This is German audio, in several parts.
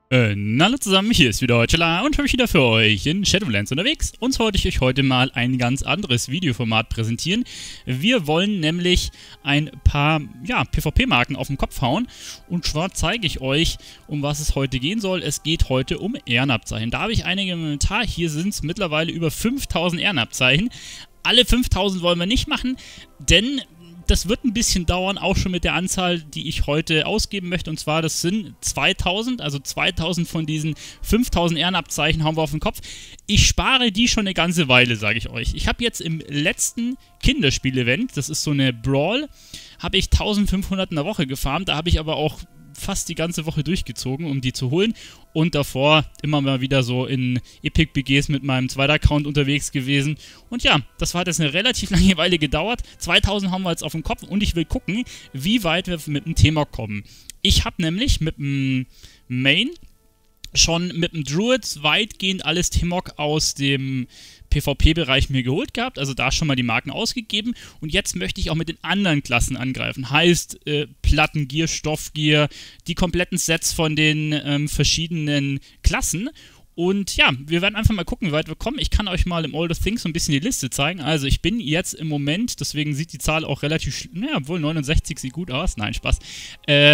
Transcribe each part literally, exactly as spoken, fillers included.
Äh, hallo zusammen, hier ist wieder Heuchala und ich bin wieder für euch in Shadowlands unterwegs. Und wollte ich euch heute mal ein ganz anderes Videoformat präsentieren. Wir wollen nämlich ein paar, ja, PvP-Marken auf den Kopf hauen. Und zwar zeige ich euch, um was es heute gehen soll. Es geht heute um Ehrenabzeichen. Da habe ich einige im Inventar. Hier sind es mittlerweile über fünftausend Ehrenabzeichen. Alle fünftausend wollen wir nicht machen, denn das wird ein bisschen dauern, auch schon mit der Anzahl, die ich heute ausgeben möchte. Und zwar, das sind zweitausend, also zweitausend von diesen fünftausend Ehrenabzeichen haben wir auf den Kopf. Ich spare die schon eine ganze Weile, sage ich euch. Ich habe jetzt im letzten Kinderspiel-Event, das ist so eine Brawl, habe ich eintausendfünfhundert in der Woche gefarmt. Da habe ich aber auch fast die ganze Woche durchgezogen, um die zu holen. Und davor immer mal wieder so in Epic-B Gs mit meinem zweiten Account unterwegs gewesen. Und ja, das hat jetzt eine relativ lange Weile gedauert. zweitausend haben wir jetzt auf dem Kopf und ich will gucken, wie weit wir mit dem Thema kommen. Ich habe nämlich mit dem Main schon mit dem Druid weitgehend alles T-Mog aus dem PvP-Bereich mir geholt gehabt, also da schon mal die Marken ausgegeben und jetzt möchte ich auch mit den anderen Klassen angreifen, heißt äh, Plattengear, Stoffgear, die kompletten Sets von den ähm, verschiedenen Klassen. Und ja, wir werden einfach mal gucken, wie weit wir kommen. Ich kann euch mal im All the Things so ein bisschen die Liste zeigen. Also ich bin jetzt im Moment, deswegen sieht die Zahl auch relativ, naja, obwohl neunundsechzig sieht gut aus, nein, Spaß, äh,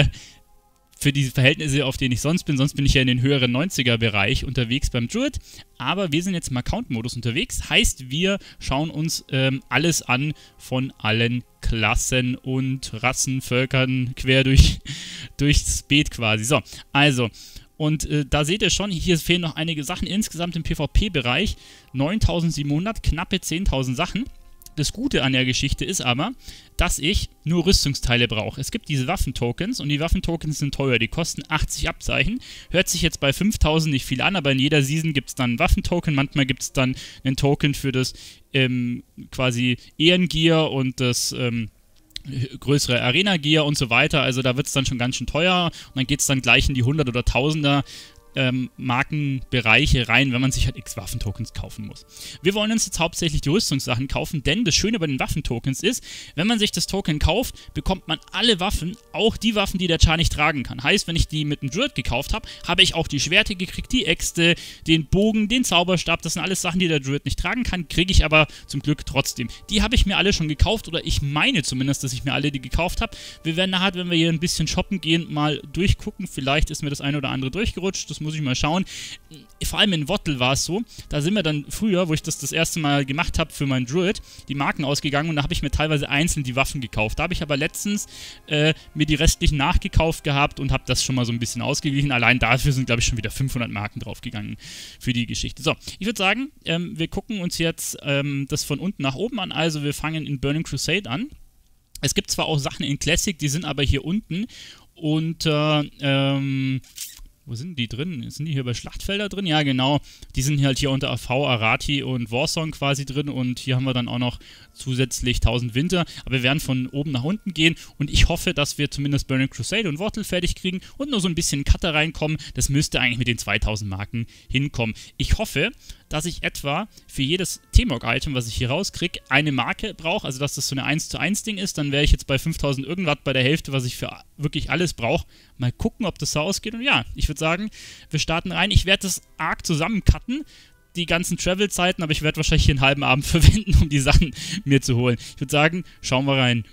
für diese Verhältnisse, auf denen ich sonst bin. Sonst bin ich ja in den höheren neunziger-Bereich unterwegs beim Druid. Aber wir sind jetzt im Account-Modus unterwegs. Heißt, wir schauen uns ähm, alles an von allen Klassen und Rassen, Völkern quer durch, durchs Beet quasi. So, also, und äh, da seht ihr schon, hier fehlen noch einige Sachen. Insgesamt im PvP-Bereich neuntausendsiebenhundert, knappe zehntausend Sachen. Das Gute an der Geschichte ist aber, dass ich nur Rüstungsteile brauche. Es gibt diese Waffentokens und die Waffentokens sind teuer. Die kosten achtzig Abzeichen. Hört sich jetzt bei fünftausend nicht viel an, aber in jeder Season gibt es dann einen Waffentoken. Manchmal gibt es dann einen Token für das ähm, quasi Ehrengear und das ähm, größere Arena-Gear und so weiter. Also da wird es dann schon ganz schön teuer und dann geht es dann gleich in die hundert oder tausender Ähm, Markenbereiche rein, wenn man sich halt x Waffentokens kaufen muss. Wir wollen uns jetzt hauptsächlich die Rüstungssachen kaufen, denn das Schöne bei den Waffentokens ist, wenn man sich das Token kauft, bekommt man alle Waffen, auch die Waffen, die der Char nicht tragen kann. Heißt, wenn ich die mit dem Druid gekauft habe, habe ich auch die Schwerte gekriegt, die Äxte, den Bogen, den Zauberstab, das sind alles Sachen, die der Druid nicht tragen kann, kriege ich aber zum Glück trotzdem. Die habe ich mir alle schon gekauft, oder ich meine zumindest, dass ich mir alle die gekauft habe. Wir werden nachher, wenn wir hier ein bisschen shoppen gehen, mal durchgucken. Vielleicht ist mir das eine oder andere durchgerutscht, das muss ich mal schauen. Vor allem in Wottel war es so, da sind wir dann früher, wo ich das das erste Mal gemacht habe für meinen Druid, die Marken ausgegangen und da habe ich mir teilweise einzeln die Waffen gekauft. Da habe ich aber letztens äh, mir die restlichen nachgekauft gehabt und habe das schon mal so ein bisschen ausgeglichen. Allein dafür sind, glaube ich, schon wieder fünfhundert Marken draufgegangen für die Geschichte. So, ich würde sagen, ähm, wir gucken uns jetzt ähm, das von unten nach oben an. Also wir fangen in Burning Crusade an. Es gibt zwar auch Sachen in Classic, die sind aber hier unten und äh, ähm... Wo sind die drin? Sind die hier bei Schlachtfelder drin? Ja, genau. Die sind halt hier unter A V, Arati und Warsong quasi drin. Und hier haben wir dann auch noch zusätzlich tausend Winter. Aber wir werden von oben nach unten gehen. Und ich hoffe, dass wir zumindest Burning Crusade und Wottel fertig kriegen und nur so ein bisschen Cutter reinkommen. Das müsste eigentlich mit den zweitausend Marken hinkommen. Ich hoffe, dass ich etwa für jedes T-Mog-Item, was ich hier rauskriege, eine Marke brauche. Also, dass das so eine eins zu eins Ding ist. Dann wäre ich jetzt bei fünftausend irgendwas bei der Hälfte, was ich für wirklich alles brauche. Mal gucken, ob das so ausgeht. Und ja, ich würde sagen, wir starten rein. Ich werde das arg zusammencutten, die ganzen Travel-Zeiten, aber ich werde wahrscheinlich hier einen halben Abend verwenden, um die Sachen mir zu holen. Ich würde sagen, schauen wir rein.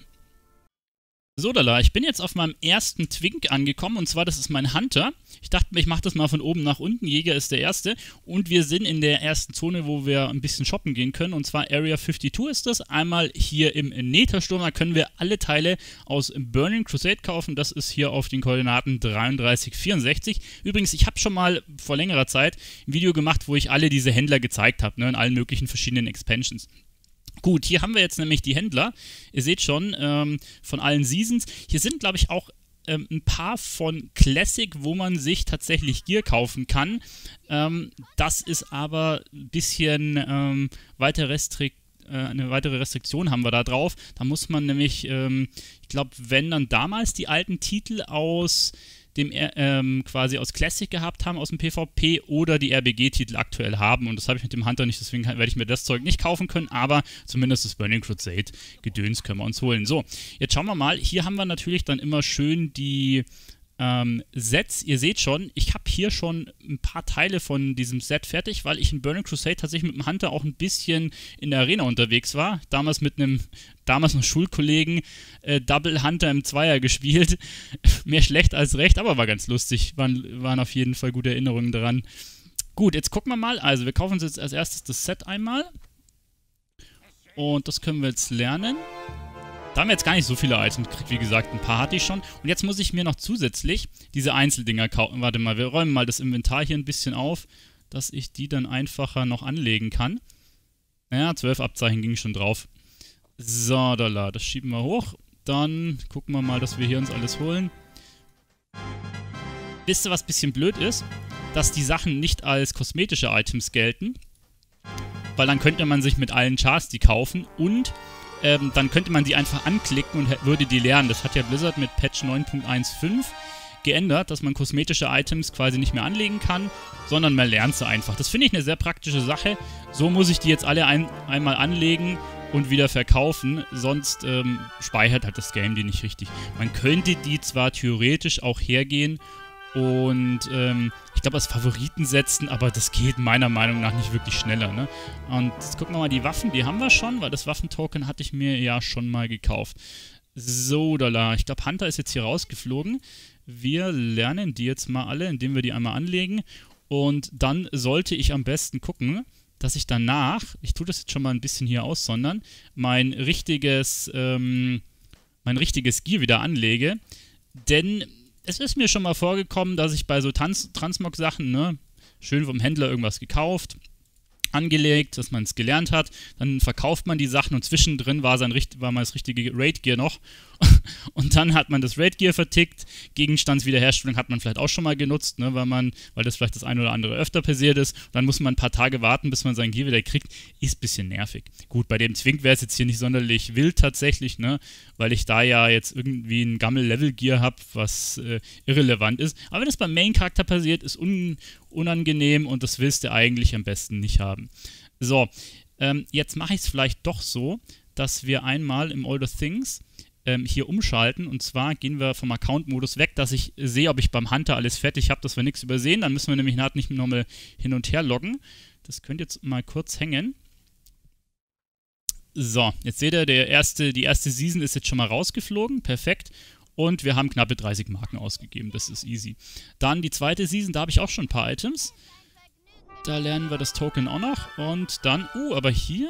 So, Dala, ich bin jetzt auf meinem ersten Twink angekommen und zwar, das ist mein Hunter. Ich dachte mir, ich mache das mal von oben nach unten. Jäger ist der erste und wir sind in der ersten Zone, wo wir ein bisschen shoppen gehen können und zwar Area zweiundfünfzig ist das. Einmal hier im Nethersturm, da können wir alle Teile aus Burning Crusade kaufen. Das ist hier auf den Koordinaten dreiunddreißig vierundsechzig. Übrigens, ich habe schon mal vor längerer Zeit ein Video gemacht, wo ich alle diese Händler gezeigt habe, ne, in allen möglichen verschiedenen Expansions. Gut, hier haben wir jetzt nämlich die Händler. Ihr seht schon, ähm, von allen Seasons. Hier sind, glaube ich, auch ähm, ein paar von Classic, wo man sich tatsächlich Gear kaufen kann. Ähm, das ist aber ein bisschen ähm, weiter restrikt. Eine weitere Restriktion haben wir da drauf. Da muss man nämlich, ähm, ich glaube, wenn dann damals die alten Titel aus dem ähm, quasi aus Classic gehabt haben, aus dem PvP oder die R B G-Titel aktuell haben. Und das habe ich mit dem Hunter nicht, deswegen werde ich mir das Zeug nicht kaufen können, aber zumindest das Burning Crusade-Gedöns können wir uns holen. So, jetzt schauen wir mal. Hier haben wir natürlich dann immer schön die ähm, Sets. Ihr seht schon, ich habe hier schon ein paar Teile von diesem Set fertig, weil ich in Burning Crusade tatsächlich mit dem Hunter auch ein bisschen in der Arena unterwegs war. Damals mit einem, damals noch Schulkollegen, äh, Double Hunter im Zweier gespielt. Mehr schlecht als recht, aber war ganz lustig. Waren, waren auf jeden Fall gute Erinnerungen daran. Gut, jetzt gucken wir mal. Also, wir kaufen uns jetzt als erstes das Set einmal. Und das können wir jetzt lernen. Da haben wir jetzt gar nicht so viele Items gekriegt, wie gesagt, ein paar hatte ich schon. Und jetzt muss ich mir noch zusätzlich diese Einzeldinger kaufen. Warte mal, wir räumen mal das Inventar hier ein bisschen auf, dass ich die dann einfacher noch anlegen kann. Naja, zwölf Abzeichen ging schon drauf. So, da, das schieben wir hoch. Dann gucken wir mal, dass wir hier uns alles holen. Wisst ihr, was ein bisschen blöd ist? Dass die Sachen nicht als kosmetische Items gelten. Weil dann könnte man sich mit allen Charts die kaufen und ähm, dann könnte man die einfach anklicken und würde die lernen. Das hat ja Blizzard mit Patch neun Punkt eins Punkt fünf geändert, dass man kosmetische Items quasi nicht mehr anlegen kann, sondern man lernt sie einfach. Das finde ich eine sehr praktische Sache. So muss ich die jetzt alle ein, einmal anlegen und wieder verkaufen, sonst ähm, speichert halt das Game die nicht richtig. Man könnte die zwar theoretisch auch hergehen und ähm, ich glaube als Favoriten setzen, aber das geht meiner Meinung nach nicht wirklich schneller, ne? Und jetzt gucken wir mal, die Waffen, die haben wir schon, weil das Waffentoken hatte ich mir ja schon mal gekauft. So, da, ich glaube Hunter ist jetzt hier rausgeflogen. Wir lernen die jetzt mal alle, indem wir die einmal anlegen und dann sollte ich am besten gucken, dass ich danach, ich tue das jetzt schon mal ein bisschen hier aussondern, mein richtiges, ähm, mein richtiges Gear wieder anlege, denn es ist mir schon mal vorgekommen, dass ich bei so Trans Transmog-Sachen, ne, schön vom Händler irgendwas gekauft, angelegt, dass man es gelernt hat, dann verkauft man die Sachen und zwischendrin war, sein, war mal das richtige Raid-Gear noch und dann hat man das Raid-Gear vertickt, Gegenstandswiederherstellung hat man vielleicht auch schon mal genutzt, ne, weil man, weil das vielleicht das ein oder andere öfter passiert ist, dann muss man ein paar Tage warten, bis man sein Gear wieder kriegt, ist ein bisschen nervig. Gut, bei dem Zwink wäre es jetzt hier nicht sonderlich wild tatsächlich, ne, weil ich da ja jetzt irgendwie ein Gammel-Level-Gear habe, was äh, irrelevant ist, aber wenn es beim Main-Charakter passiert, ist un unangenehm und das willst du eigentlich am besten nicht haben. So, ähm, jetzt mache ich es vielleicht doch so, dass wir einmal im All the Things ähm, hier umschalten und zwar gehen wir vom Account-Modus weg, dass ich sehe, ob ich beim Hunter alles fertig habe, dass wir nichts übersehen, dann müssen wir nämlich nicht nochmal hin und her loggen. Das könnt ihr jetzt mal kurz hängen. So, jetzt seht ihr, der erste, die erste Season ist jetzt schon mal rausgeflogen, perfekt. Und wir haben knappe dreißig Marken ausgegeben, das ist easy. Dann die zweite Season, da habe ich auch schon ein paar Items. Da lernen wir das Token auch noch. Und dann, uh, aber hier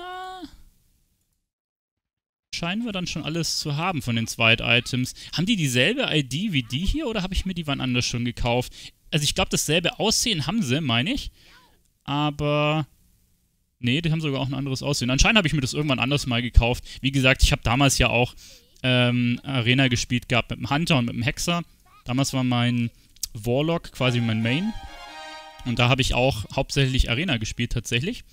scheinen wir dann schon alles zu haben von den Zweit-Items. Haben die dieselbe I D wie die hier oder habe ich mir die wann anders schon gekauft? Also ich glaube, dasselbe Aussehen haben sie, meine ich. Aber nee, die haben sogar auch ein anderes Aussehen. Anscheinend habe ich mir das irgendwann anders mal gekauft. Wie gesagt, ich habe damals ja auch Ähm, Arena gespielt gehabt mit dem Hunter und mit dem Hexer. Damals war mein Warlock quasi mein Main. Und da habe ich auch hauptsächlich Arena gespielt tatsächlich.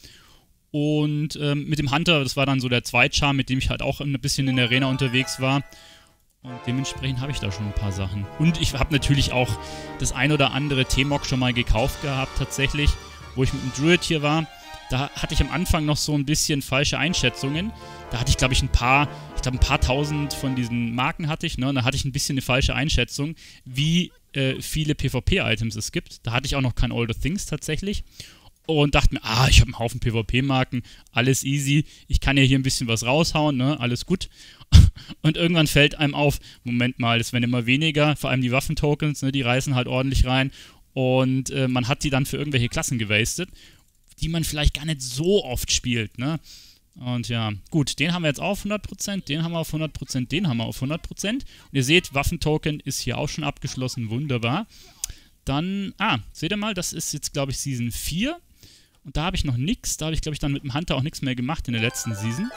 Und ähm, mit dem Hunter, das war dann so der Zweitcharme, mit dem ich halt auch ein bisschen in der Arena unterwegs war. Und dementsprechend habe ich da schon ein paar Sachen. Und ich habe natürlich auch das ein oder andere T-Mog schon mal gekauft gehabt tatsächlich, wo ich mit dem Druid hier war. Da hatte ich am Anfang noch so ein bisschen falsche Einschätzungen. Da hatte ich, glaube ich, ein paar, ich glaube, ein paar tausend von diesen Marken hatte ich, ne? Und da hatte ich ein bisschen eine falsche Einschätzung, wie äh, viele PvP-Items es gibt. Da hatte ich auch noch kein All the Things tatsächlich. Und dachte mir, ah, ich habe einen Haufen PvP-Marken, alles easy. Ich kann ja hier ein bisschen was raushauen, ne? Alles gut. Und irgendwann fällt einem auf, Moment mal, es werden immer weniger, vor allem die Waffentokens, ne? Die reißen halt ordentlich rein. Und äh, man hat die dann für irgendwelche Klassen gewastet, die man vielleicht gar nicht so oft spielt, ne? Und ja, gut, den haben wir jetzt auf hundert Prozent, den haben wir auf hundert Prozent, den haben wir auf hundert Prozent. Und ihr seht, Waffentoken ist hier auch schon abgeschlossen, wunderbar. Dann, ah, seht ihr mal, das ist jetzt, glaube ich, Season vier. Und da habe ich noch nichts, da habe ich, glaube ich, dann mit dem Hunter auch nichts mehr gemacht in der letzten Season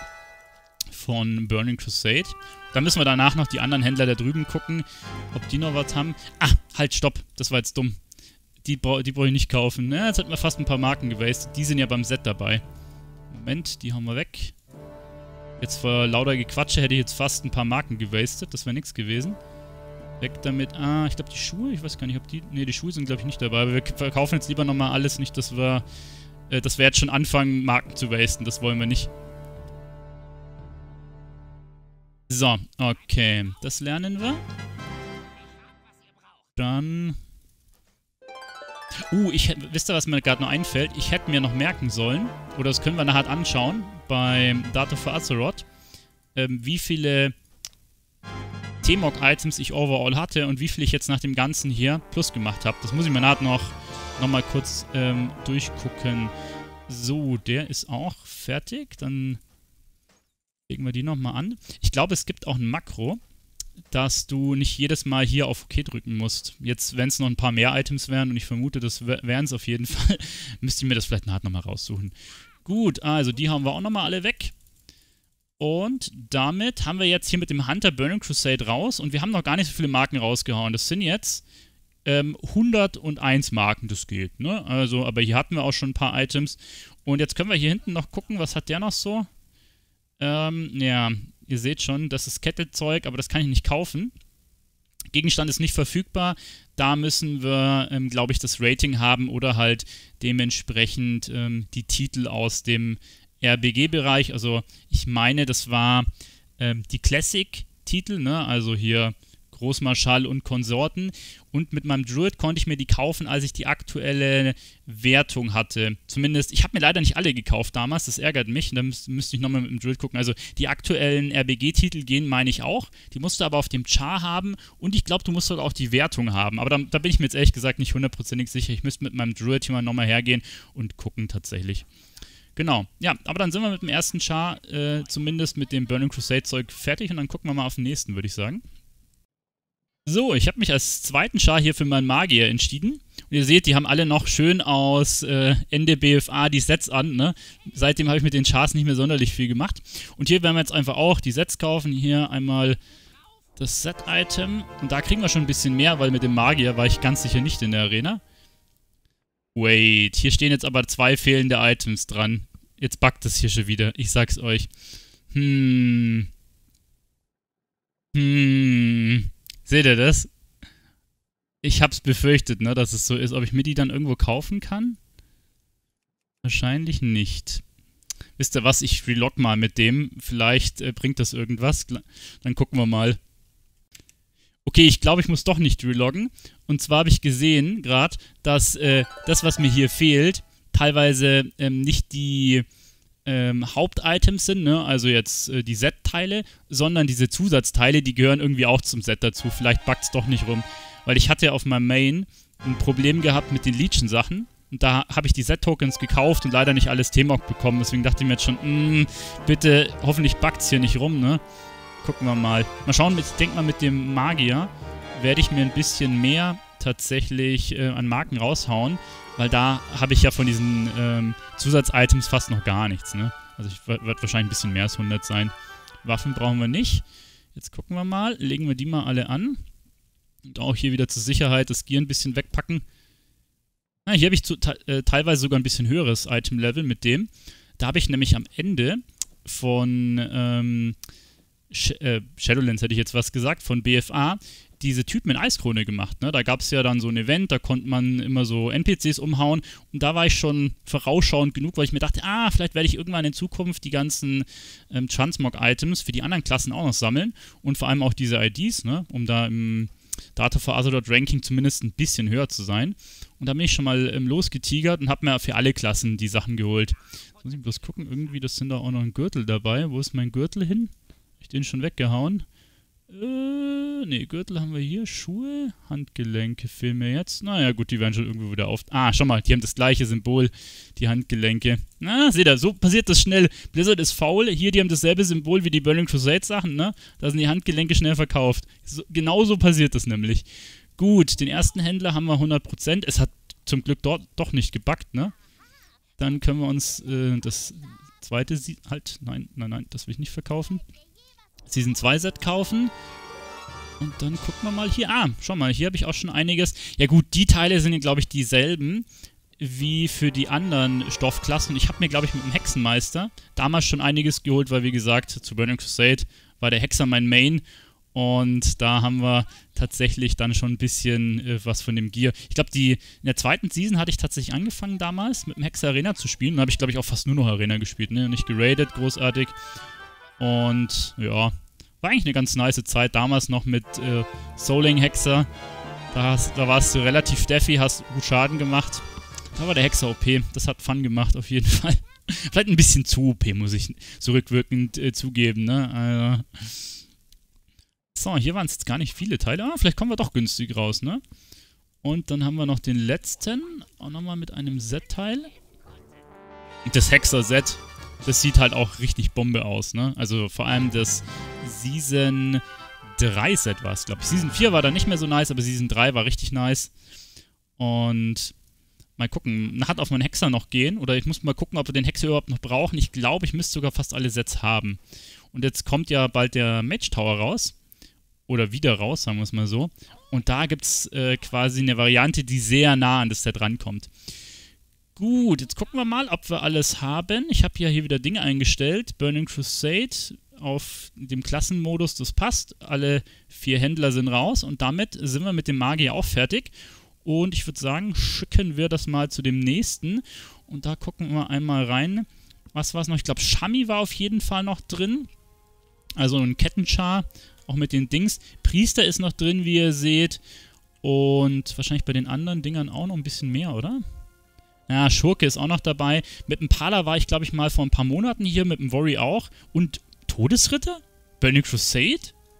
von Burning Crusade. Dann müssen wir danach noch die anderen Händler da drüben gucken, ob die noch was haben. Ah, halt, stopp, das war jetzt dumm. Die, bra die brauche ich nicht kaufen. Ja, jetzt hatten wir fast ein paar Marken gewastet. Die sind ja beim Set dabei. Moment, die hauen wir weg. Jetzt vor lauter Gequatsche hätte ich jetzt fast ein paar Marken gewastet. Das wäre nichts gewesen. Weg damit. Ah, ich glaube die Schuhe. Ich weiß gar nicht, ob die... Ne, die Schuhe sind glaube ich nicht dabei. Aber wir verkaufen jetzt lieber nochmal alles. Nicht, dass wir... Äh, dass wir jetzt schon anfangen, Marken zu wasten. Das wollen wir nicht. So, okay. Das lernen wir. Dann... Uh, ich wisst ihr, was mir gerade noch einfällt? Ich hätte mir noch merken sollen, oder das können wir nachher anschauen, beim Data for Azeroth, ähm, wie viele T-Mog-Items ich overall hatte und wie viel ich jetzt nach dem Ganzen hier plus gemacht habe. Das muss ich mir nachher noch, noch mal kurz ähm, durchgucken. So, der ist auch fertig. Dann legen wir die nochmal an. Ich glaube, es gibt auch ein Makro, dass du nicht jedes Mal hier auf OK drücken musst. Jetzt, wenn es noch ein paar mehr Items wären, und ich vermute, das wären es auf jeden Fall, müsste ich mir das vielleicht nachher nochmal raussuchen. Gut, also die haben wir auch nochmal alle weg. Und damit haben wir jetzt hier mit dem Hunter Burning Crusade raus. Und wir haben noch gar nicht so viele Marken rausgehauen. Das sind jetzt ähm, hunderteins Marken, das geht, ne? Also, aber hier hatten wir auch schon ein paar Items. Und jetzt können wir hier hinten noch gucken, was hat der noch so? Ähm, ja, ihr seht schon, das ist Kettezeug, aber das kann ich nicht kaufen. Gegenstand ist nicht verfügbar. Da müssen wir, ähm, glaube ich, das Rating haben oder halt dementsprechend ähm, die Titel aus dem R B G-Bereich. Also ich meine, das war ähm, die Classic-Titel, ne? Also hier Großmarschall und Konsorten. Und mit meinem Druid konnte ich mir die kaufen, als ich die aktuelle Wertung hatte. Zumindest, ich habe mir leider nicht alle gekauft damals, das ärgert mich. Da müß, müsste ich nochmal mit dem Druid gucken. Also die aktuellen R B G-Titel gehen, meine ich auch. Die musst du aber auf dem Char haben und ich glaube, du musst sogar auch die Wertung haben. Aber da, da bin ich mir jetzt ehrlich gesagt nicht hundertprozentig sicher. Ich müsste mit meinem Druid hier mal nochmal hergehen und gucken tatsächlich. Genau, ja, aber dann sind wir mit dem ersten Char, äh, zumindest mit dem Burning Crusade Zeug fertig und dann gucken wir mal auf den nächsten, würde ich sagen. So, ich habe mich als zweiten Char hier für meinen Magier entschieden. Und ihr seht, die haben alle noch schön aus äh, Ende B F A die Sets an, ne? Seitdem habe ich mit den Chars nicht mehr sonderlich viel gemacht. Und hier werden wir jetzt einfach auch die Sets kaufen. Hier einmal das Set-Item. Und da kriegen wir schon ein bisschen mehr, weil mit dem Magier war ich ganz sicher nicht in der Arena. Wait, hier stehen jetzt aber zwei fehlende Items dran. Jetzt buggt es hier schon wieder, ich sag's euch. Hm. Hm. Seht ihr das? Ich hab's befürchtet, ne, dass es so ist. Ob ich mir die dann irgendwo kaufen kann? Wahrscheinlich nicht. Wisst ihr was, ich relog mal mit dem. Vielleicht äh, bringt das irgendwas. Dann gucken wir mal. Okay, ich glaube, ich muss doch nicht reloggen. Und zwar habe ich gesehen gerade, dass äh, das, was mir hier fehlt, teilweise ähm, nicht die ähm, Hauptitems sind, ne? Also jetzt äh, die Set-Teile, sondern diese Zusatzteile, die gehören irgendwie auch zum Set dazu. Vielleicht buggt es doch nicht rum. Weil ich hatte auf meinem Main ein Problem gehabt mit den Legion-Sachen. Und da habe ich die Set-Tokens gekauft und leider nicht alles T-Mog bekommen. Deswegen dachte ich mir jetzt schon, mh, bitte, hoffentlich buggt es hier nicht rum, ne? Gucken wir mal. Mal schauen, ich denke mal mit dem Magier werde ich mir ein bisschen mehr tatsächlich äh, an Marken raushauen, weil da habe ich ja von diesen ähm, Zusatz-Items fast noch gar nichts, ne? Also ich wird wahrscheinlich ein bisschen mehr als hundert sein. Waffen brauchen wir nicht. Jetzt gucken wir mal, legen wir die mal alle an. Und auch hier wieder zur Sicherheit das Gear ein bisschen wegpacken. Na, hier habe ich zu, äh, teilweise sogar ein bisschen höheres Item-Level mit dem. Da habe ich nämlich am Ende von ähm, Sh äh, Shadowlands, hätte ich jetzt was gesagt, von B F A, diese Typen in Eiskrone gemacht, ne? Da gab es ja dann so ein Event, da konnte man immer so N P Cs umhauen und da war ich schon vorausschauend genug, weil ich mir dachte, ah, vielleicht werde ich irgendwann in Zukunft die ganzen ähm, Transmog-Items für die anderen Klassen auch noch sammeln und vor allem auch diese I Ds, ne? Um da im Data for Azeroth Ranking zumindest ein bisschen höher zu sein. Und da bin ich schon mal ähm, losgetigert und habe mir für alle Klassen die Sachen geholt. Jetzt muss ich bloß gucken, irgendwie, das sind da auch noch ein Gürtel dabei. Wo ist mein Gürtel hin? Hab ich den schon weggehauen? Äh, ne, Gürtel haben wir hier. Schuhe, Handgelenke fehlen mir jetzt. Naja, gut, die werden schon irgendwo wieder auf. Ah, schau mal, die haben das gleiche Symbol, die Handgelenke. Na, seht ihr, so passiert das schnell. Blizzard ist faul. Hier, die haben dasselbe Symbol wie die Burning Crusade Sachen, ne? Da sind die Handgelenke schnell verkauft. So, genau so passiert das nämlich. Gut, den ersten Händler haben wir hundert Prozent. Es hat zum Glück dort doch nicht gebuggt, ne? Dann können wir uns äh, das zweite, halt, nein, nein, nein, das will ich nicht verkaufen. Season zwei Set kaufen. Und dann gucken wir mal hier. Ah, schau mal, hier habe ich auch schon einiges. Ja gut, die Teile sind ja, glaube ich, dieselben wie für die anderen Stoffklassen. Ich habe mir, glaube ich, mit dem Hexenmeister damals schon einiges geholt, weil, wie gesagt, zu Burning Crusade war der Hexer mein Main. Und da haben wir tatsächlich dann schon ein bisschen äh, was von dem Gear. Ich glaube, die in der zweiten Season hatte ich tatsächlich angefangen damals mit dem Hexer Arena zu spielen. Da habe ich, glaube ich, auch fast nur noch Arena gespielt, ne? Nicht geradet, großartig. Und ja, war eigentlich eine ganz nice Zeit damals noch mit äh, Souling Hexer. Da, hast, da warst du relativ deafy, hast gut Schaden gemacht. Da war der Hexer O P. Das hat Fun gemacht, auf jeden Fall. Vielleicht ein bisschen zu O P, muss ich zurückwirkend äh, zugeben, ne? Also. So, hier waren es jetzt gar nicht viele Teile. Ah, vielleicht kommen wir doch günstig raus, ne? Und dann haben wir noch den letzten. Auch nochmal mit einem Set-Teil. Das Hexer-Set. Das sieht halt auch richtig Bombe aus, ne? Also vor allem das Season drei Set war es, glaube ich. Season vier war dann nicht mehr so nice, aber Season drei war richtig nice. Und mal gucken, hat auf meinen Hexer noch gehen. Oder ich muss mal gucken, ob wir den Hexer überhaupt noch brauchen. Ich glaube, ich müsste sogar fast alle Sets haben. Und jetzt kommt ja bald der Mage Tower raus. Oder wieder raus, sagen wir es mal so. Und da gibt es äh, quasi eine Variante, die sehr nah an das Set rankommt. Gut, jetzt gucken wir mal, ob wir alles haben. Ich habe ja hier wieder Dinge eingestellt. Burning Crusade auf dem Klassenmodus, das passt. Alle vier Händler sind raus und damit sind wir mit dem Magier auch fertig. Und ich würde sagen, schicken wir das mal zu dem nächsten. Und da gucken wir einmal rein. Was war es noch? Ich glaube, Shami war auf jeden Fall noch drin. Also ein Kettenchar, auch mit den Dings. Priester ist noch drin, wie ihr seht. Und wahrscheinlich bei den anderen Dingern auch noch ein bisschen mehr, oder? Ja, Schurke ist auch noch dabei. Mit dem Pala war ich, glaube ich, mal vor ein paar Monaten hier. Mit dem Worry auch. Und Todesritter? Burning Crusade?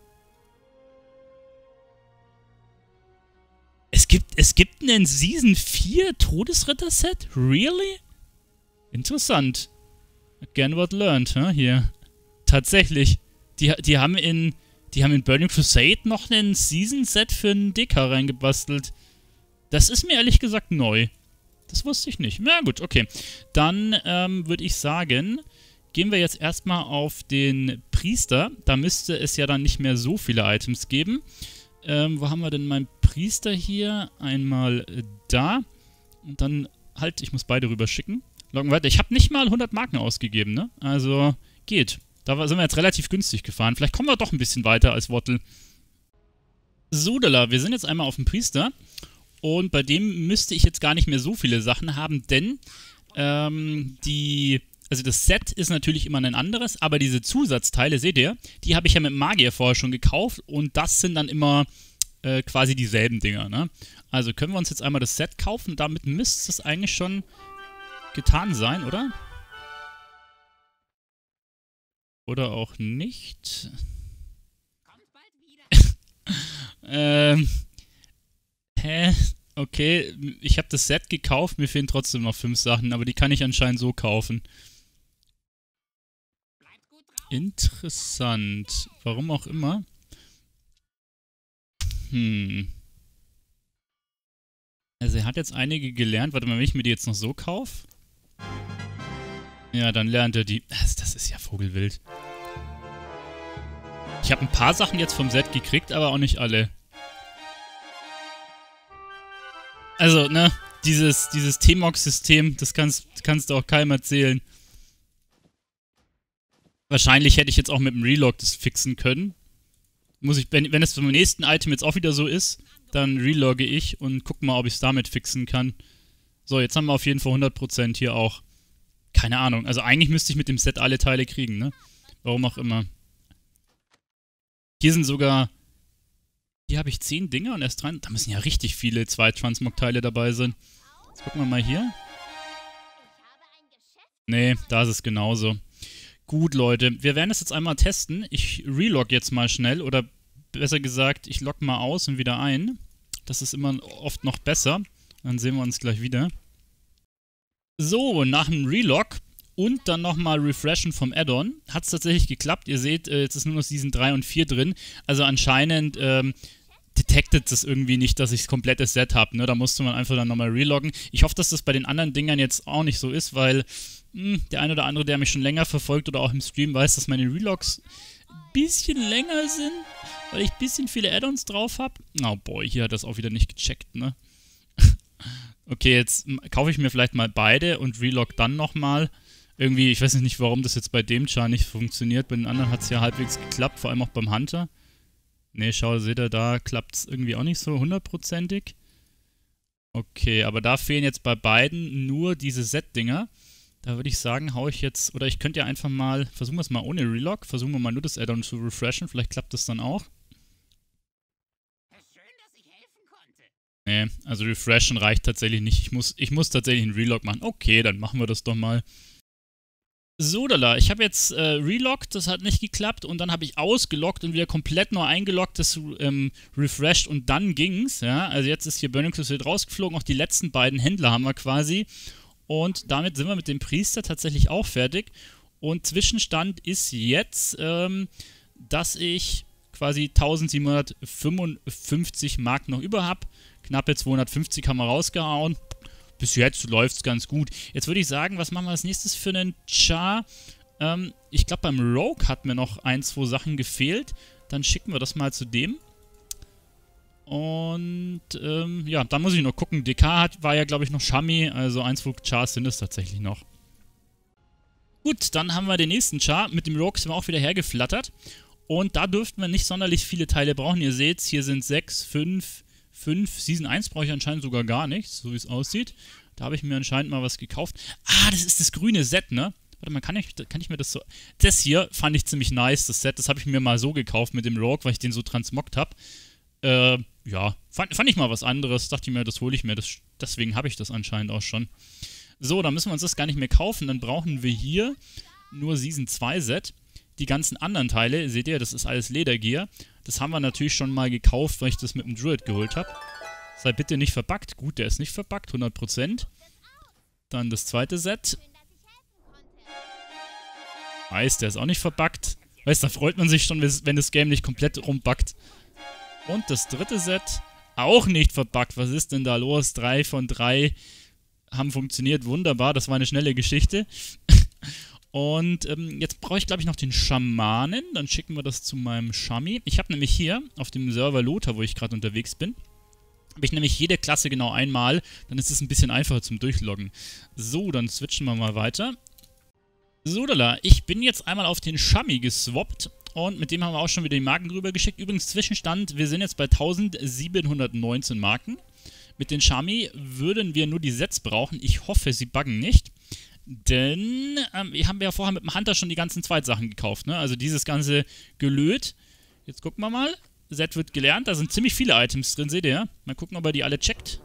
Es gibt, es gibt einen Season vier Todesritter-Set? Really? Interessant. Again what learned, huh? Hier. Tatsächlich. Die, die haben in... Die haben in Burning Crusade noch einen Season-Set für einen D K reingebastelt. Das ist mir ehrlich gesagt neu. Das wusste ich nicht. Na gut, okay. Dann ähm, würde ich sagen, gehen wir jetzt erstmal auf den Priester. Da müsste es ja dann nicht mehr so viele Items geben. Ähm, wo haben wir denn meinen Priester hier? Einmal äh, da. Und dann, halt, ich muss beide rüber schicken. Loggen weiter. Ich habe nicht mal hundert Marken ausgegeben, ne? Also, geht. Da sind wir jetzt relativ günstig gefahren. Vielleicht kommen wir doch ein bisschen weiter als Wottel. Sodala, wir sind jetzt einmal auf dem Priester. Und bei dem müsste ich jetzt gar nicht mehr so viele Sachen haben, denn ähm, die, also das Set ist natürlich immer ein anderes, aber diese Zusatzteile, seht ihr, die habe ich ja mit dem Magier vorher schon gekauft und das sind dann immer äh, quasi dieselben Dinger, ne? Also können wir uns jetzt einmal das Set kaufen, damit müsste es eigentlich schon getan sein, oder? Oder auch nicht. Kommt bald wieder. ähm... Hä? Okay, ich habe das Set gekauft, mir fehlen trotzdem noch fünf Sachen, aber die kann ich anscheinend so kaufen. Bleibt gut drauf. Interessant. Warum auch immer. Hm. Also er hat jetzt einige gelernt. Warte mal, wenn ich mir die jetzt noch so kaufe. Ja, dann lernt er die. Das, das ist ja vogelwild. Ich habe ein paar Sachen jetzt vom Set gekriegt, aber auch nicht alle. Also, ne, dieses, dieses T-Mox-System, das kannst, kannst du auch keinem erzählen. Wahrscheinlich hätte ich jetzt auch mit dem Relog das fixen können. Muss ich, wenn, wenn es beim nächsten Item jetzt auch wieder so ist, dann relogge ich und guck mal, ob ich es damit fixen kann. So, jetzt haben wir auf jeden Fall hundert Prozent hier auch. Keine Ahnung, also eigentlich müsste ich mit dem Set alle Teile kriegen, ne? Warum auch immer. Hier sind sogar... Hier habe ich zehn Dinger und erst dran. Da müssen ja richtig viele zwei Transmog-Teile dabei sein. Jetzt gucken wir mal hier. Nee, da ist es genauso. Gut, Leute. Wir werden es jetzt einmal testen. Ich relog jetzt mal schnell. Oder besser gesagt, ich log mal aus und wieder ein. Das ist immer oft noch besser. Dann sehen wir uns gleich wieder. So, nach dem Relog und dann nochmal Refreshen vom Add-on hat es tatsächlich geklappt. Ihr seht, äh, jetzt ist nur noch Season drei und vier drin. Also anscheinend ähm, detectet es irgendwie nicht, dass ich das komplette Set habe. Ne? Da musste man einfach dann nochmal reloggen. Ich hoffe, dass das bei den anderen Dingern jetzt auch nicht so ist, weil mh, der ein oder andere, der mich schon länger verfolgt oder auch im Stream weiß, dass meine Relogs ein bisschen länger sind, weil ich ein bisschen viele Add-ons drauf habe. Oh boy, hier hat das auch wieder nicht gecheckt, ne? Okay, jetzt kaufe ich mir vielleicht mal beide und relog dann nochmal. Irgendwie, ich weiß nicht, warum das jetzt bei dem Char nicht funktioniert. Bei den anderen hat es ja halbwegs geklappt, vor allem auch beim Hunter. Ne, schau, seht ihr, da klappt es irgendwie auch nicht so hundertprozentig. Okay, aber da fehlen jetzt bei beiden nur diese Set-Dinger. Da würde ich sagen, hau ich jetzt, oder ich könnte ja einfach mal, versuchen wir es mal ohne Relog, versuchen wir mal nur das Add-on zu refreshen, vielleicht klappt das dann auch. Schön, dass ich helfen konnte. Nee, also Refreshen reicht tatsächlich nicht. Ich muss, ich muss tatsächlich einen Relog machen. Okay, dann machen wir das doch mal. So, Dala, ich habe jetzt äh, reloggt, das hat nicht geklappt und dann habe ich ausgeloggt und wieder komplett neu eingeloggt, das ähm, refreshed und dann ging's, ja. Also jetzt ist hier Burning Crusade rausgeflogen, auch die letzten beiden Händler haben wir quasi und damit sind wir mit dem Priester tatsächlich auch fertig und Zwischenstand ist jetzt, ähm, dass ich quasi eintausendsiebenhundertfünfundfünfzig Mark noch über habe, knappe zweihundertfünfzig haben wir rausgehauen. Bis jetzt läuft es ganz gut. Jetzt würde ich sagen, was machen wir als nächstes für einen Char? Ähm, ich glaube, beim Rogue hat mir noch ein, zwei Sachen gefehlt. Dann schicken wir das mal zu dem. Und ähm, ja, da muss ich noch gucken. D K hat, war ja, glaube ich, noch Shami. Also ein, zwei Chars sind es tatsächlich noch. Gut, dann haben wir den nächsten Char. Mit dem Rogue sind wir auch wieder hergeflattert. Und da dürften wir nicht sonderlich viele Teile brauchen. Ihr seht, hier sind sechs, fünf... fünf. Season eins brauche ich anscheinend sogar gar nichts, so wie es aussieht. Da habe ich mir anscheinend mal was gekauft. Ah, das ist das grüne Set, ne? Warte mal, kann ich, kann ich mir das so... Das hier fand ich ziemlich nice, das Set. Das habe ich mir mal so gekauft mit dem Rogue, weil ich den so transmoggt habe. Äh, ja, fand, fand ich mal was anderes. Dachte ich mir, das hole ich mir. Das, deswegen habe ich das anscheinend auch schon. So, dann müssen wir uns das gar nicht mehr kaufen. Dann brauchen wir hier nur Season zwei Set. Die ganzen anderen Teile, seht ihr, das ist alles Ledergear. Das haben wir natürlich schon mal gekauft, weil ich das mit dem Druid geholt habe. Sei bitte nicht verbuggt. Gut, der ist nicht verbuggt, hundert Prozent. Dann das zweite Set. Nice, der ist auch nicht verbuggt. Weißt du, da freut man sich schon, wenn das Game nicht komplett rumbuggt. Und das dritte Set, auch nicht verbuggt. Was ist denn da los? Drei von drei haben funktioniert. Wunderbar, das war eine schnelle Geschichte. Und ähm, jetzt brauche ich, glaube ich, noch den Schamanen. Dann schicken wir das zu meinem Shami. Ich habe nämlich hier auf dem Server Lothar, wo ich gerade unterwegs bin, habe ich nämlich jede Klasse genau einmal. Dann ist es ein bisschen einfacher zum Durchloggen. So, dann switchen wir mal weiter. So, Dala, ich bin jetzt einmal auf den Shami geswappt. Und mit dem haben wir auch schon wieder die Marken rüber geschickt. Übrigens, Zwischenstand, wir sind jetzt bei eintausendsiebenhundertneunzehn Marken. Mit den Shami würden wir nur die Sets brauchen. Ich hoffe, sie buggen nicht. Denn ähm, wir haben ja vorher mit dem Hunter schon die ganzen Zweitsachen gekauft, ne? Also dieses ganze Gelöt. Jetzt gucken wir mal. Set wird gelernt. Da sind ziemlich viele Items drin, seht ihr? Mal gucken, ob er die alle checkt.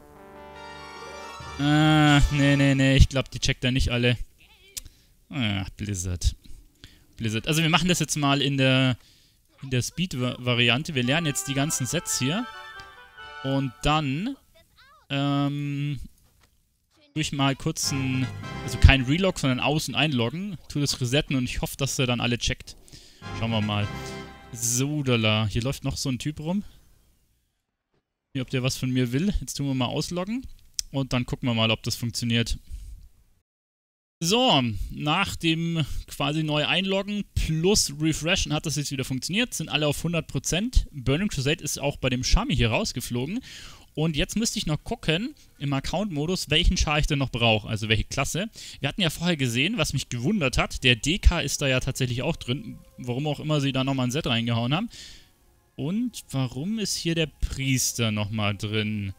Ah, nee, nee, nee. Ich glaube, die checkt er nicht alle. Ah, Blizzard. Blizzard. Also wir machen das jetzt mal in der, in der Speed-Variante. Wir lernen jetzt die ganzen Sets hier. Und dann, ähm... durch mal kurz ein, also kein Relog, sondern aus- und einloggen, tu das resetten und ich hoffe, dass er dann alle checkt. Schauen wir mal. So, Dala. Hier läuft noch so ein Typ rum. Hier, ob der was von mir will. Jetzt tun wir mal ausloggen und dann gucken wir mal, ob das funktioniert. So, nach dem quasi neu einloggen plus Refreshen hat das jetzt wieder funktioniert. Sind alle auf hundert Prozent. Burning Crusade ist auch bei dem Shami hier rausgeflogen. Und jetzt müsste ich noch gucken, im Account-Modus, welchen Char ich denn noch brauche, also welche Klasse. Wir hatten ja vorher gesehen, was mich gewundert hat, der D K ist da ja tatsächlich auch drin, warum auch immer sie da nochmal ein Set reingehauen haben. Und warum ist hier der Priester nochmal drin?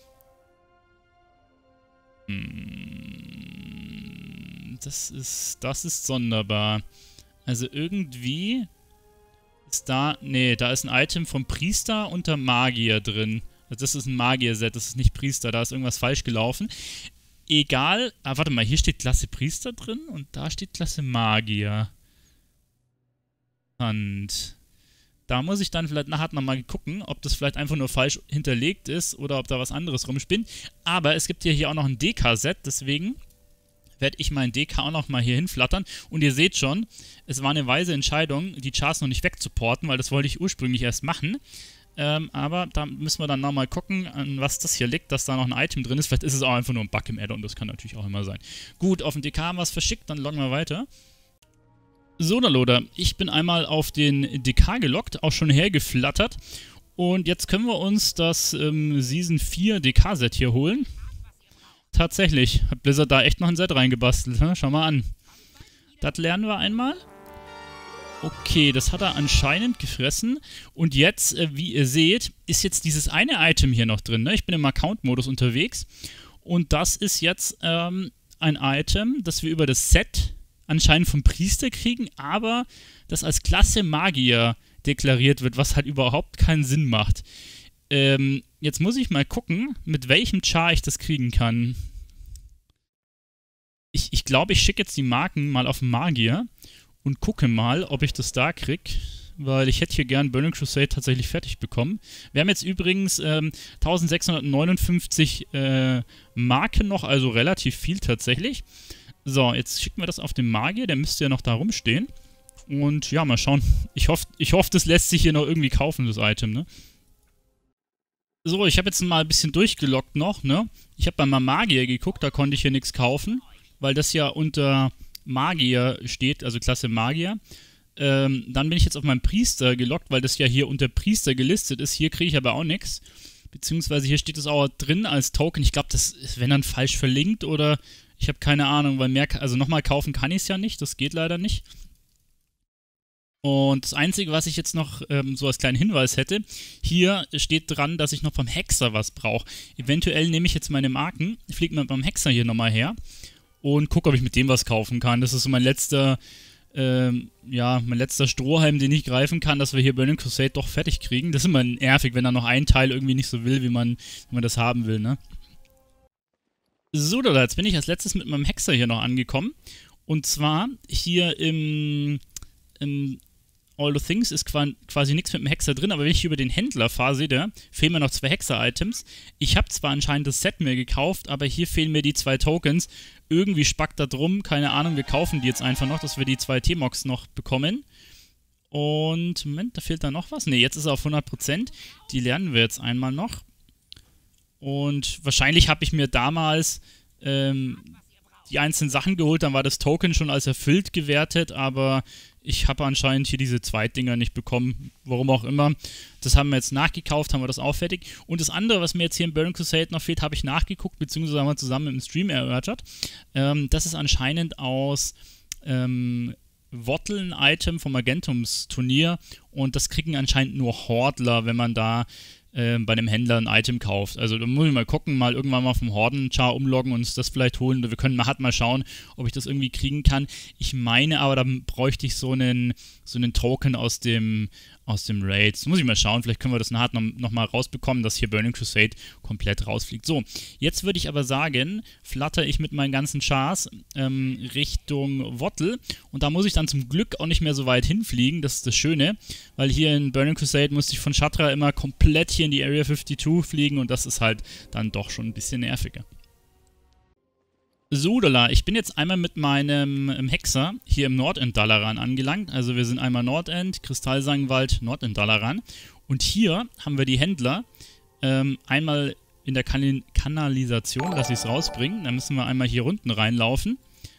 Hm, das ist, das ist sonderbar. Also irgendwie ist da, nee, da ist ein Item vom Priester unter Magier drin. Das ist ein Magier-Set, das ist nicht Priester, da ist irgendwas falsch gelaufen. Egal, ah, warte mal, hier steht Klasse Priester drin und da steht Klasse Magier. Und da muss ich dann vielleicht nachher nochmal gucken, ob das vielleicht einfach nur falsch hinterlegt ist oder ob da was anderes rumspinnt. Aber es gibt ja hier auch noch ein D K-Set, deswegen werde ich meinen D K auch noch mal hier hinflattern. Und ihr seht schon, es war eine weise Entscheidung, die Chars noch nicht wegzuporten, weil das wollte ich ursprünglich erst machen. Ähm, aber da müssen wir dann nochmal gucken, an was das hier liegt, dass da noch ein Item drin ist. Vielleicht ist es auch einfach nur ein Bug im Add-on, das kann natürlich auch immer sein. Gut, auf den D K haben wir es verschickt, dann loggen wir weiter. So, Loader, ich bin einmal auf den D K geloggt, auch schon hergeflattert. Und jetzt können wir uns das ähm, Season vier D K-Set hier holen. Tatsächlich, hat Blizzard da echt noch ein Set reingebastelt, ne? Schau mal an. Das lernen wir einmal. Okay, das hat er anscheinend gefressen. Und jetzt, äh, wie ihr seht, ist jetzt dieses eine Item hier noch drin. Ne? Ich bin im Account-Modus unterwegs. Und das ist jetzt ähm, ein Item, das wir über das Set anscheinend vom Priester kriegen, aber das als Klasse Magier deklariert wird, was halt überhaupt keinen Sinn macht. Ähm, jetzt muss ich mal gucken, mit welchem Char ich das kriegen kann. Ich, ich glaube, ich schicke jetzt die Marken mal auf Magier und gucke mal, ob ich das da kriege. Weil ich hätte hier gern Burning Crusade tatsächlich fertig bekommen. Wir haben jetzt übrigens ähm, eintausendsechshundertneunundfünfzig äh, Marken noch, also relativ viel tatsächlich. So, jetzt schicken wir das auf den Magier, der müsste ja noch da rumstehen. Und ja, mal schauen. Ich hoffe, ich hoff, das lässt sich hier noch irgendwie kaufen, das Item, ne? So, ich habe jetzt mal ein bisschen durchgelockt noch, ne? Ich habe bei meinem Magier geguckt, da konnte ich hier nichts kaufen, weil das ja unter Magier steht, also Klasse Magier. Ähm, dann bin ich jetzt auf meinen Priester gelockt, weil das ja hier unter Priester gelistet ist. Hier kriege ich aber auch nichts. Beziehungsweise hier steht es auch drin als Token. Ich glaube, das ist, wenn dann falsch verlinkt oder ich habe keine Ahnung, weil mehr, also nochmal kaufen kann ich es ja nicht. Das geht leider nicht. Und das Einzige, was ich jetzt noch ähm, so als kleinen Hinweis hätte, hier steht dran, dass ich noch beim Hexer was brauche. Eventuell nehme ich jetzt meine Marken, fliege mal beim Hexer hier nochmal her und gucke, ob ich mit dem was kaufen kann. Das ist so mein letzter... Ähm, ja, mein letzter Strohhalm, den ich greifen kann, dass wir hier Burning Crusade doch fertig kriegen. Das ist immer nervig, wenn da noch ein Teil irgendwie nicht so will, wie man, wie man das haben will, ne? So, da jetzt bin ich als letztes mit meinem Hexer hier noch angekommen. Und zwar hier im, im All the Things ist quasi nichts mit dem Hexer drin, aber wenn ich über den Händler fahre, seht ihr, fehlen mir noch zwei Hexer-Items. Ich habe zwar anscheinend das Set mir gekauft, aber hier fehlen mir die zwei Tokens. Irgendwie spackt da drum, keine Ahnung, wir kaufen die jetzt einfach noch, dass wir die zwei T-Mox noch bekommen. Und, Moment, da fehlt da noch was? Ne, jetzt ist er auf hundert Prozent. Die lernen wir jetzt einmal noch. Und wahrscheinlich habe ich mir damals ähm, die einzelnen Sachen geholt, dann war das Token schon als erfüllt gewertet, aber ich habe anscheinend hier diese Zweitdinger nicht bekommen, warum auch immer. Das haben wir jetzt nachgekauft, haben wir das auch fertig. Und das andere, was mir jetzt hier in Burning Crusade noch fehlt, habe ich nachgeguckt, beziehungsweise haben wir zusammen im Stream erörtert. Ähm, das ist anscheinend aus ähm, Wottel ein Item vom Magentums Turnier und das kriegen anscheinend nur Hordler, wenn man da äh, bei dem Händler ein Item kauft. Also da muss ich mal gucken, mal irgendwann mal vom Horden-Char umloggen und uns das vielleicht holen. Wir können mal, halt mal schauen, ob ich das irgendwie kriegen kann. Ich meine aber, da bräuchte ich so einen, so einen Token aus dem, aus dem Raid. Das muss ich mal schauen, vielleicht können wir das nachher noch, noch mal rausbekommen, dass hier Burning Crusade komplett rausfliegt. So, jetzt würde ich aber sagen, flatter ich mit meinen ganzen Chars ähm, Richtung Wottel und da muss ich dann zum Glück auch nicht mehr so weit hinfliegen, das ist das Schöne, weil hier in Burning Crusade musste ich von Shatra immer komplett hier in die Area zweiundfünfzig fliegen und das ist halt dann doch schon ein bisschen nerviger. So, Dala, ich bin jetzt einmal mit meinem Hexer hier im Nordend Dalaran angelangt. Also wir sind einmal Nordend, Kristallsangwald, Nordend Dalaran. Und hier haben wir die Händler ähm, einmal in der kan Kanalisation, lass ich es rausbringen. Dann müssen wir einmal hier unten reinlaufen.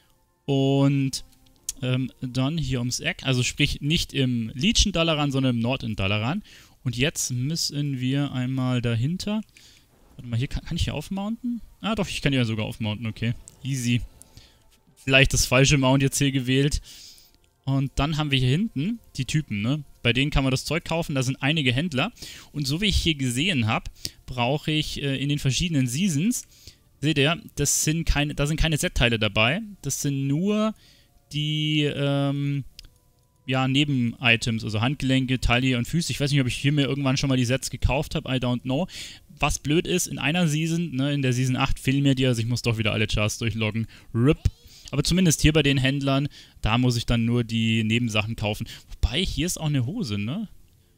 Und ähm, dann hier ums Eck, also sprich nicht im Legion Dalaran, sondern im Nordend Dalaran. Und jetzt müssen wir einmal dahinter... Warte mal, hier kann, kann ich hier aufmounten? Ah doch, ich kann hier sogar aufmounten, okay. Easy. Vielleicht das falsche Mount jetzt hier gewählt. Und dann haben wir hier hinten die Typen, ne? Bei denen kann man das Zeug kaufen, da sind einige Händler. Und so wie ich hier gesehen habe, brauche ich äh, in den verschiedenen Seasons, seht ihr, das sind keine, da sind keine Set-Teile dabei. Das sind nur die, ähm, ja, Neben-Items, also Handgelenke, Taille und Füße. Ich weiß nicht, ob ich hier mir irgendwann schon mal die Sets gekauft habe, I don't know. Was blöd ist, in einer Season, ne, in der Season acht fehlen mir die, also ich muss doch wieder alle Chars durchloggen. R I P. Aber zumindest hier bei den Händlern, da muss ich dann nur die Nebensachen kaufen. Wobei, hier ist auch eine Hose, ne?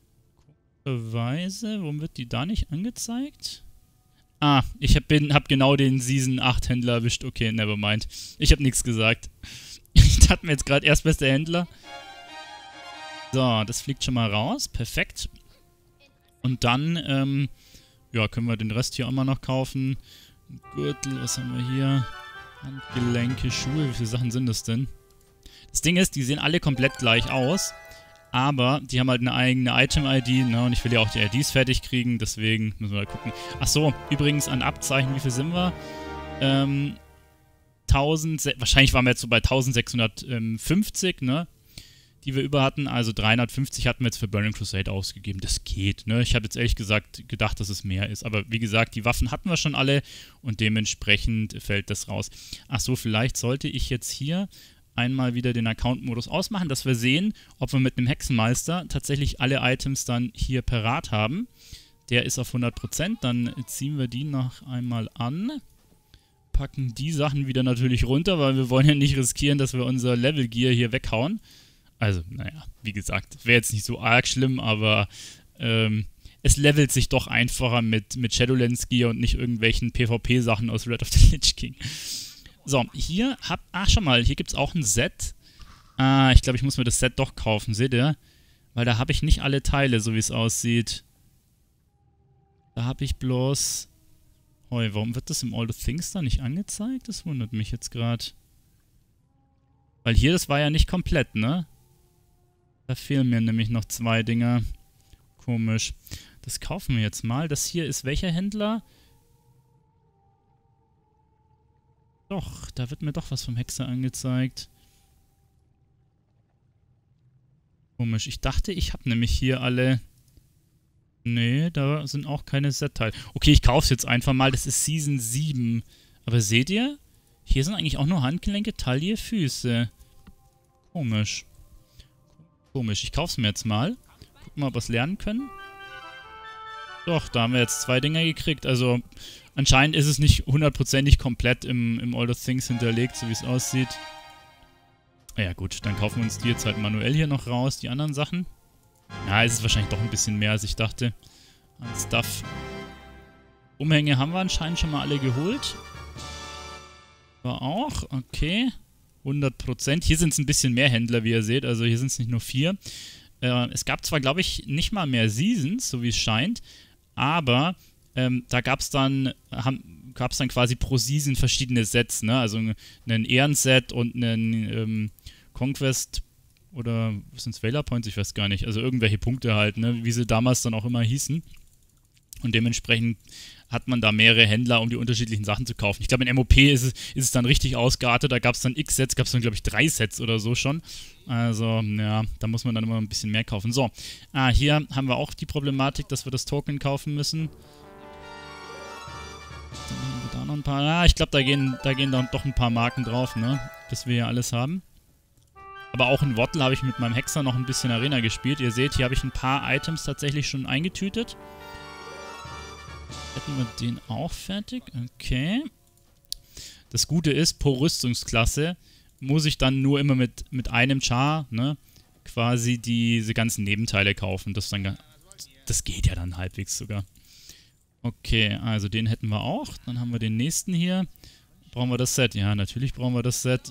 Beweise, warum wird die da nicht angezeigt? Ah, ich habe hab genau den Season acht Händler erwischt. Okay, nevermind. Ich habe nichts gesagt. Ich dachte mir jetzt gerade erstbester Händler. So, das fliegt schon mal raus. Perfekt. Und dann, ähm... ja, können wir den Rest hier auch mal noch kaufen. Gürtel, was haben wir hier? Handgelenke, Schuhe, wie viele Sachen sind das denn? Das Ding ist, die sehen alle komplett gleich aus, aber die haben halt eine eigene Item-I D, ne? Und ich will ja auch die I Ds fertig kriegen, deswegen müssen wir mal gucken. Achso, übrigens an Abzeichen, wie viel sind wir? Ähm, tausend, wahrscheinlich waren wir jetzt so bei eintausendsechshundertfünfzig, ne? Die wir über hatten, also dreihundertfünfzig hatten wir jetzt für Burning Crusade ausgegeben. Das geht, ne? Ich habe jetzt ehrlich gesagt gedacht, dass es mehr ist. Aber wie gesagt, die Waffen hatten wir schon alle und dementsprechend fällt das raus. Achso, vielleicht sollte ich jetzt hier einmal wieder den Account-Modus ausmachen, dass wir sehen, ob wir mit einem Hexenmeister tatsächlich alle Items dann hier parat haben. Der ist auf hundert Prozent. Dann ziehen wir die noch einmal an. Packen die Sachen wieder natürlich runter, weil wir wollen ja nicht riskieren, dass wir unser Level Gear hier weghauen. Also, naja, wie gesagt, wäre jetzt nicht so arg schlimm, aber ähm, es levelt sich doch einfacher mit, mit Shadowlands Gear und nicht irgendwelchen PvP-Sachen aus Red of the Lich King. So, hier hab... Ach, schau mal, hier gibt es auch ein Set. Ah, ich glaube, ich muss mir das Set doch kaufen, seht ihr? Weil da habe ich nicht alle Teile, so wie es aussieht. Da habe ich bloß... Hoi, warum wird das im All the Things da nicht angezeigt? Das wundert mich jetzt gerade. Weil hier, das war ja nicht komplett, ne? Da fehlen mir nämlich noch zwei Dinger. Komisch. Das kaufen wir jetzt mal. Das hier ist welcher Händler? Doch, da wird mir doch was vom Hexer angezeigt. Komisch. Ich dachte, ich habe nämlich hier alle... Nee, da sind auch keine Set-Teile. Okay, ich kaufe es jetzt einfach mal. Das ist Season sieben. Aber seht ihr? Hier sind eigentlich auch nur Handgelenke, Taille, Füße. Komisch. Komisch. Ich kaufe es mir jetzt mal. Gucken mal, ob wir es lernen können. Doch, da haben wir jetzt zwei Dinger gekriegt. Also, anscheinend ist es nicht hundertprozentig komplett im, im All the Things hinterlegt, so wie es aussieht. Ja gut, dann kaufen wir uns die jetzt halt manuell hier noch raus, die anderen Sachen. Ja, es ist wahrscheinlich doch ein bisschen mehr, als ich dachte. An Stuff. Umhänge haben wir anscheinend schon mal alle geholt. War auch, okay. hundert Prozent. Hier sind es ein bisschen mehr Händler, wie ihr seht. Also hier sind es nicht nur vier. Äh, es gab zwar, glaube ich, nicht mal mehr Seasons, so wie es scheint. Aber ähm, da gab es dann, gab es dann quasi pro Season verschiedene Sets. Ne? Also einen Ehrenset und einen ähm, Conquest oder was sind es, Valor Points? Ich weiß gar nicht. Also irgendwelche Punkte halt, ne? Wie sie damals dann auch immer hießen. Und dementsprechend hat man da mehrere Händler, um die unterschiedlichen Sachen zu kaufen. Ich glaube, in M O P ist es, ist es dann richtig ausgeartet. Da gab es dann X-Sets, gab es dann, glaube ich, drei Sets oder so schon. Also, ja, da muss man dann immer ein bisschen mehr kaufen. So, ah, hier haben wir auch die Problematik, dass wir das Token kaufen müssen. Dann haben wir da noch ein paar. Ah, ich glaube, da gehen, da gehen dann doch ein paar Marken drauf, ne? Dass wir hier alles haben. Aber auch in Wattle habe ich mit meinem Hexer noch ein bisschen Arena gespielt. Ihr seht, hier habe ich ein paar Items tatsächlich schon eingetütet. Hätten wir den auch fertig. Okay. Das Gute ist, pro Rüstungsklasse muss ich dann nur immer mit, mit einem Char, ne, quasi diese ganzen Nebenteile kaufen. Das, dann, das geht ja dann halbwegs sogar. Okay, also den hätten wir auch. Dann haben wir den nächsten hier. Brauchen wir das Set? Ja, natürlich brauchen wir das Set.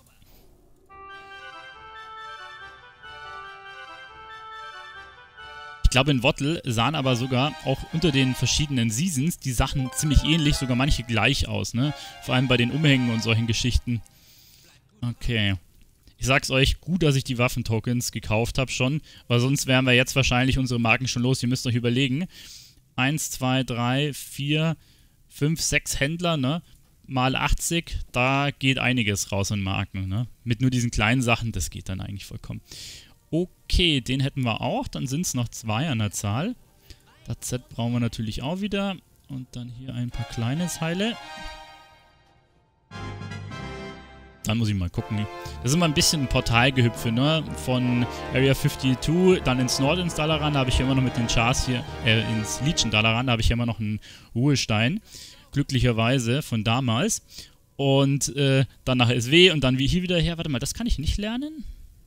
Ich glaube, in Wattle sahen aber sogar auch unter den verschiedenen Seasons die Sachen ziemlich ähnlich, sogar manche gleich aus, ne? Vor allem bei den Umhängen und solchen Geschichten. Okay. Ich sag's euch, gut, dass ich die Waffentokens gekauft habe schon, weil sonst wären wir jetzt wahrscheinlich unsere Marken schon los. Ihr müsst euch überlegen. Eins, zwei, drei, vier, fünf, sechs Händler, ne? Mal achtzig, da geht einiges raus an Marken, ne? Mit nur diesen kleinen Sachen, das geht dann eigentlich vollkommen. Okay, den hätten wir auch. Dann sind es noch zwei an der Zahl. Das Set brauchen wir natürlich auch wieder. Und dann hier ein paar kleine Teile. Dann muss ich mal gucken. Das ist immer ein bisschen ein Portalgehüpfe, ne? Von Area zweiundfünfzig, dann ins Nordens Dalaran, da habe ich immer noch mit den Chars hier, äh, ins Legion Dalaran, da habe ich immer noch einen Ruhestein. Glücklicherweise von damals. Und äh, dann nach S W und dann wie hier wieder her. Warte mal, das kann ich nicht lernen?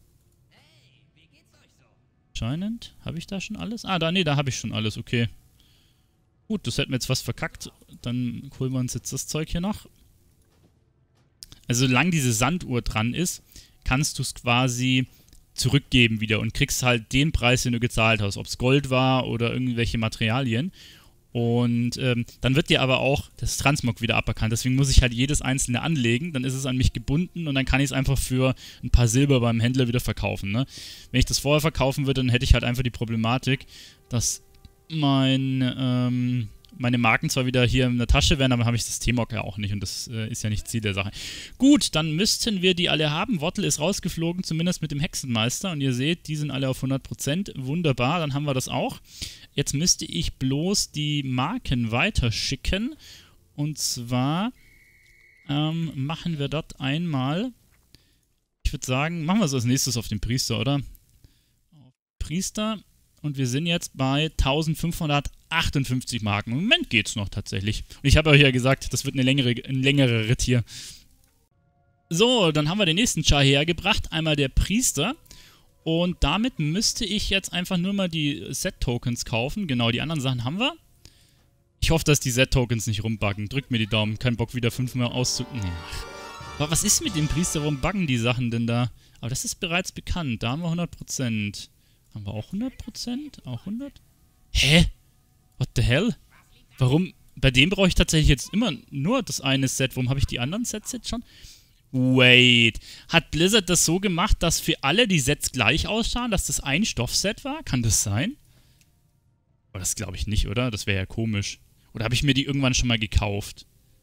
Anscheinend. Habe ich da schon alles? Ah, da, nee, da habe ich schon alles, okay. Gut, das hätten wir jetzt was verkackt. Dann holen wir uns jetzt das Zeug hier noch. Also, solange diese Sanduhr dran ist, kannst du es quasi zurückgeben wieder und kriegst halt den Preis, den du gezahlt hast. Ob es Gold war oder irgendwelche Materialien. Und ähm, dann wird dir aber auch das Transmog wieder aberkannt. Deswegen muss ich halt jedes einzelne anlegen. Dann ist es an mich gebunden und dann kann ich es einfach für ein paar Silber beim Händler wieder verkaufen. Ne? Wenn ich das vorher verkaufen würde, dann hätte ich halt einfach die Problematik, dass mein, ähm, meine Marken zwar wieder hier in der Tasche wären, aber habe ich das T-Mog ja auch nicht und das äh, ist ja nicht Ziel der Sache. Gut, dann müssten wir die alle haben. Wattle ist rausgeflogen, zumindest mit dem Hexenmeister und ihr seht, die sind alle auf hundert Prozent. Wunderbar, dann haben wir das auch. Jetzt müsste ich bloß die Marken weiterschicken. Und zwar ähm, machen wir dort einmal, ich würde sagen, machen wir es als nächstes auf den Priester, oder? Auf Priester, Und wir sind jetzt bei eintausendfünfhundertachtundfünfzig Marken. Im Moment geht's noch tatsächlich. Und ich habe euch ja gesagt, das wird eine längere, ein längerer Ritt hier. So, dann haben wir den nächsten Char hergebracht. Einmal der Priester. Und damit müsste ich jetzt einfach nur mal die Set-Tokens kaufen. Genau, die anderen Sachen haben wir. Ich hoffe, dass die Set-Tokens nicht rumbuggen. Drückt mir die Daumen. Kein Bock, wieder fünfmal auszu... Nee. Aber was ist mit dem Priester? Warum buggen die Sachen denn da? Aber das ist bereits bekannt. Da haben wir hundert Prozent. Haben wir auch hundert Prozent? Auch hundert? Hä? What the hell? Warum? Bei dem brauche ich tatsächlich jetzt immer nur das eine Set. Warum habe ich die anderen Sets jetzt schon? Wait. Hat Blizzard das so gemacht, dass für alle die Sets gleich aussahen? Dass das ein Stoffset war? Kann das sein? Aber das glaube ich nicht, oder? Das wäre ja komisch. Oder habe ich mir die irgendwann schon mal gekauft?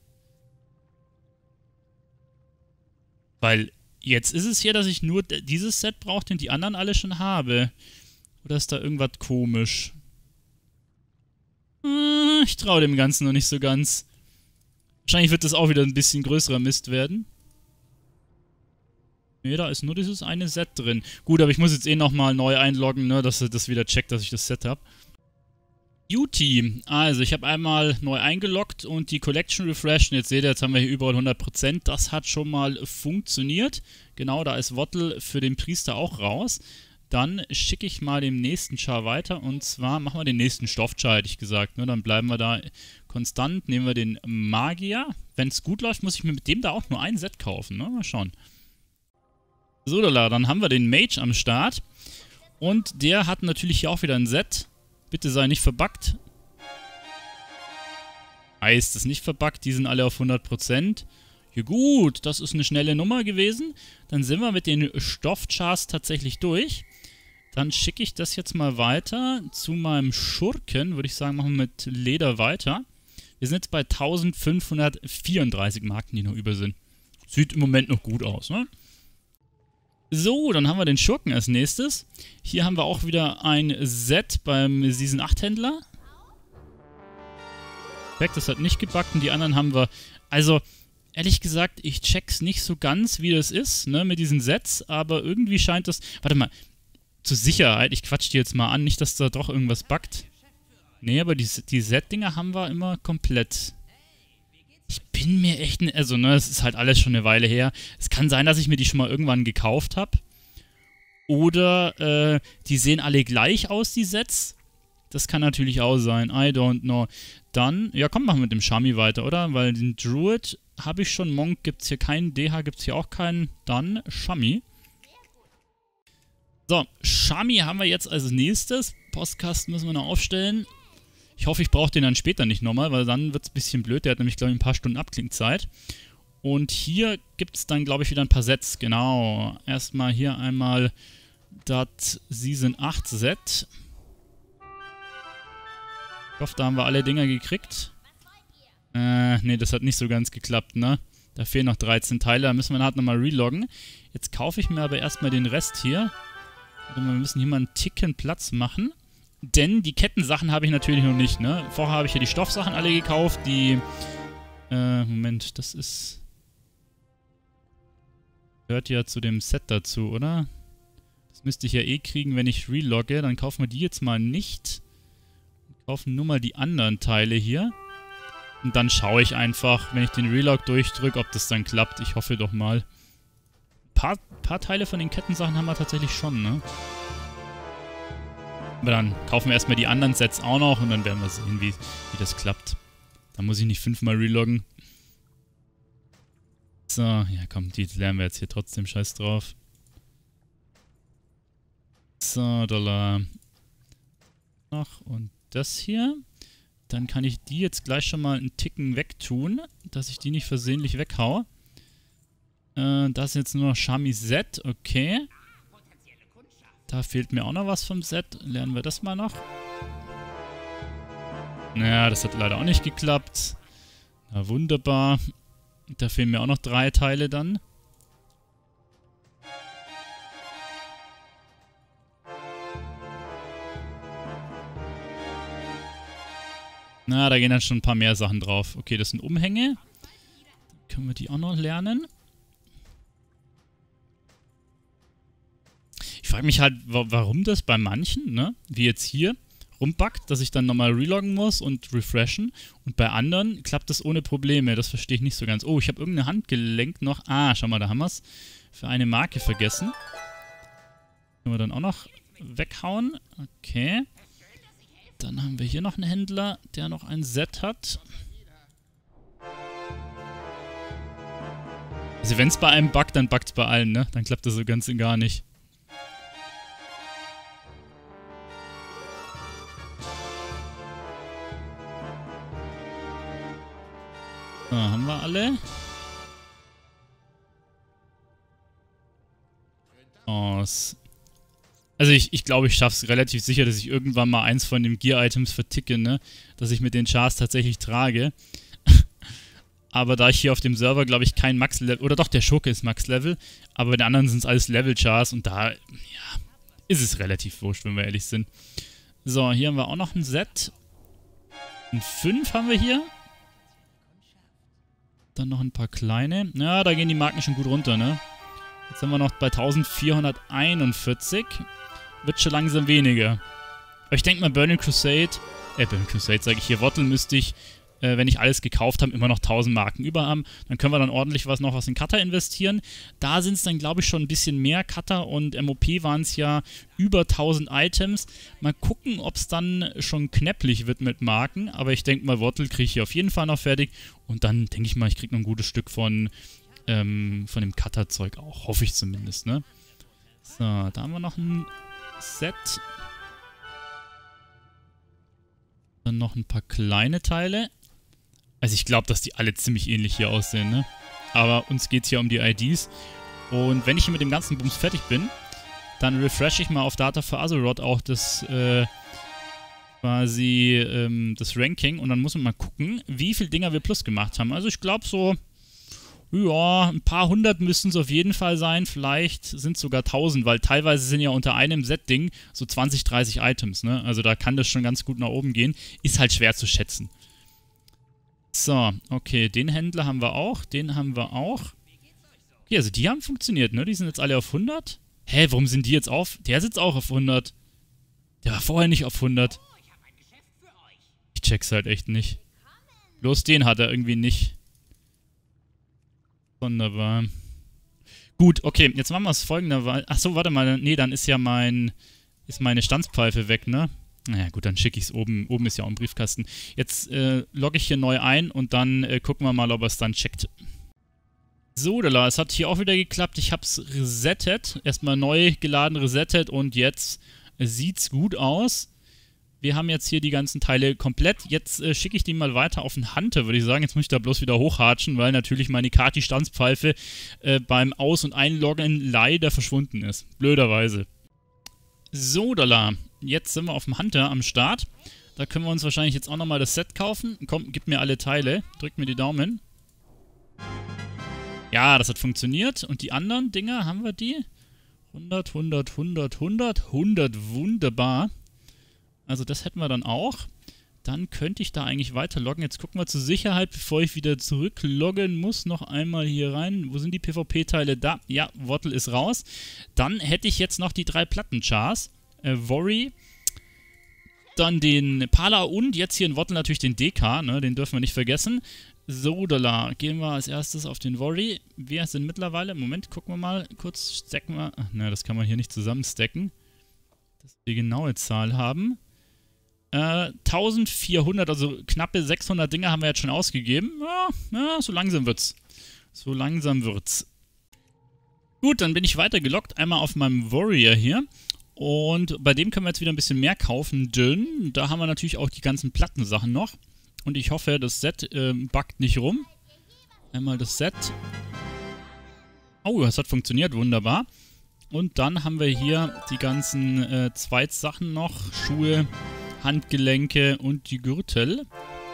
Weil jetzt ist es hier, dass ich nur dieses Set brauche, den die anderen alle schon habe. Oder ist da irgendwas komisch? Hm, ich traue dem Ganzen noch nicht so ganz. Wahrscheinlich wird das auch wieder ein bisschen größerer Mist werden. Ne, da ist nur dieses eine Set drin. Gut, aber ich muss jetzt eh nochmal neu einloggen, ne, dass er das wieder checkt, dass ich das Set habe. Duty. Also, ich habe einmal neu eingeloggt und die Collection refreshed. Und jetzt seht ihr, jetzt haben wir hier überall hundert Prozent. Das hat schon mal funktioniert. Genau, da ist Wottel für den Priester auch raus. Dann schicke ich mal dem nächsten Char weiter. Und zwar machen wir den nächsten Stoffchar, hätte ich gesagt. Ne, dann bleiben wir da konstant. Nehmen wir den Magier. Wenn es gut läuft, muss ich mir mit dem da auch nur ein Set kaufen. Ne? Mal schauen. So, dann haben wir den Mage am Start. Und der hat natürlich hier auch wieder ein Set. Bitte sei nicht verbuggt. Heißt, das ist nicht verbuggt. Die sind alle auf hundert Prozent. Ja gut, das ist eine schnelle Nummer gewesen. Dann sind wir mit den Stoffchars tatsächlich durch. Dann schicke ich das jetzt mal weiter zu meinem Schurken. Würde ich sagen, machen wir mit Leder weiter. Wir sind jetzt bei eintausendfünfhundertvierunddreißig Marken, die noch über sind. Sieht im Moment noch gut aus, ne? So, dann haben wir den Schurken als nächstes. Hier haben wir auch wieder ein Set beim Season acht Händler. Perfekt, das hat nicht gebackt und die anderen haben wir... Also, ehrlich gesagt, ich check's nicht so ganz, wie das ist, ne, mit diesen Sets, aber irgendwie scheint das... Warte mal, zur Sicherheit, ich quatsch die jetzt mal an, nicht, dass da doch irgendwas backt. Nee, aber die, die Set-Dinger haben wir immer komplett... Ich bin mir echt... Ne, also, ne, es ist halt alles schon eine Weile her. Es kann sein, dass ich mir die schon mal irgendwann gekauft habe. Oder, äh, die sehen alle gleich aus, die Sets. Das kann natürlich auch sein. I don't know. Dann, ja komm, machen wir mit dem Shami weiter, oder? Weil den Druid habe ich schon. Monk gibt es hier keinen. D H gibt es hier auch keinen. Dann Shami. So, Shami haben wir jetzt als nächstes. Postkasten müssen wir noch aufstellen. Ich hoffe, ich brauche den dann später nicht nochmal, weil dann wird es ein bisschen blöd. Der hat nämlich, glaube ich, ein paar Stunden Abklingzeit. Und hier gibt es dann, glaube ich, wieder ein paar Sets. Genau. Erstmal hier einmal das Season acht Set. Ich hoffe, da haben wir alle Dinger gekriegt. Äh, ne, das hat nicht so ganz geklappt, ne? Da fehlen noch dreizehn Teile. Da müssen wir halt nochmal reloggen. Jetzt kaufe ich mir aber erstmal den Rest hier. Also wir müssen hier mal einen Ticken Platz machen. Denn die Kettensachen habe ich natürlich noch nicht, ne? Vorher habe ich ja die Stoffsachen alle gekauft, die... Äh, Moment, das ist... Gehört ja zu dem Set dazu, oder? Das müsste ich ja eh kriegen, wenn ich relogge. Dann kaufen wir die jetzt mal nicht. Wir kaufen nur mal die anderen Teile hier. Und dann schaue ich einfach, wenn ich den Relog durchdrücke, ob das dann klappt. Ich hoffe doch mal. Ein paar, paar Teile von den Kettensachen haben wir tatsächlich schon, ne? Aber dann kaufen wir erstmal die anderen Sets auch noch und dann werden wir sehen, wie, wie das klappt. Da muss ich nicht fünfmal reloggen. So, ja komm, die lernen wir jetzt hier trotzdem, scheiß drauf. So, Dollar. Noch und das hier. Dann kann ich die jetzt gleich schon mal einen Ticken wegtun, dass ich die nicht versehentlich weghaue. Äh, das ist jetzt nur noch Shami Set, okay. Da fehlt mir auch noch was vom Set. Lernen wir das mal noch. Naja, das hat leider auch nicht geklappt. Na wunderbar. Da fehlen mir auch noch drei Teile dann. Na, da gehen dann schon ein paar mehr Sachen drauf. Okay, das sind Umhänge. Dann können wir die auch noch lernen. Ich frage mich halt, wa warum das bei manchen, ne, wie jetzt hier, rumbackt, dass ich dann nochmal reloggen muss und refreshen. Und bei anderen klappt das ohne Probleme. Das verstehe ich nicht so ganz. Oh, ich habe irgendein Handgelenk noch. Ah, schau mal, da haben wir es für eine Marke vergessen. Können wir dann auch noch weghauen. Okay. Dann haben wir hier noch einen Händler, der noch ein Set hat. Also wenn es bei einem buggt, dann buggt es bei allen, ne? Dann klappt das so ganz und gar nicht. So, haben wir alle. Aus. Also ich, ich glaube, ich schaffe es relativ sicher, dass ich irgendwann mal eins von den Gear-Items verticke, ne? Dass ich mit den Chars tatsächlich trage. Aber da ich hier auf dem Server, glaube ich, kein Max-Level... Oder doch, der Schurke ist Max-Level. Aber bei den anderen sind es alles Level-Chars und da, ja, ist es relativ wurscht, wenn wir ehrlich sind. So, hier haben wir auch noch ein Set. Ein fünf haben wir hier. Dann noch ein paar kleine. Ja, da gehen die Marken schon gut runter, ne? Jetzt sind wir noch bei eintausendvierhunderteinundvierzig. Wird schon langsam weniger. Aber ich denke mal, Burning Crusade, äh, Burning Crusade sage ich hier, Wottel müsste ich, äh, wenn ich alles gekauft habe, immer noch tausend Marken über haben. Dann können wir dann ordentlich was noch was in Cutter investieren. Da sind es dann, glaube ich, schon ein bisschen mehr. Cutter und M O P waren es ja über tausend Items. Mal gucken, ob es dann schon knäpplich wird mit Marken. Aber ich denke mal, Wottel kriege ich hier auf jeden Fall noch fertig. Und dann denke ich mal, ich kriege noch ein gutes Stück von, ähm, von dem Cutter-Zeug auch. Hoffe ich zumindest, ne? So, da haben wir noch ein Set. Dann noch ein paar kleine Teile. Also ich glaube, dass die alle ziemlich ähnlich hier aussehen, ne? Aber uns geht es hier um die I Ds. Und wenn ich hier mit dem ganzen Bums fertig bin, dann refresh ich mal auf Data for Azeroth auch das, äh, quasi, ähm, das Ranking. Und dann muss man mal gucken, wie viele Dinger wir plus gemacht haben. Also ich glaube so, ja, ein paar hundert müssten es auf jeden Fall sein. Vielleicht sind es sogar tausend, weil teilweise sind ja unter einem Set-Ding so zwanzig, dreißig Items, ne? Also da kann das schon ganz gut nach oben gehen. Ist halt schwer zu schätzen. So, okay, den Händler haben wir auch, den haben wir auch. Okay, also die haben funktioniert, ne? Die sind jetzt alle auf hundert. Hä, warum sind die jetzt auf? Der sitzt auch auf hundert. Der war vorher nicht auf hundert. Ich check's halt echt nicht. Bloß den hat er irgendwie nicht. Wunderbar. Gut, okay, jetzt machen wir es folgenderweise. Achso, warte mal, nee, dann ist ja mein, ist meine Stanzpfeife weg, ne? Naja, gut, dann schicke ich es oben. Oben ist ja auch ein Briefkasten. Jetzt äh, logge ich hier neu ein und dann äh, gucken wir mal, ob er es dann checkt. So, Dala, es hat hier auch wieder geklappt. Ich habe es resettet. Erstmal neu geladen, resettet und jetzt äh, sieht's gut aus. Wir haben jetzt hier die ganzen Teile komplett. Jetzt äh, schicke ich die mal weiter auf den Hunter, würde ich sagen. Jetzt muss ich da bloß wieder hochhatschen, weil natürlich meine Kati-Stanzpfeife äh, beim Aus- und Einloggen leider verschwunden ist. Blöderweise. So, Dala. Jetzt sind wir auf dem Hunter am Start. Da können wir uns wahrscheinlich jetzt auch nochmal das Set kaufen. Komm, gib mir alle Teile. Drück mir die Daumen. Ja, das hat funktioniert. Und die anderen Dinger, haben wir die? hundert, hundert, hundert, hundert, hundert. Wunderbar. Also das hätten wir dann auch. Dann könnte ich da eigentlich weiter loggen. Jetzt gucken wir zur Sicherheit, bevor ich wieder zurückloggen muss, noch einmal hier rein. Wo sind die PvP-Teile? Da. Ja, Wottel ist raus. Dann hätte ich jetzt noch die drei Plattenchars. Äh, Worry. Dann den Pala und jetzt hier in Wottel natürlich den D K, ne? Den dürfen wir nicht vergessen. So, da gehen wir als erstes auf den Worry. Wir sind mittlerweile, Moment, gucken wir mal, kurz stacken wir. Ach, na, das kann man hier nicht zusammen stacken. Dass wir die genaue Zahl haben. Äh, eintausendvierhundert, also knappe sechshundert Dinger haben wir jetzt schon ausgegeben. Ja, ja, so langsam wird's. So langsam wird's. Gut, dann bin ich weiter geloggt, einmal auf meinem Warrior hier. Und bei dem können wir jetzt wieder ein bisschen mehr kaufen, denn da haben wir natürlich auch die ganzen Plattensachen noch. Und ich hoffe, das Set äh, buggt nicht rum. Einmal das Set. Oh, das hat funktioniert, wunderbar. Und dann haben wir hier die ganzen äh, Zweitsachen noch. Schuhe, Handgelenke und die Gürtel.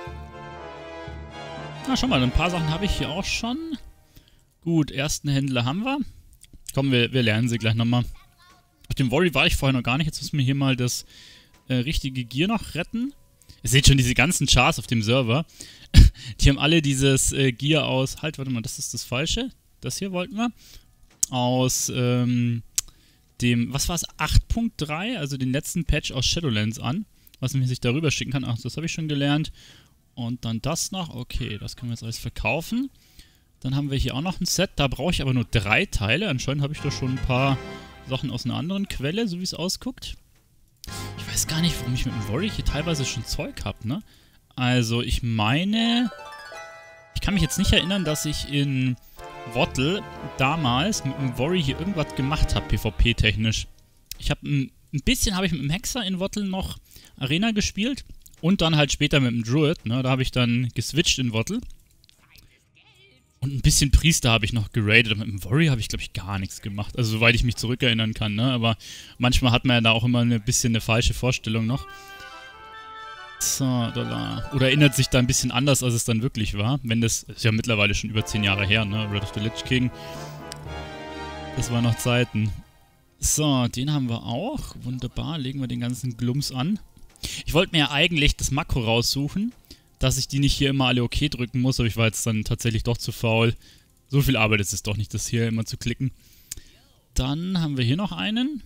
Na, schau mal, ein paar Sachen habe ich hier auch schon. Gut, ersten Händler haben wir. Komm, wir, wir lernen sie gleich nochmal. Auf dem Worry war ich vorher noch gar nicht. Jetzt müssen wir hier mal das äh, richtige Gear noch retten. Ihr seht schon diese ganzen Chars auf dem Server. Die haben alle dieses äh, Gear aus... Halt, warte mal, das ist das Falsche. Das hier wollten wir. Aus ähm, dem, was war es, acht Punkt drei, also den letzten Patch aus Shadowlands an, was man sich darüber schicken kann. Ach, das habe ich schon gelernt. Und dann das noch. Okay, das können wir jetzt alles verkaufen. Dann haben wir hier auch noch ein Set. Da brauche ich aber nur drei Teile. Anscheinend habe ich da schon ein paar Sachen aus einer anderen Quelle, so wie es ausguckt. Ich weiß gar nicht, warum ich mit dem Worry hier teilweise schon Zeug habe, ne? Also, ich meine... Ich kann mich jetzt nicht erinnern, dass ich in Wattle damals mit dem Worry hier irgendwas gemacht habe, PvP-technisch. Ich habe ein, ein bisschen habe ich mit dem Hexer in Wattle noch Arena gespielt. Und dann halt später mit dem Druid, ne? Da habe ich dann geswitcht in Wattle. Und ein bisschen Priester habe ich noch geradet. Und mit dem Worry habe ich, glaube ich, gar nichts gemacht. Also, soweit ich mich zurückerinnern kann, ne? Aber manchmal hat man ja da auch immer ein bisschen eine falsche Vorstellung noch. So, da. Oder erinnert sich da ein bisschen anders, als es dann wirklich war. Wenn das, ist ja mittlerweile schon über zehn Jahre her, ne? Wrath of the Lich King. Das waren noch Zeiten. So, den haben wir auch. Wunderbar, legen wir den ganzen Glums an. Ich wollte mir ja eigentlich das Makro raussuchen, dass ich die nicht hier immer alle okay drücken muss, aber ich war jetzt dann tatsächlich doch zu faul. So viel Arbeit ist es doch nicht, das hier immer zu klicken. Dann haben wir hier noch einen.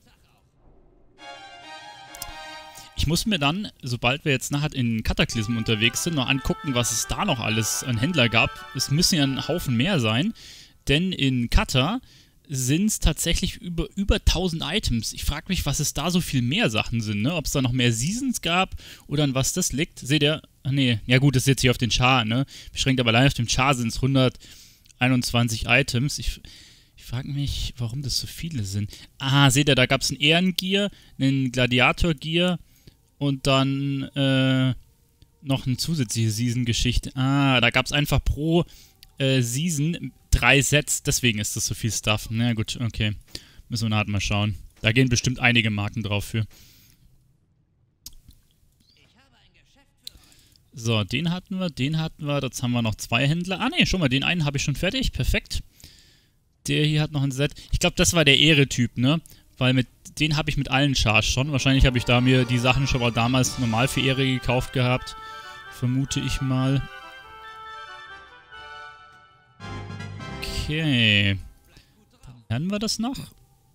Ich muss mir dann, sobald wir jetzt nachher in Cataclysm unterwegs sind, noch angucken, was es da noch alles an Händler gab. Es müssen ja ein Haufen mehr sein, denn in Kata sind es tatsächlich über, über tausend Items. Ich frage mich, was es da so viel mehr Sachen sind, ne? Ob es da noch mehr Seasons gab oder an was das liegt. Seht ihr? Ach nee, ja gut, das ist jetzt hier auf den Char, ne? Beschränkt, aber allein auf dem Char sind es hunderteinundzwanzig Items. Ich, ich frage mich, warum das so viele sind. Ah, seht ihr, da gab es einen Ehrengear, einen Gladiator-Gear und dann äh, noch eine zusätzliche Season-Geschichte. Ah, da gab es einfach pro äh, Season drei Sets, deswegen ist das so viel Stuff. Na gut, okay. Müssen wir nachher mal schauen. Da gehen bestimmt einige Marken drauf für. So, den hatten wir, den hatten wir. Jetzt haben wir noch zwei Händler. Ah ne, schon mal, den einen habe ich schon fertig. Perfekt. Der hier hat noch ein Set. Ich glaube, das war der Ehre-Typ, ne? Weil mit den habe ich mit allen Chars schon. Wahrscheinlich habe ich da mir die Sachen schon mal damals normal für Ehre gekauft gehabt. Vermute ich mal. Okay. Dann lernen wir das noch.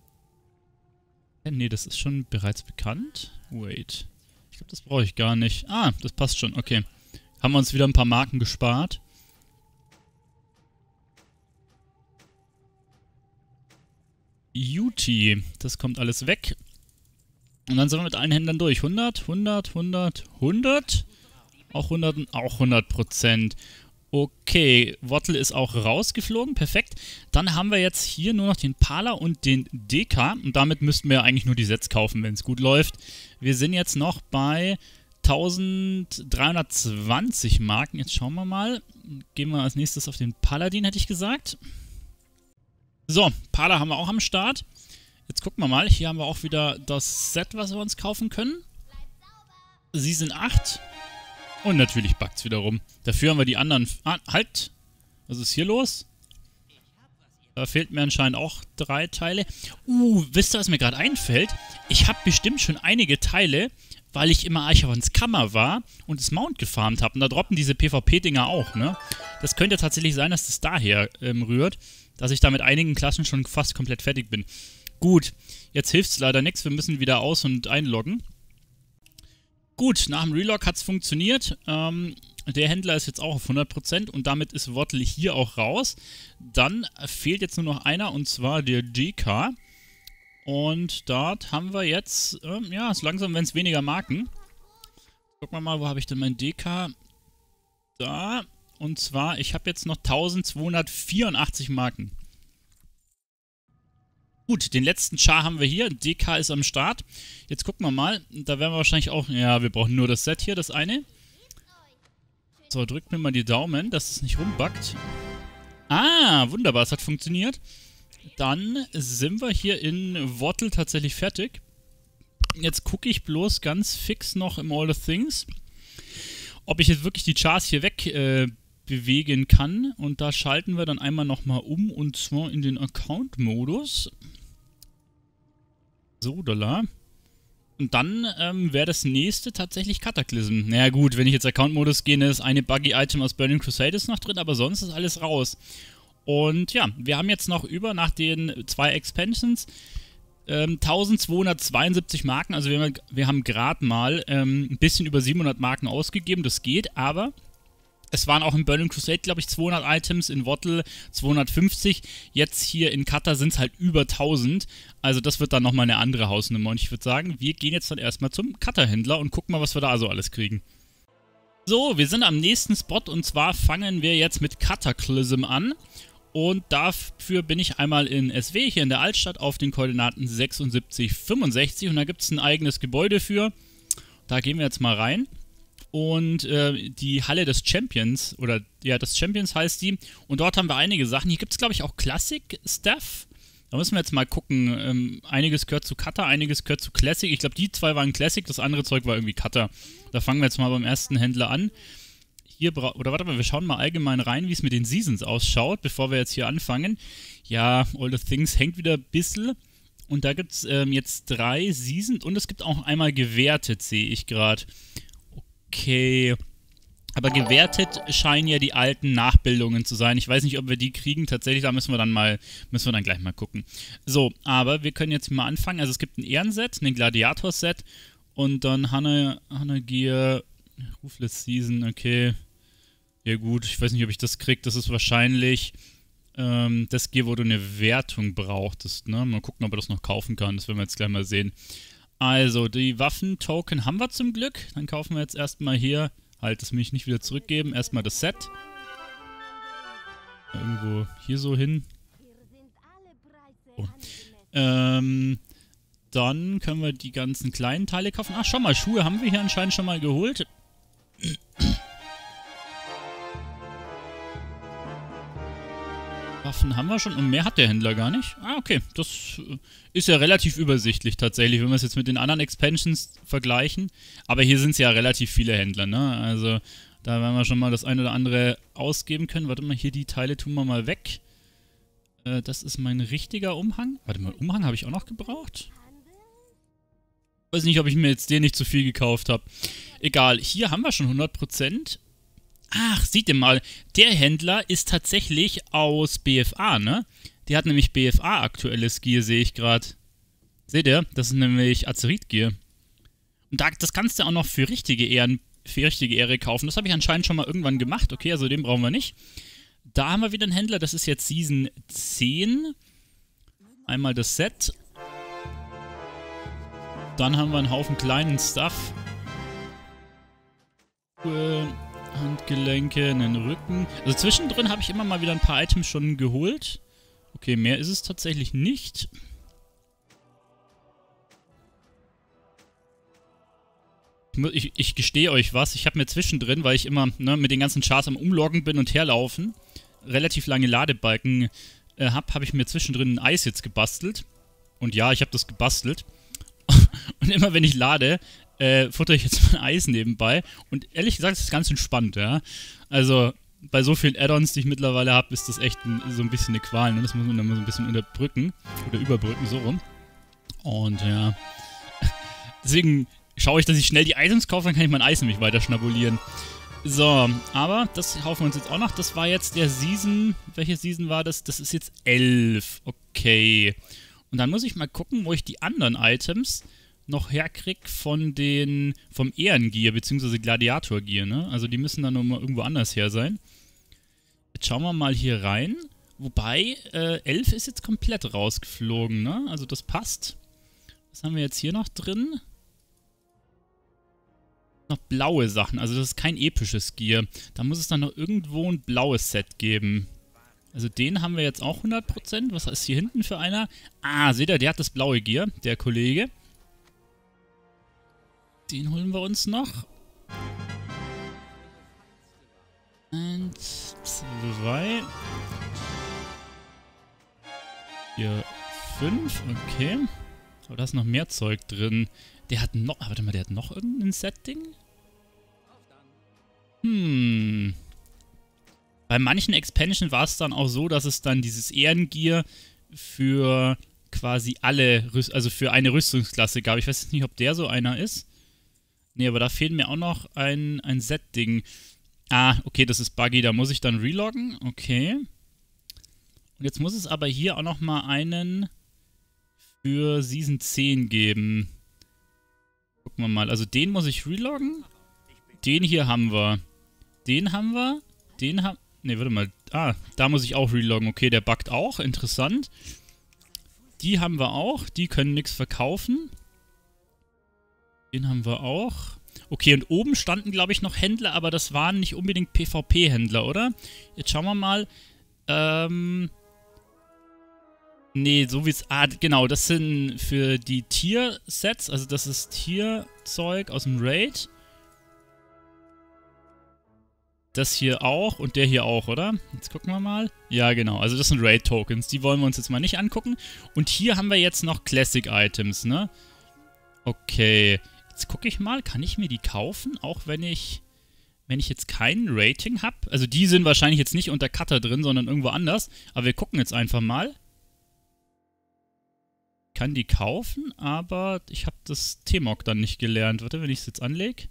Ne, das ist schon bereits bekannt. Wait. Ich glaube, das brauche ich gar nicht. Ah, das passt schon. Okay. Haben wir uns wieder ein paar Marken gespart. Juti. Das kommt alles weg. Und dann sind wir mit allen Händlern durch. hundert, hundert, hundert, hundert. Auch hundert und auch hundert Prozent. Okay, Wattle ist auch rausgeflogen, perfekt. Dann haben wir jetzt hier nur noch den Pala und den D K und damit müssten wir eigentlich nur die Sets kaufen, wenn es gut läuft. Wir sind jetzt noch bei dreizehnhundertzwanzig Marken. Jetzt schauen wir mal. Gehen wir als nächstes auf den Paladin, hätte ich gesagt. So, Pala haben wir auch am Start. Jetzt gucken wir mal. Hier haben wir auch wieder das Set, was wir uns kaufen können. Sie sind acht. Und natürlich backt's wieder rum. Dafür haben wir die anderen... Ah, halt! Was ist hier los? Da fehlt mir anscheinend auch drei Teile. Uh, wisst ihr, was mir gerade einfällt? Ich habe bestimmt schon einige Teile, weil ich immer Archivons Kammer war und das Mount gefarmt habe. Und da droppen diese PvP-Dinger auch, ne? Das könnte tatsächlich sein, dass das daher ähm, rührt, dass ich da mit einigen Klassen schon fast komplett fertig bin. Gut, jetzt hilft's leider nichts. Wir müssen wieder aus- und einloggen. Gut, nach dem Relog hat es funktioniert. Ähm, der Händler ist jetzt auch auf hundert Prozent und damit ist Wattle hier auch raus. Dann fehlt jetzt nur noch einer und zwar der D K. Und dort haben wir jetzt, ähm, ja, so langsam werden es weniger Marken. Gucken wir mal, wo habe ich denn mein D K? Da. Und zwar, ich habe jetzt noch eintausendzweihundertvierundachtzig Marken. Gut, den letzten Char haben wir hier. D K ist am Start. Jetzt gucken wir mal. Da werden wir wahrscheinlich auch... Ja, wir brauchen nur das Set hier, das eine. So, drückt mir mal die Daumen, dass es nicht rumbackt. Ah, wunderbar, es hat funktioniert. Dann sind wir hier in Wattle tatsächlich fertig. Jetzt gucke ich bloß ganz fix noch im All of Things, ob ich jetzt wirklich die Chars hier weg äh, bewegen kann. Und da schalten wir dann einmal nochmal um und zwar in den Account-Modus. So, da. Und dann ähm, wäre das nächste tatsächlich Cataclysm. Naja gut, wenn ich jetzt Account-Modus gehe, ist eine Buggy-Item aus Burning Crusaders noch drin, aber sonst ist alles raus. Und ja, wir haben jetzt noch über, nach den zwei Expansions, Ähm, eintausendzweihundertzweiundsiebzig Marken, also wir, wir haben gerade mal ähm, ein bisschen über siebenhundert Marken ausgegeben, das geht, aber es waren auch in Burning Crusade, glaube ich, zweihundert Items, in Wattle zweihundertfünfzig, jetzt hier in Kata sind es halt über tausend, also das wird dann nochmal eine andere Hausnummer und ich würde sagen, wir gehen jetzt dann erstmal zum Kata-Händler und gucken mal, was wir da so alles kriegen. So, wir sind am nächsten Spot und zwar fangen wir jetzt mit Cataclysm an. Und dafür bin ich einmal in S W, hier in der Altstadt, auf den Koordinaten sechsundsiebzig fünfundsechzig. Und da gibt es ein eigenes Gebäude für. Da gehen wir jetzt mal rein. Und äh, die Halle des Champions, oder ja, des Champions heißt die. Und dort haben wir einige Sachen. Hier gibt es, glaube ich, auch Classic-Stuff. Da müssen wir jetzt mal gucken. Ähm, einiges gehört zu Kata, einiges gehört zu Classic. Ich glaube, die zwei waren Classic, das andere Zeug war irgendwie Kata. Da fangen wir jetzt mal beim ersten Händler an. Hier oder warte mal, wir schauen mal allgemein rein, wie es mit den Seasons ausschaut, bevor wir jetzt hier anfangen. Ja, All the Things hängt wieder ein bisschen. Und da gibt es ähm, jetzt drei Seasons und es gibt auch einmal gewertet, sehe ich gerade. Okay. Aber gewertet scheinen ja die alten Nachbildungen zu sein. Ich weiß nicht, ob wir die kriegen. Tatsächlich, da müssen wir dann mal, müssen wir dann gleich mal gucken. So, aber wir können jetzt mal anfangen. Also es gibt ein Ehrenset, ein Gladiator-Set und dann Hanna, Hanna Gear, Ruthless Season, okay. Ja gut, ich weiß nicht, ob ich das kriege. Das ist wahrscheinlich ähm, das Gear, wo du eine Wertung brauchtest. Ne? Mal gucken, ob er das noch kaufen kann. Das werden wir jetzt gleich mal sehen. Also, die Waffen-Token haben wir zum Glück. Dann kaufen wir jetzt erstmal hier, halt, das will ich nicht wieder zurückgeben, erstmal das Set. Irgendwo hier so hin. Oh. Ähm, dann können wir die ganzen kleinen Teile kaufen. Ach, schau mal, Schuhe haben wir hier anscheinend schon mal geholt. Waffen haben wir schon und mehr hat der Händler gar nicht. Ah, okay. Das ist ja relativ übersichtlich tatsächlich, wenn wir es jetzt mit den anderen Expansions vergleichen. Aber hier sind es ja relativ viele Händler, ne? Also da werden wir schon mal das ein oder andere ausgeben können. Warte mal, hier die Teile tun wir mal weg. Äh, das ist mein richtiger Umhang. Warte mal, Umhang habe ich auch noch gebraucht? Weiß nicht, ob ich mir jetzt den nicht zu viel gekauft habe. Egal, hier haben wir schon hundert Prozent. Ach, seht ihr mal, der Händler ist tatsächlich aus B F A, ne? Der hat nämlich B F A aktuelles Gear, sehe ich gerade. Seht ihr? Das ist nämlich Azerit-Gear. Und da, das kannst du auch noch für richtige Ehren, für richtige Ehre kaufen. Das habe ich anscheinend schon mal irgendwann gemacht. Okay, also den brauchen wir nicht. Da haben wir wieder einen Händler, das ist jetzt Season zehn. Einmal das Set. Dann haben wir einen Haufen kleinen Stuff. Äh... Handgelenke, einen Rücken. Also zwischendrin habe ich immer mal wieder ein paar Items schon geholt. Okay, mehr ist es tatsächlich nicht. Ich, ich gestehe euch was. Ich habe mir zwischendrin, weil ich immer ne, mit den ganzen Charts am Umloggen bin und herlaufen, relativ lange Ladebalken äh, habe, habe ich mir zwischendrin ein Eis jetzt gebastelt. Und ja, ich habe das gebastelt. Und immer wenn ich lade, äh, futter ich jetzt mein Eis nebenbei. Und ehrlich gesagt, das ist ganz entspannt, ja. Also, bei so vielen Add-ons, die ich mittlerweile habe, ist das echt ein, so ein bisschen eine Qual. Ne? Das muss man dann mal so ein bisschen unterbrücken. Oder überbrücken, so rum. Und ja. Deswegen schaue ich, dass ich schnell die Items kaufe, dann kann ich mein Eis nämlich weiter schnabulieren. So, aber das kaufen wir uns jetzt auch noch. Das war jetzt der Season. Welche Season war das? Das ist jetzt elf. Okay. Und dann muss ich mal gucken, wo ich die anderen Items noch herkriege von den, vom Ehrengear, beziehungsweise Gladiator-Gear, ne? Also die müssen dann nochmal irgendwo anders her sein. Jetzt schauen wir mal hier rein. Wobei, äh, elf ist jetzt komplett rausgeflogen, ne? Also das passt. Was haben wir jetzt hier noch drin? Noch blaue Sachen, also das ist kein episches Gear. Da muss es dann noch irgendwo ein blaues Set geben. Also den haben wir jetzt auch hundert Prozent. Was ist hier hinten für einer? Ah, seht ihr, der hat das blaue Gear, der Kollege. Den holen wir uns noch. Eins, zwei. Vier, fünf, okay. Aber da ist noch mehr Zeug drin. Der hat noch, warte mal, der hat noch irgendein Setting? Hm. Bei manchen Expansion war es dann auch so, dass es dann dieses Ehrengear für quasi alle, Rüst also für eine Rüstungsklasse gab. Ich weiß jetzt nicht, ob der so einer ist. Nee, aber da fehlt mir auch noch ein, ein Set-Ding. Ah, okay, das ist buggy, da muss ich dann reloggen. Okay. Und jetzt muss es aber hier auch noch mal einen für Season zehn geben. Gucken wir mal. Also den muss ich reloggen. Den hier haben wir. Den haben wir. Den haben... Ne, warte mal. Ah, da muss ich auch reloggen. Okay, der buggt auch. Interessant. Die haben wir auch. Die können nichts verkaufen. Den haben wir auch. Okay, und oben standen, glaube ich, noch Händler, aber das waren nicht unbedingt PvP-Händler, oder? Jetzt schauen wir mal. Ähm... Nee, so wie es... Ah, genau, das sind für die Tier-Sets. Also das ist Tierzeug aus dem Raid. Das hier auch und der hier auch, oder? Jetzt gucken wir mal. Ja, genau. Also das sind Raid-Tokens. Die wollen wir uns jetzt mal nicht angucken. Und hier haben wir jetzt noch Classic-Items, ne? Okay. Jetzt gucke ich mal. Kann ich mir die kaufen? Auch wenn ich... Wenn ich jetzt kein Rating habe. Also die sind wahrscheinlich jetzt nicht unter Cutter drin, sondern irgendwo anders. Aber wir gucken jetzt einfach mal. Ich kann die kaufen, aber ich habe das T-Mog dann nicht gelernt. Warte, wenn ich es jetzt anlege.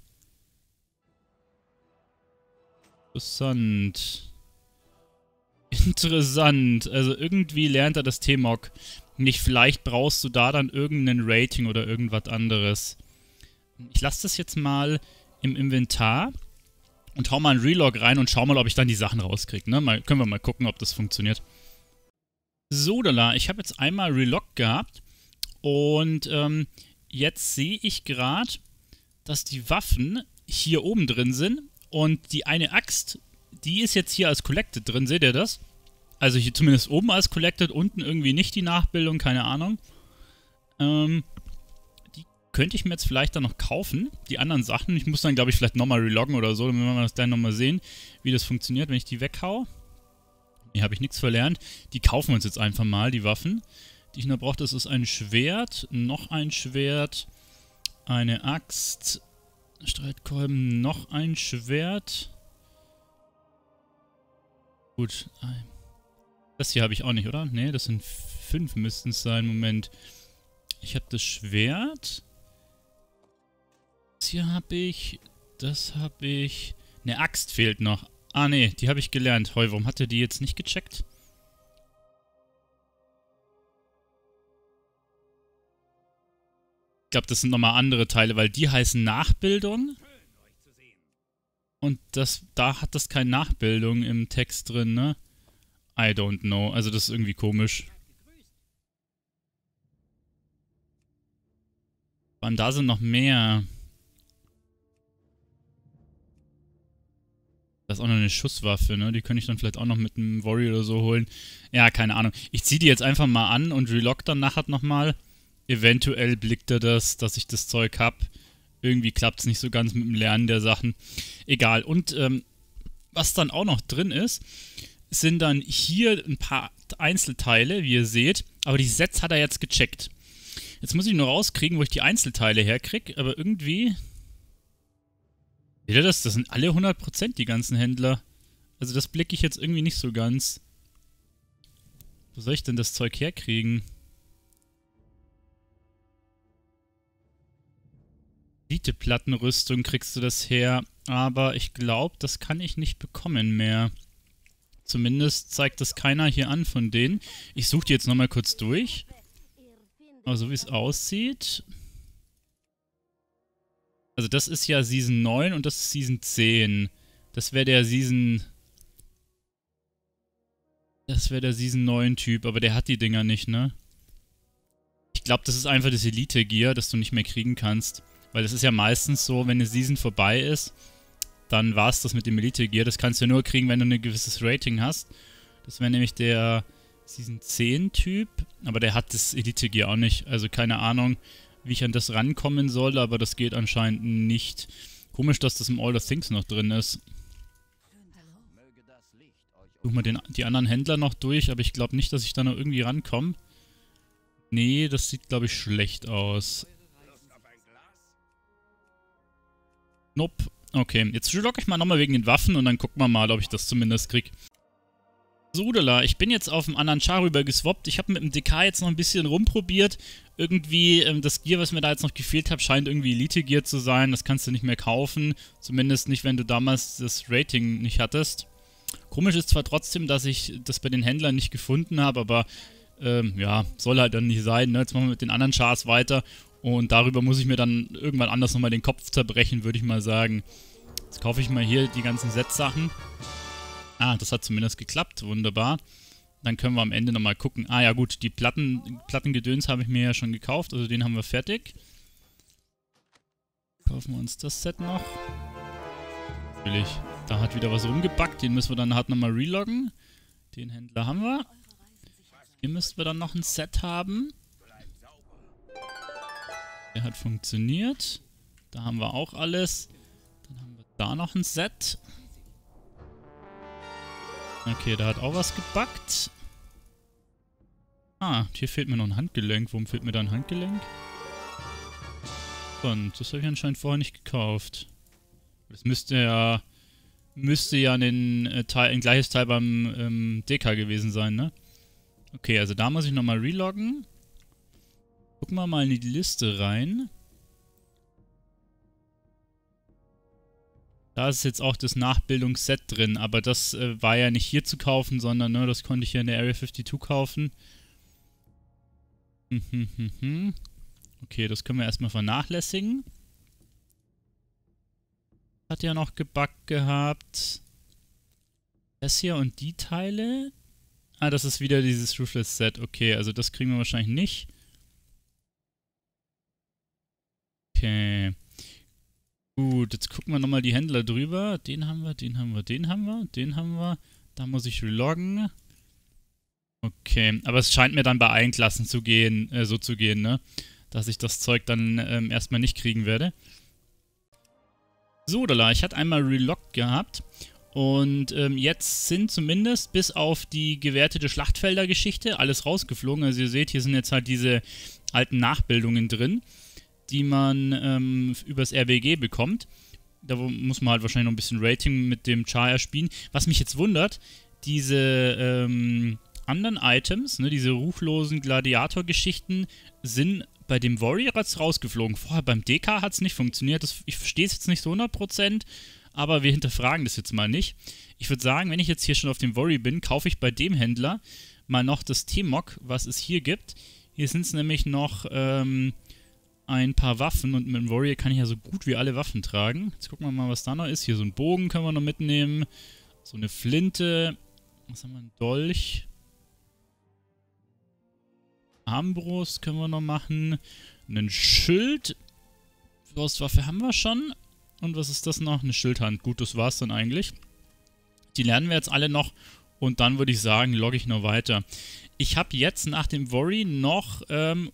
Interessant. Interessant. Also irgendwie lernt er das T-Mog nicht. Vielleicht brauchst du da dann irgendein Rating oder irgendwas anderes. Ich lasse das jetzt mal im Inventar und hau mal einen Relog rein und schau mal, ob ich dann die Sachen rauskriege. Ne? Mal, können wir mal gucken, ob das funktioniert. So, Dala, ich habe jetzt einmal Relog gehabt und ähm, jetzt sehe ich gerade, dass die Waffen hier oben drin sind. Und die eine Axt, die ist jetzt hier als Collected drin, seht ihr das? Also hier zumindest oben als Collected, unten irgendwie nicht die Nachbildung, keine Ahnung. Ähm, die könnte ich mir jetzt vielleicht dann noch kaufen, die anderen Sachen. Ich muss dann, glaube ich, vielleicht nochmal reloggen oder so, damit wir das dann nochmal sehen, wie das funktioniert, wenn ich die weghau. Hier habe ich nichts verlernt. Die kaufen wir uns jetzt einfach mal, die Waffen. Die ich noch brauche, das ist ein Schwert, noch ein Schwert, eine Axt... Streitkolben, noch ein Schwert. Gut. Das hier habe ich auch nicht, oder? Ne, das sind fünf müssten es sein. Moment. Ich habe das Schwert. Das hier habe ich. Das habe ich. Eine Axt fehlt noch. Ah, ne, die habe ich gelernt. Heu, warum hat er die jetzt nicht gecheckt? Ich glaube, das sind nochmal andere Teile, weil die heißen Nachbildung. Und das, da hat das keine Nachbildung im Text drin, ne? I don't know. Also das ist irgendwie komisch. Und da sind noch mehr. Das ist auch noch eine Schusswaffe, ne? Die könnte ich dann vielleicht auch noch mit einem Warrior oder so holen. Ja, keine Ahnung. Ich ziehe die jetzt einfach mal an und relog dann nachher nochmal. Eventuell blickt er das, dass ich das Zeug habe. Irgendwie klappt es nicht so ganz mit dem Lernen der Sachen. Egal. Und ähm, was dann auch noch drin ist, sind dann hier ein paar Einzelteile, wie ihr seht. Aber die Sets hat er jetzt gecheckt. Jetzt muss ich nur rauskriegen, wo ich die Einzelteile herkriege. Aber irgendwie... Seht ihr das? Das sind alle hundert Prozent die ganzen Händler. Also das blicke ich jetzt irgendwie nicht so ganz. Wo soll ich denn das Zeug herkriegen? Elite-Plattenrüstung kriegst du das her, aber ich glaube, das kann ich nicht bekommen mehr. Zumindest zeigt das keiner hier an von denen. Ich suche die jetzt nochmal kurz durch. Aber so wie es aussieht... Also das ist ja Season neun und das ist Season zehn. Das wäre der Season... Das wäre der Season neun Typ, aber der hat die Dinger nicht, ne? Ich glaube, das ist einfach das Elite-Gear, das du nicht mehr kriegen kannst. Weil es ist ja meistens so, wenn eine Season vorbei ist, dann war es das mit dem Elite-Gear. Das kannst du ja nur kriegen, wenn du ein gewisses Rating hast. Das wäre nämlich der Season zehn Typ, aber der hat das Elite-Gear auch nicht. Also keine Ahnung, wie ich an das rankommen soll, aber das geht anscheinend nicht. Komisch, dass das im All the Things noch drin ist. Such mal den, die anderen Händler noch durch, aber ich glaube nicht, dass ich da noch irgendwie rankomme. Nee, das sieht, glaube ich, schlecht aus. Nope. Okay, jetzt logge ich mal nochmal wegen den Waffen und dann gucken wir mal, ob ich das zumindest krieg. So, Dala, ich bin jetzt auf dem anderen Char rüber geswappt. Ich habe mit dem D K jetzt noch ein bisschen rumprobiert. Irgendwie, ähm, das Gear, was mir da jetzt noch gefehlt hat, scheint irgendwie Elite-Gear zu sein. Das kannst du nicht mehr kaufen. Zumindest nicht, wenn du damals das Rating nicht hattest. Komisch ist zwar trotzdem, dass ich das bei den Händlern nicht gefunden habe, aber Ähm, ja, soll halt dann nicht sein, ne? Jetzt machen wir mit den anderen Chars weiter. Und darüber muss ich mir dann irgendwann anders nochmal den Kopf zerbrechen, würde ich mal sagen. Jetzt kaufe ich mal hier die ganzen Set-Sachen. Ah, das hat zumindest geklappt. Wunderbar. Dann können wir am Ende nochmal gucken. Ah ja gut, die Platten, Plattengedöns habe ich mir ja schon gekauft. Also den haben wir fertig. Kaufen wir uns das Set noch. Natürlich. Da hat wieder was rumgebackt. Den müssen wir dann halt nochmal reloggen. Den Händler haben wir. Hier müssten wir dann noch ein Set haben. Der hat funktioniert. Da haben wir auch alles. Dann haben wir da noch ein Set. Okay, da hat auch was gebackt. Ah, hier fehlt mir noch ein Handgelenk. Warum fehlt mir da ein Handgelenk? Und das habe ich anscheinend vorher nicht gekauft. Das müsste ja müsste ja ein, äh, Teil, ein gleiches Teil beim ähm, D K gewesen sein, ne? Okay, also da muss ich nochmal reloggen. Gucken wir mal in die Liste rein. Da ist jetzt auch das Nachbildungsset drin, aber das äh, war ja nicht hier zu kaufen, sondern ne, das konnte ich ja in der Area zweiundfünfzig kaufen. Okay, das können wir erstmal vernachlässigen. Hat ja noch gebackt gehabt. Das hier und die Teile. Ah, das ist wieder dieses Ruthless Set. Okay, also das kriegen wir wahrscheinlich nicht. Okay. Gut, jetzt gucken wir nochmal die Händler drüber. Den haben wir, den haben wir, den haben wir, den haben wir. Da muss ich reloggen. Okay, aber es scheint mir dann bei allen Klassen zu gehen, äh, so zu gehen, ne? Dass ich das Zeug dann ähm, erstmal nicht kriegen werde. So, Dala, ich hatte einmal reloggt gehabt. Und ähm, jetzt sind zumindest bis auf die gewertete Schlachtfelder-Geschichte alles rausgeflogen. Also ihr seht, hier sind jetzt halt diese alten Nachbildungen drin, die man ähm, übers R W G bekommt. Da muss man halt wahrscheinlich noch ein bisschen Rating mit dem Char erspielen. Was mich jetzt wundert, diese ähm, anderen Items, ne, diese ruchlosen Gladiator-Geschichten, sind bei dem Warrior jetzt rausgeflogen. Vorher beim D K hat es nicht funktioniert. Das, ich verstehe es jetzt nicht so hundert Prozent, aber wir hinterfragen das jetzt mal nicht. Ich würde sagen, wenn ich jetzt hier schon auf dem Warrior bin, kaufe ich bei dem Händler mal noch das T-Mog, was es hier gibt. Hier sind es nämlich noch ähm, ein paar Waffen und mit dem Warrior kann ich ja so gut wie alle Waffen tragen. Jetzt gucken wir mal, was da noch ist. Hier so ein Bogen können wir noch mitnehmen. So eine Flinte. Was haben wir? Ein Dolch. Armbrust können wir noch machen. Ein Schild. Faustwaffe haben wir schon. Und was ist das noch? Eine Schildhand. Gut, das war's dann eigentlich. Die lernen wir jetzt alle noch. Und dann würde ich sagen, logge ich noch weiter. Ich habe jetzt nach dem Warrior noch ähm,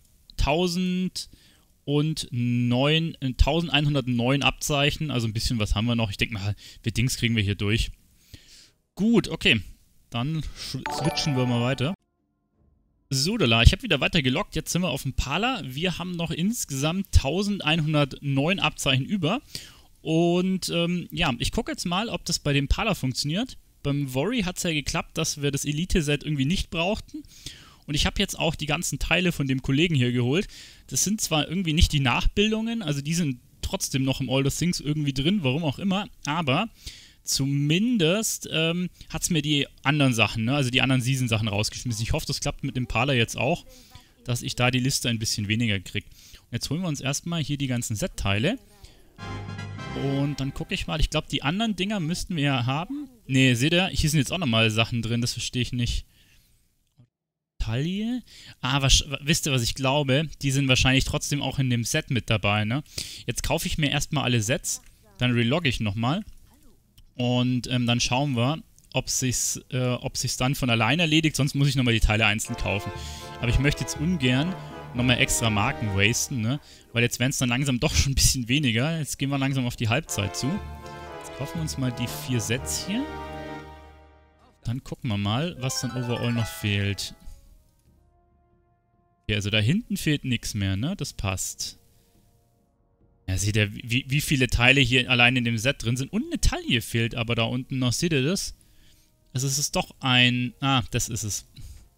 eintausendneunhundertneun Abzeichen. Also ein bisschen was haben wir noch. Ich denke mal, wir Dings kriegen wir hier durch. Gut, okay. Dann switchen wir mal weiter. So, Dala, ich habe wieder weiter geloggt. Jetzt sind wir auf dem Pala. Wir haben noch insgesamt eintausendeinhundertneun Abzeichen über. Und ähm, ja, ich gucke jetzt mal, ob das bei dem Pala funktioniert. Beim Warrior hat es ja geklappt, dass wir das Elite-Set irgendwie nicht brauchten. Und ich habe jetzt auch die ganzen Teile von dem Kollegen hier geholt. Das sind zwar irgendwie nicht die Nachbildungen, also die sind trotzdem noch im All the Things irgendwie drin, warum auch immer, aber zumindest ähm, hat es mir die anderen Sachen, ne, also die anderen Season-Sachen rausgeschmissen. Ich hoffe, das klappt mit dem Pala jetzt auch, dass ich da die Liste ein bisschen weniger kriege. Und jetzt holen wir uns erstmal hier die ganzen Set-Teile. Und dann gucke ich mal, ich glaube, die anderen Dinger müssten wir ja haben. Ne, seht ihr, hier sind jetzt auch nochmal Sachen drin, das verstehe ich nicht. Taille? Ah, was, wisst ihr, was ich glaube? Die sind wahrscheinlich trotzdem auch in dem Set mit dabei, ne? Jetzt kaufe ich mir erstmal alle Sets, dann relogge ich nochmal. Und ähm, dann schauen wir, ob sich's, äh, ob sich's dann von alleine erledigt, sonst muss ich nochmal die Teile einzeln kaufen. Aber ich möchte jetzt ungern nochmal extra Marken wasten, ne? Weil jetzt werden es dann langsam doch schon ein bisschen weniger. Jetzt gehen wir langsam auf die Halbzeit zu. Jetzt kaufen wir uns mal die vier Sets hier. Dann gucken wir mal, was dann overall noch fehlt. Okay, also da hinten fehlt nichts mehr, ne? Das passt. Ja, seht ihr, wie, wie viele Teile hier allein in dem Set drin sind. Und eine Taille fehlt aber da unten noch. Seht ihr das? Also es ist doch ein... Ah, das ist es.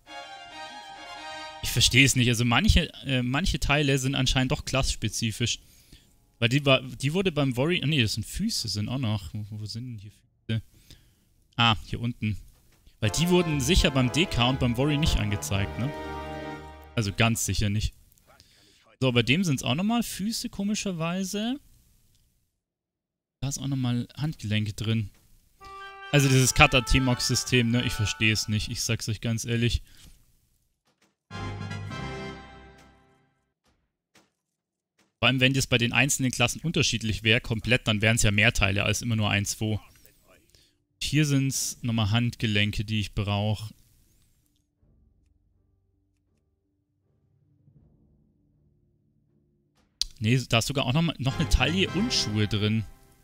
Ich verstehe es nicht. Also manche, äh, manche Teile sind anscheinend doch klassspezifisch. Weil die, war, die wurde beim Warrior... Nee, das sind Füße, sind auch noch. Wo, wo sind denn hier Füße? Ah, hier unten. Weil die wurden sicher beim D K und beim Warrior nicht angezeigt, ne? Also ganz sicher nicht. So, bei dem sind es auch nochmal Füße, komischerweise. Da ist auch nochmal Handgelenke drin. Also dieses Kata-T-Mox-System, ne? Ich verstehe es nicht. Ich sag's euch ganz ehrlich. Vor allem, wenn das bei den einzelnen Klassen unterschiedlich wäre, komplett, dann wären es ja mehr Teile als immer nur ein, zwei. Hier sind es nochmal Handgelenke, die ich brauche. Ne, da ist sogar auch noch, mal, noch eine Taille und Schuhe drin.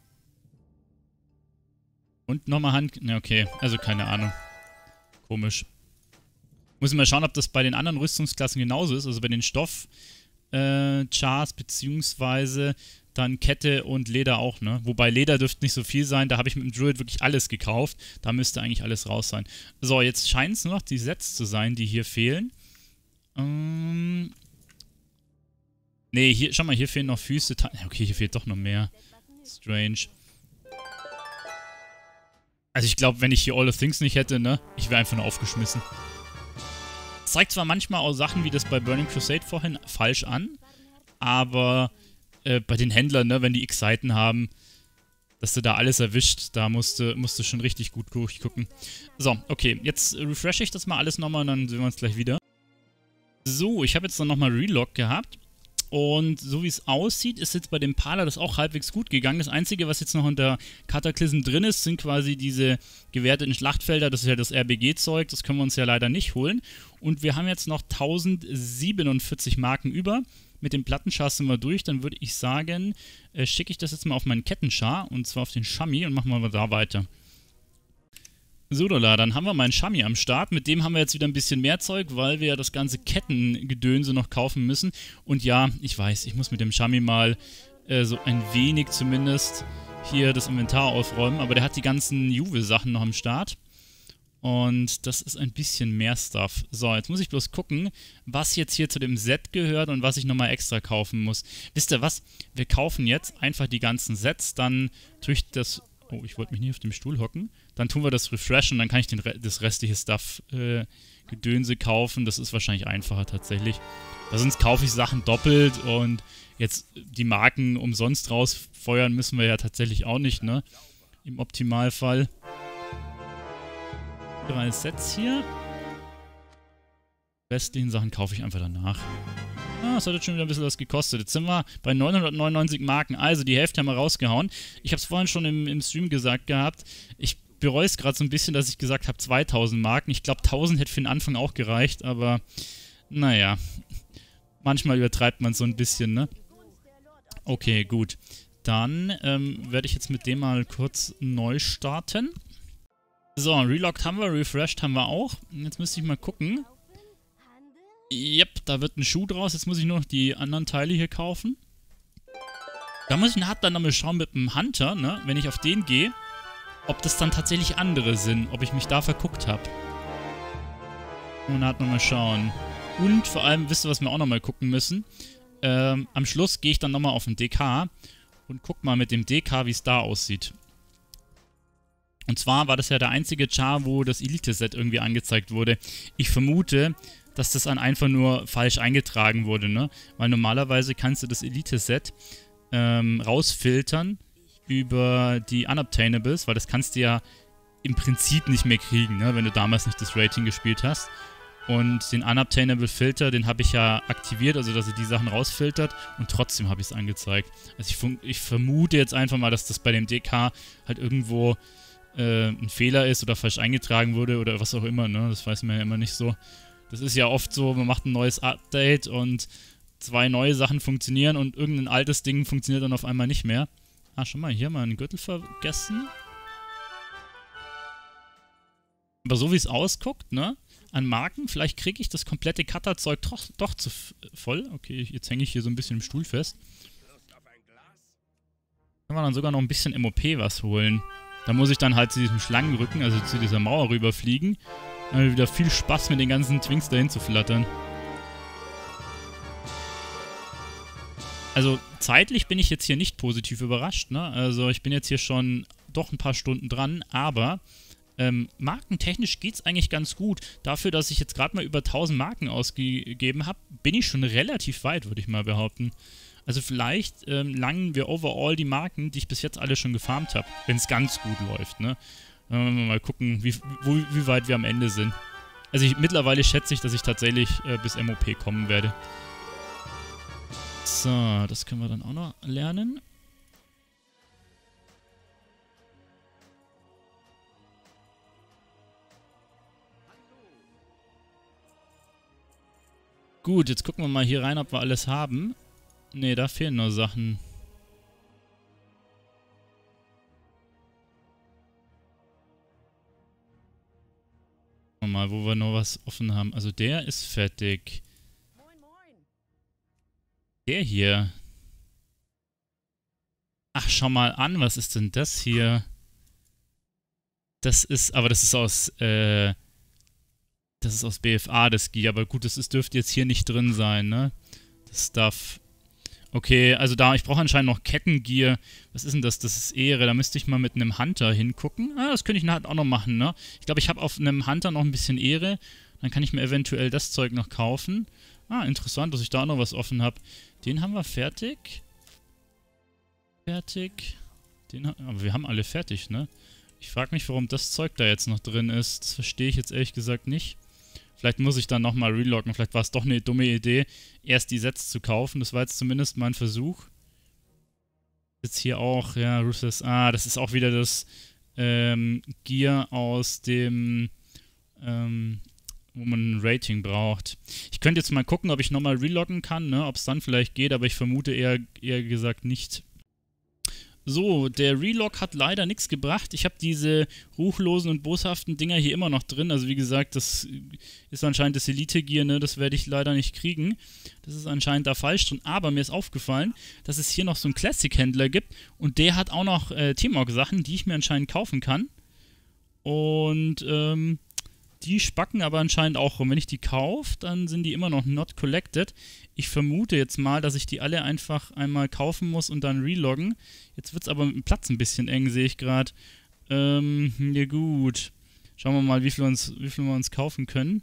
Und nochmal Hand... Ne, okay. Also keine Ahnung. Komisch. Muss ich mal schauen, ob das bei den anderen Rüstungsklassen genauso ist. Also bei den Stoff... Äh, Chars, beziehungsweise dann Kette und Leder auch, ne? Wobei Leder dürfte nicht so viel sein. Da habe ich mit dem Druid wirklich alles gekauft. Da müsste eigentlich alles raus sein. So, jetzt scheint es nur noch die Sets zu sein, die hier fehlen. Ähm... Ne, hier, schau mal, hier fehlen noch Füße. Okay, hier fehlt doch noch mehr. Strange. Also ich glaube, wenn ich hier All of Things nicht hätte, ne, ich wäre einfach nur aufgeschmissen. Es zeigt zwar manchmal auch Sachen wie das bei Burning Crusade vorhin falsch an, aber äh, bei den Händlern, ne, wenn die x Seiten haben, dass du da alles erwischt, da musst du, musst du schon richtig gut durchgucken. So, okay, jetzt refreshe ich das mal alles nochmal und dann sehen wir uns gleich wieder. So, ich habe jetzt dann nochmal Relog gehabt. Und so wie es aussieht, ist jetzt bei dem Parler das auch halbwegs gut gegangen. Das Einzige, was jetzt noch unter Cataclysm drin ist, sind quasi diese gewerteten Schlachtfelder. Das ist ja das R B G-Zeug, das können wir uns ja leider nicht holen. Und wir haben jetzt noch tausendsiebenundvierzig Marken über. Mit dem Plattenchar sind wir durch. Dann würde ich sagen, äh, schicke ich das jetzt mal auf meinen Kettenchar, und zwar auf den Shami, und machen wir mal da weiter. So, Dola, dann haben wir meinen Shami am Start. Mit dem haben wir jetzt wieder ein bisschen mehr Zeug, weil wir ja das ganze Kettengedönse noch kaufen müssen. Und ja, ich weiß, ich muss mit dem Shami mal äh, so ein wenig zumindest hier das Inventar aufräumen. Aber der hat die ganzen Juwel-Sachen noch am Start. Und das ist ein bisschen mehr Stuff. So, jetzt muss ich bloß gucken, was jetzt hier zu dem Set gehört und was ich nochmal extra kaufen muss. Wisst ihr was? Wir kaufen jetzt einfach die ganzen Sets, dann durch das... Oh, ich wollte mich nicht auf dem Stuhl hocken. Dann tun wir das refreshen, dann kann ich den Re das restliche Stuff äh, Gedönse kaufen. Das ist wahrscheinlich einfacher tatsächlich. Weil sonst kaufe ich Sachen doppelt und jetzt die Marken umsonst rausfeuern müssen wir ja tatsächlich auch nicht, ne? Im Optimalfall. Drei Sets hier. Die restlichen Sachen kaufe ich einfach danach. Ah, das hat jetzt schon wieder ein bisschen was gekostet. Jetzt sind wir bei neunhundertneunundneunzig Marken. Also die Hälfte haben wir rausgehauen. Ich habe es vorhin schon im, im Stream gesagt gehabt. Ich bereue es gerade so ein bisschen, dass ich gesagt habe zweitausend Marken. Ich glaube tausend hätte für den Anfang auch gereicht, aber naja. Manchmal übertreibt man so ein bisschen, ne? Okay, gut. Dann ähm, werde ich jetzt mit dem mal kurz neu starten. So, relogged haben wir, refreshed haben wir auch. Jetzt müsste ich mal gucken. Yep, da wird ein Schuh draus. Jetzt muss ich nur noch die anderen Teile hier kaufen. Da muss ich nachher dann nochmal schauen mit dem Hunter, ne? Wenn ich auf den gehe, ob das dann tatsächlich andere sind. Ob ich mich da verguckt habe. Und dann nochmal schauen. Und vor allem, wisst ihr, was wir auch nochmal gucken müssen? Ähm, am Schluss gehe ich dann nochmal auf den D K und guck mal mit dem D K, wie es da aussieht. Und zwar war das ja der einzige Char, wo das Elite-Set irgendwie angezeigt wurde. Ich vermute, dass das dann einfach nur falsch eingetragen wurde, ne? Weil normalerweise kannst du das Elite-Set ähm, rausfiltern über die Unobtainables, weil das kannst du ja im Prinzip nicht mehr kriegen, ne? Wenn du damals nicht das Rating gespielt hast. Und den Unobtainable-Filter, den habe ich ja aktiviert, also dass er die Sachen rausfiltert, und trotzdem habe ich es angezeigt. Also ich, ich vermute jetzt einfach mal, dass das bei dem D K halt irgendwo äh, ein Fehler ist oder falsch eingetragen wurde oder was auch immer, ne? Das weiß man ja immer nicht so. Das ist ja oft so, man macht ein neues Update und zwei neue Sachen funktionieren und irgendein altes Ding funktioniert dann auf einmal nicht mehr. Ah, schon mal, hier mal einen Gürtel vergessen. Aber so wie es ausguckt, ne, an Marken, vielleicht kriege ich das komplette Cutter-Zeug doch, doch zu voll. Okay, jetzt hänge ich hier so ein bisschen im Stuhl fest. Kann man dann sogar noch ein bisschen M O P was holen. Da muss ich dann halt zu diesem Schlangenrücken, also zu dieser Mauer rüberfliegen. Dann haben wir wieder viel Spaß mit den ganzen Twinks dahin zu flattern. Also zeitlich bin ich jetzt hier nicht positiv überrascht, ne? Also ich bin jetzt hier schon doch ein paar Stunden dran, aber Ähm, markentechnisch geht es eigentlich ganz gut. Dafür, dass ich jetzt gerade mal über tausend Marken ausgegeben habe, bin ich schon relativ weit, würde ich mal behaupten. Also vielleicht ähm, langen wir overall die Marken, die ich bis jetzt alle schon gefarmt habe, wenn es ganz gut läuft, ne? Ähm, mal gucken, wie, wo, wie weit wir am Ende sind. Also ich, mittlerweile schätze ich, dass ich tatsächlich äh, bis M O P kommen werde. So, das können wir dann auch noch lernen. Gut, jetzt gucken wir mal hier rein, ob wir alles haben. Ne, da fehlen noch Sachen. Gucken wir mal, wo wir noch was offen haben. Also der ist fertig. Der hier. Ach, schau mal an, was ist denn das hier? Das ist, aber das ist aus, äh... Das ist aus B F A, das Gear. Aber gut, das ist, dürfte jetzt hier nicht drin sein, ne? Das Stuff. Okay, also da, ich brauche anscheinend noch Kettengear. Was ist denn das? Das ist Ehre. Da müsste ich mal mit einem Hunter hingucken. Ah, das könnte ich nachher auch noch machen, ne? Ich glaube, ich habe auf einem Hunter noch ein bisschen Ehre. Dann kann ich mir eventuell das Zeug noch kaufen. Ah, interessant, dass ich da noch was offen habe. Den haben wir fertig. Fertig. Den ha aber wir haben alle fertig, ne? Ich frage mich, warum das Zeug da jetzt noch drin ist. Das verstehe ich jetzt ehrlich gesagt nicht. Vielleicht muss ich dann nochmal reloggen. Vielleicht war es doch eine dumme Idee, erst die Sets zu kaufen. Das war jetzt zumindest mein Versuch. Jetzt hier auch, ja, Ruthless. Ah, das ist auch wieder das ähm, Gear aus dem, ähm, wo man ein Rating braucht. Ich könnte jetzt mal gucken, ob ich nochmal reloggen kann, ne, ob es dann vielleicht geht, aber ich vermute eher, eher gesagt nicht. So, der Relog hat leider nichts gebracht. Ich habe diese ruchlosen und boshaften Dinger hier immer noch drin. Also wie gesagt, das ist anscheinend das Elite-Gear, ne? Das werde ich leider nicht kriegen. Das ist anscheinend da falsch drin. Aber mir ist aufgefallen, dass es hier noch so einen Classic-Händler gibt. Und der hat auch noch äh, T-Mog-Sachen, die ich mir anscheinend kaufen kann. Und ähm, die spacken aber anscheinend auch rum. Wenn ich die kaufe, dann sind die immer noch not collected. Ich vermute jetzt mal, dass ich die alle einfach einmal kaufen muss und dann reloggen. Jetzt wird es aber mit dem Platz ein bisschen eng, sehe ich gerade. Ähm, ja gut. Schauen wir mal, wie viel, uns, wie viel wir uns kaufen können.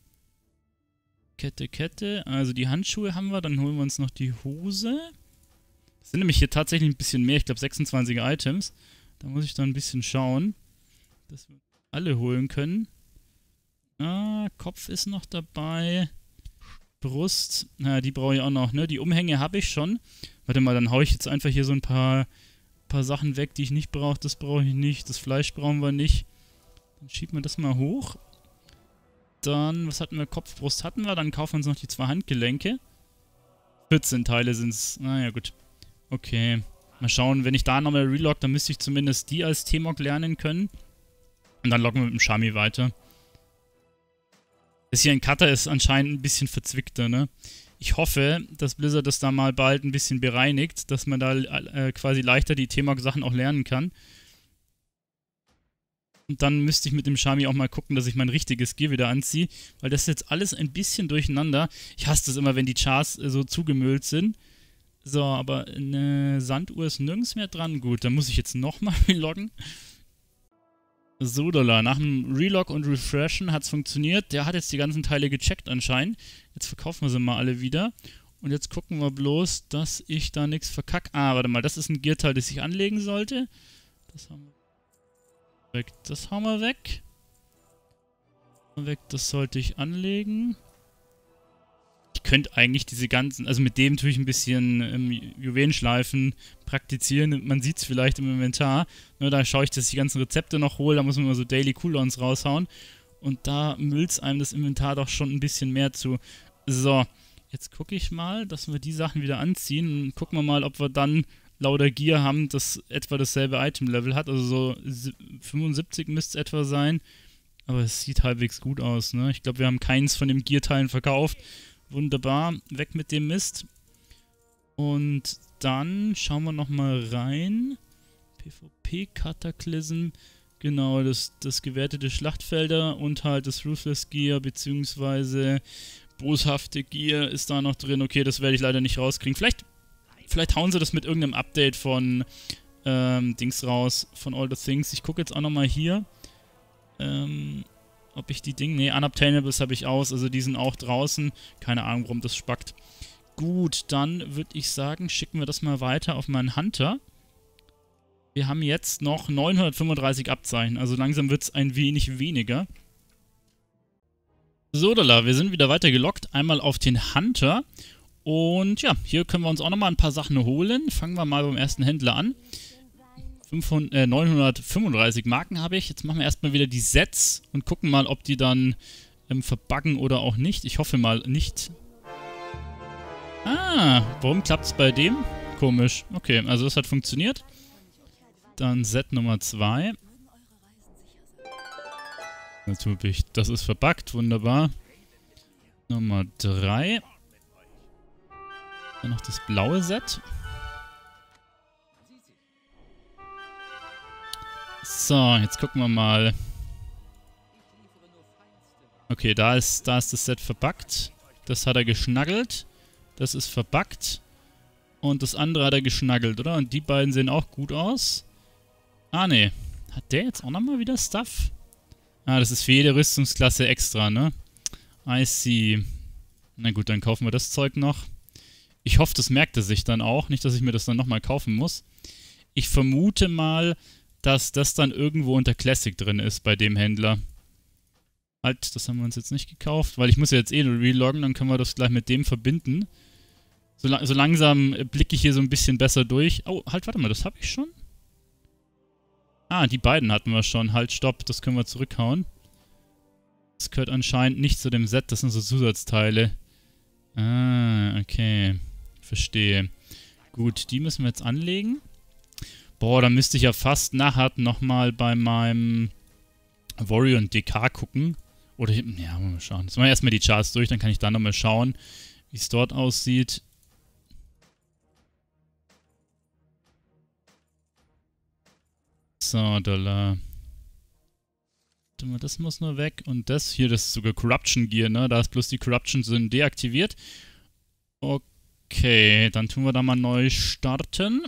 Kette, Kette. Also die Handschuhe haben wir, dann holen wir uns noch die Hose. Das sind nämlich hier tatsächlich ein bisschen mehr. Ich glaube sechsundzwanzig Items. Da muss ich dann ein bisschen schauen, dass wir alle holen können. Ah, Kopf ist noch dabei. Brust, na, die brauche ich auch noch, ne? Die Umhänge habe ich schon. Warte mal, dann haue ich jetzt einfach hier so ein paar, paar Sachen weg, die ich nicht brauche. Das brauche ich nicht. Das Fleisch brauchen wir nicht. Dann schieben wir das mal hoch. Dann, was hatten wir? Kopf, Brust hatten wir. Dann kaufen wir uns noch die zwei Handgelenke. vierzehn Teile sind es. Naja, gut. Okay. Mal schauen, wenn ich da nochmal relog, dann müsste ich zumindest die als T-Mog lernen können. Und dann loggen wir mit dem Shami weiter. Das hier in Cutter ist anscheinend ein bisschen verzwickter, ne? Ich hoffe, dass Blizzard das da mal bald ein bisschen bereinigt, dass man da äh, quasi leichter die T-Mog-Sachen auch lernen kann. Und dann müsste ich mit dem Shami auch mal gucken, dass ich mein richtiges Gear wieder anziehe, weil das ist jetzt alles ein bisschen durcheinander. Ich hasse das immer, wenn die Charts äh, so zugemüllt sind. So, aber eine Sanduhr ist nirgends mehr dran. Gut, dann muss ich jetzt nochmal reloggen. So, Dollar. Nach dem Relog und Refreshen hat es funktioniert. Der hat jetzt die ganzen Teile gecheckt anscheinend. Jetzt verkaufen wir sie mal alle wieder. Und jetzt gucken wir bloß, dass ich da nichts verkacke. Ah, warte mal. Das ist ein Gearteil, das ich anlegen sollte. Das haben wir weg. Das haben wir weg. Weg. Das sollte ich anlegen. Ich könnte eigentlich diese ganzen, also mit dem tue ich ein bisschen ähm, Juwelenschleifen praktizieren. Man sieht es vielleicht im Inventar. Ne, da schaue ich, dass ich die ganzen Rezepte noch hole. Da muss man mal so Daily Cooldowns raushauen. Und da müllt es einem das Inventar doch schon ein bisschen mehr zu. So, jetzt gucke ich mal, dass wir die Sachen wieder anziehen. Und gucken wir mal, ob wir dann lauter Gear haben, das etwa dasselbe Item-Level hat. Also so fünfundsiebzig müsste es etwa sein. Aber es sieht halbwegs gut aus, ne? Ich glaube, wir haben keins von den Gear-Teilen verkauft. Wunderbar, weg mit dem Mist. Und dann schauen wir nochmal rein. PvP-Cataclysm. Genau, das, das gewertete Schlachtfelder und halt das Ruthless Gear beziehungsweise boshafte Gear ist da noch drin. Okay, das werde ich leider nicht rauskriegen. Vielleicht, vielleicht hauen sie das mit irgendeinem Update von ähm, Dings raus, von All the Things. Ich gucke jetzt auch nochmal hier. Ähm, ob ich die Dinge... Ne, Unobtainables habe ich aus, also die sind auch draußen. Keine Ahnung, warum das spackt. Gut, dann würde ich sagen, schicken wir das mal weiter auf meinen Hunter. Wir haben jetzt noch neunhundertfünfunddreißig Abzeichen, also langsam wird es ein wenig weniger. So, Dalla, wir sind wieder weiter gelockt. Einmal auf den Hunter. Und ja, hier können wir uns auch nochmal ein paar Sachen holen. Fangen wir mal beim ersten Händler an. fünfhundert, äh, neunhundertfünfunddreißig Marken habe ich. Jetzt machen wir erstmal wieder die Sets und gucken mal, ob die dann ähm, verbuggen oder auch nicht. Ich hoffe mal nicht. Ah, warum klappt es bei dem? Komisch. Okay, also das hat funktioniert. Dann Set Nummer zwei. Natürlich, das ist verbuggt, wunderbar. Nummer drei. Dann noch das blaue Set. So, jetzt gucken wir mal. Okay, da ist, da ist das Set verbuggt. Das hat er geschnaggelt. Das ist verbuggt. Und das andere hat er geschnaggelt, oder? Und die beiden sehen auch gut aus. Ah, ne. Hat der jetzt auch nochmal wieder Stuff? Ah, das ist für jede Rüstungsklasse extra, ne? I see. Na gut, dann kaufen wir das Zeug noch. Ich hoffe, das merkt er sich dann auch. Nicht, dass ich mir das dann nochmal kaufen muss. Ich vermute mal, dass das dann irgendwo unter Classic drin ist bei dem Händler. Halt, das haben wir uns jetzt nicht gekauft, weil ich muss ja jetzt eh reloggen, dann können wir das gleich mit dem verbinden. So, la so langsam blicke ich hier so ein bisschen besser durch. Oh, halt, warte mal, das habe ich schon? Ah, die beiden hatten wir schon. Halt, stopp, das können wir zurückhauen. Das gehört anscheinend nicht zu dem Set, das sind so Zusatzteile. Ah, okay. Verstehe. Gut, die müssen wir jetzt anlegen. Boah, da müsste ich ja fast nachher nochmal bei meinem Warrior und D K gucken. Oder, ja, mal schauen. Jetzt machen wir erstmal die Charts durch, dann kann ich da nochmal schauen, wie es dort aussieht. So, Dollar. Das muss nur weg. Und das hier, das ist sogar Corruption Gear, ne? Da ist bloß die Corruption sind deaktiviert. Okay, dann tun wir da mal neu starten.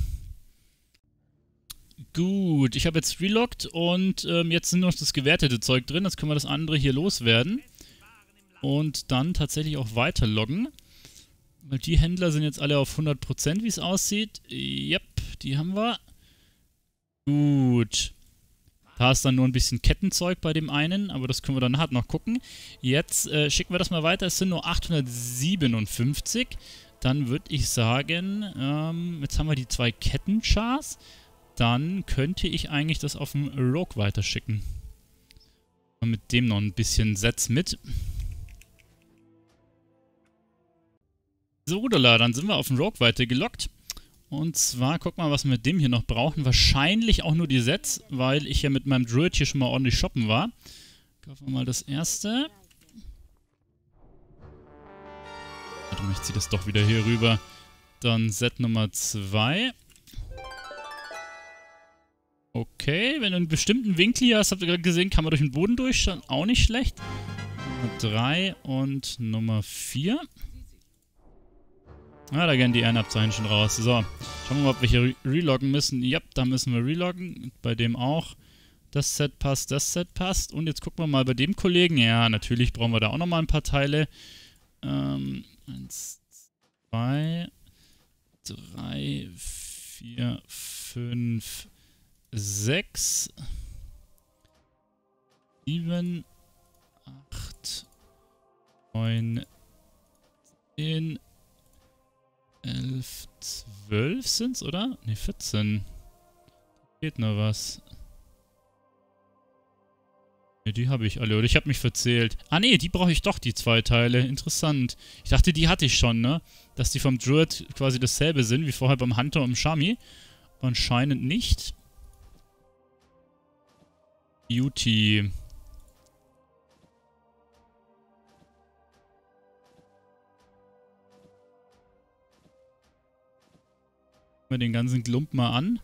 Gut, ich habe jetzt reloggt und ähm, jetzt sind noch das gewertete Zeug drin. Jetzt können wir das andere hier loswerden. Und dann tatsächlich auch weiter loggen. Weil die Händler sind jetzt alle auf hundert Prozent, wie es aussieht. Yep, die haben wir. Gut. Da ist dann nur ein bisschen Kettenzeug bei dem einen, aber das können wir dann hart noch gucken. Jetzt äh, schicken wir das mal weiter. Es sind nur achthundertsiebenundfünfzig. Dann würde ich sagen, ähm, jetzt haben wir die zwei Kettenchars. Dann könnte ich eigentlich das auf dem Rogue weiterschicken. Und mit dem noch ein bisschen Sets mit. So, dann sind wir auf dem Rogue weitergelockt. Und zwar, guck mal, was wir mit dem hier noch brauchen. Wahrscheinlich auch nur die Sets, weil ich ja mit meinem Druid hier schon mal ordentlich shoppen war. Kaufen wir mal das erste. Warte mal, ich ziehe das doch wieder hier rüber. Dann Set Nummer zwei. Okay, wenn du einen bestimmten Winkel hier hast, habt ihr gerade gesehen, kann man durch den Boden durchschauen. Auch nicht schlecht. Nummer drei und Nummer vier. Ah, da gehen die Ehrenabzeichen schon raus. So, schauen wir mal, ob wir hier re reloggen müssen. Ja, da müssen wir reloggen. Bei dem auch. Das Set passt, das Set passt. Und jetzt gucken wir mal bei dem Kollegen. Ja, natürlich brauchen wir da auch nochmal ein paar Teile. Ähm, eins, zwei, drei, vier, fünf, sechs, sieben, acht, neun, zehn, elf, zwölf sind's, oder? Ne, vierzehn. Da fehlt noch was. Ne, die habe ich alle, oder? Ich habe mich verzählt. Ah, ne, die brauche ich doch, die zwei Teile. Interessant. Ich dachte, die hatte ich schon, ne? Dass die vom Druid quasi dasselbe sind, wie vorher beim Hunter und dem Shami. Aber anscheinend nicht. Beauty. Wir den ganzen Klump mal an.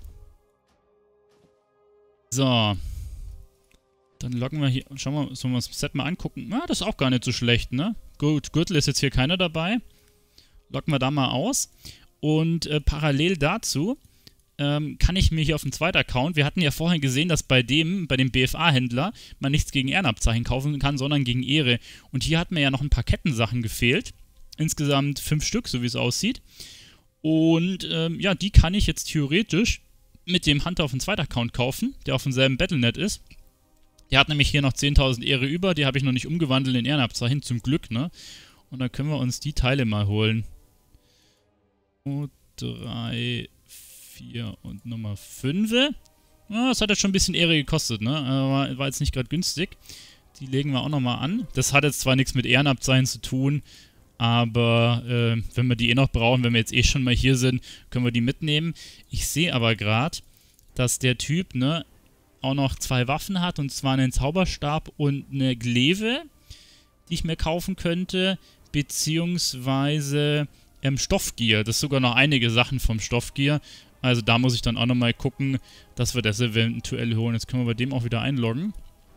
So. Dann loggen wir hier. Schauen wir, sollen wir uns das Set mal angucken. Ah, das ist auch gar nicht so schlecht, ne? Gut, Gürtel ist jetzt hier keiner dabei. Loggen wir da mal aus. Und äh, parallel dazu ähm, kann ich mir hier auf dem zweiten Account, wir hatten ja vorhin gesehen, dass bei dem, bei dem B F A-Händler, man nichts gegen Ehrenabzeichen kaufen kann, sondern gegen Ehre. Und hier hat mir ja noch ein paar Kettensachen gefehlt. Insgesamt fünf Stück, so wie es aussieht. Und ähm, ja, die kann ich jetzt theoretisch mit dem Hunter auf dem zweiten Account kaufen, der auf demselben Battle Punkt net ist. Der hat nämlich hier noch zehntausend Ehre über, die habe ich noch nicht umgewandelt in Ehrenabzeichen, zum Glück, ne? Und dann können wir uns die Teile mal holen. Und drei, vier und Nummer fünf. Ja, das hat jetzt schon ein bisschen Ehre gekostet, ne? Aber war jetzt nicht gerade günstig. Die legen wir auch nochmal an. Das hat jetzt zwar nichts mit Ehrenabzeichen zu tun, aber äh, wenn wir die eh noch brauchen, wenn wir jetzt eh schon mal hier sind, können wir die mitnehmen. Ich sehe aber gerade, dass der Typ, ne, auch noch zwei Waffen hat, und zwar einen Zauberstab und eine Glaive, die ich mir kaufen könnte, beziehungsweise ähm, Stoffgier. Das ist sogar noch einige Sachen vom Stoffgier. Also da muss ich dann auch nochmal gucken, dass wir das eventuell holen. Jetzt können wir bei dem auch wieder einloggen.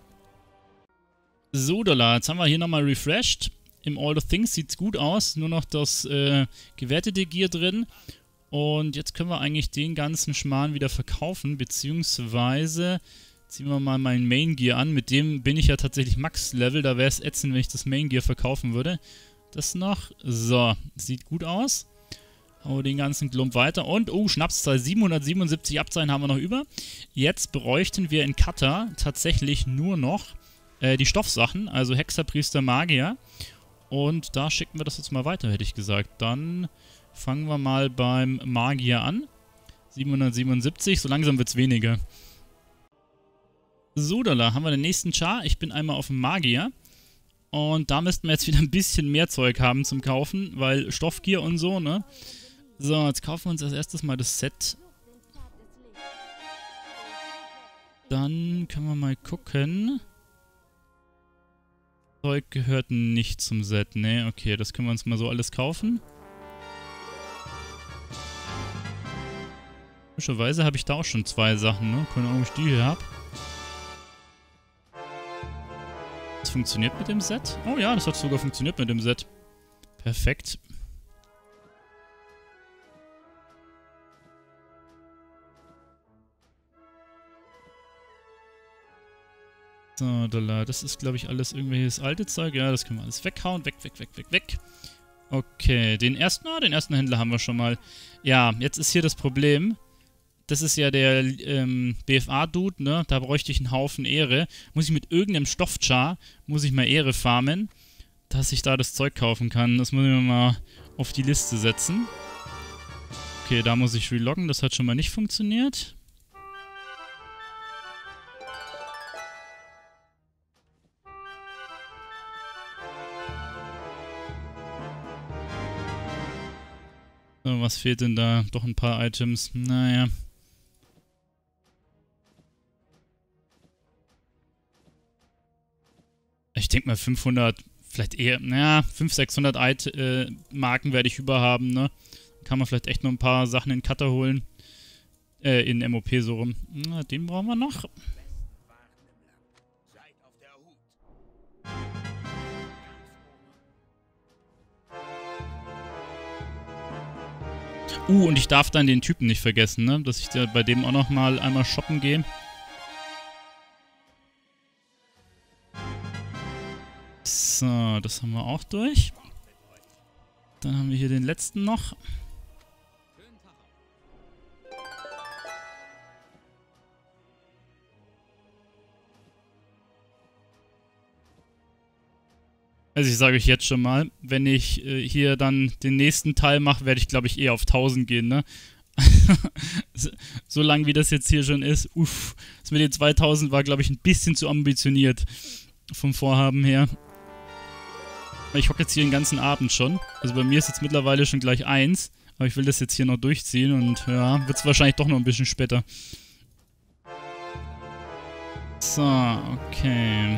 So, Dollar, jetzt haben wir hier nochmal refreshed. Im All the Things sieht es gut aus, nur noch das äh, gewertete Gear drin. Und jetzt können wir eigentlich den ganzen Schmarrn wieder verkaufen, beziehungsweise ziehen wir mal meinen Main Gear an. Mit dem bin ich ja tatsächlich Max-Level, da wäre es ätzend, wenn ich das Main Gear verkaufen würde. Das noch. So, sieht gut aus. Hauen wir den ganzen Klump weiter. Und, oh, Schnapszahl, siebenhundertsiebenundsiebzig Abzeichen haben wir noch über. Jetzt bräuchten wir in Cutter tatsächlich nur noch äh, die Stoffsachen, also Hexer, Priester, Magier. Und da schicken wir das jetzt mal weiter, hätte ich gesagt. Dann fangen wir mal beim Magier an. siebenhundertsiebenundsiebzig, so langsam wird es weniger. So, da haben wir den nächsten Char. Ich bin einmal auf dem Magier. Und da müssten wir jetzt wieder ein bisschen mehr Zeug haben zum Kaufen, weil Stoffgier und so, ne? So, jetzt kaufen wir uns als erstes mal das Set. Dann können wir mal gucken. Zeug gehört nicht zum Set, ne? Okay, das können wir uns mal so alles kaufen. Komischerweise habe ich da auch schon zwei Sachen, ne? Keine Ahnung, ob ich die hier habe. Das funktioniert mit dem Set? Oh ja, das hat sogar funktioniert mit dem Set. Perfekt. So, das ist, glaube ich, alles irgendwelches alte Zeug. Ja, das können wir alles weghauen. Weg, weg, weg, weg, weg. Okay, den ersten, oh, den ersten Händler haben wir schon mal. Ja, jetzt ist hier das Problem. Das ist ja der ähm, B F A-Dude, ne? Da bräuchte ich einen Haufen Ehre. Muss ich mit irgendeinem Stoffchar, muss ich mal Ehre farmen, dass ich da das Zeug kaufen kann. Das muss ich mir mal auf die Liste setzen. Okay, da muss ich reloggen. Das hat schon mal nicht funktioniert. So, was fehlt denn da? Doch ein paar Items. Naja. Ich denke mal fünfhundert, vielleicht eher, naja, fünfhundert, sechshundert Eit äh, Marken werde ich überhaben, ne? Kann man vielleicht echt noch ein paar Sachen in Cutter holen. Äh, in M O P so rum. Na, den brauchen wir noch. Uh, und ich darf dann den Typen nicht vergessen, ne? Dass ich da bei dem auch noch mal einmal shoppen gehe. So, das haben wir auch durch. Dann haben wir hier den letzten noch. Also ich sage euch jetzt schon mal, wenn ich äh, hier dann den nächsten Teil mache, werde ich glaube ich eher auf tausend gehen, ne? so, so lang wie das jetzt hier schon ist, uff. Das mit den zweitausend war glaube ich ein bisschen zu ambitioniert vom Vorhaben her. Ich hocke jetzt hier den ganzen Abend schon. Also bei mir ist jetzt mittlerweile schon gleich eins. Aber ich will das jetzt hier noch durchziehen und ja, wird es wahrscheinlich doch noch ein bisschen später. So, okay.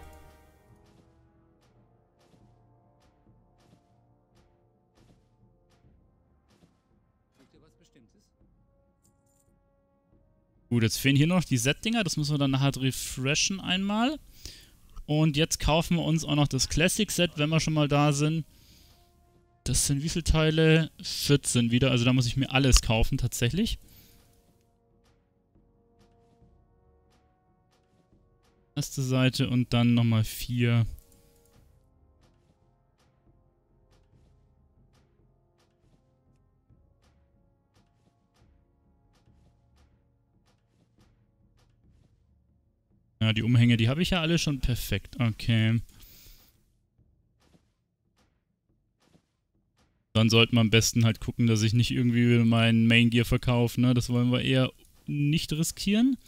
Gut, jetzt fehlen hier noch die Set-Dinger. Das müssen wir dann nachher refreshen einmal. Und jetzt kaufen wir uns auch noch das Classic-Set, wenn wir schon mal da sind. Das sind wie viele Teile? vierzehn wieder. Also da muss ich mir alles kaufen, tatsächlich. Erste Seite und dann nochmal vier. Ja, die Umhänge, die habe ich ja alle schon perfekt. Okay. Dann sollte man am besten halt gucken, dass ich nicht irgendwie mein Main Gear verkaufe, ne? Das wollen wir eher nicht riskieren.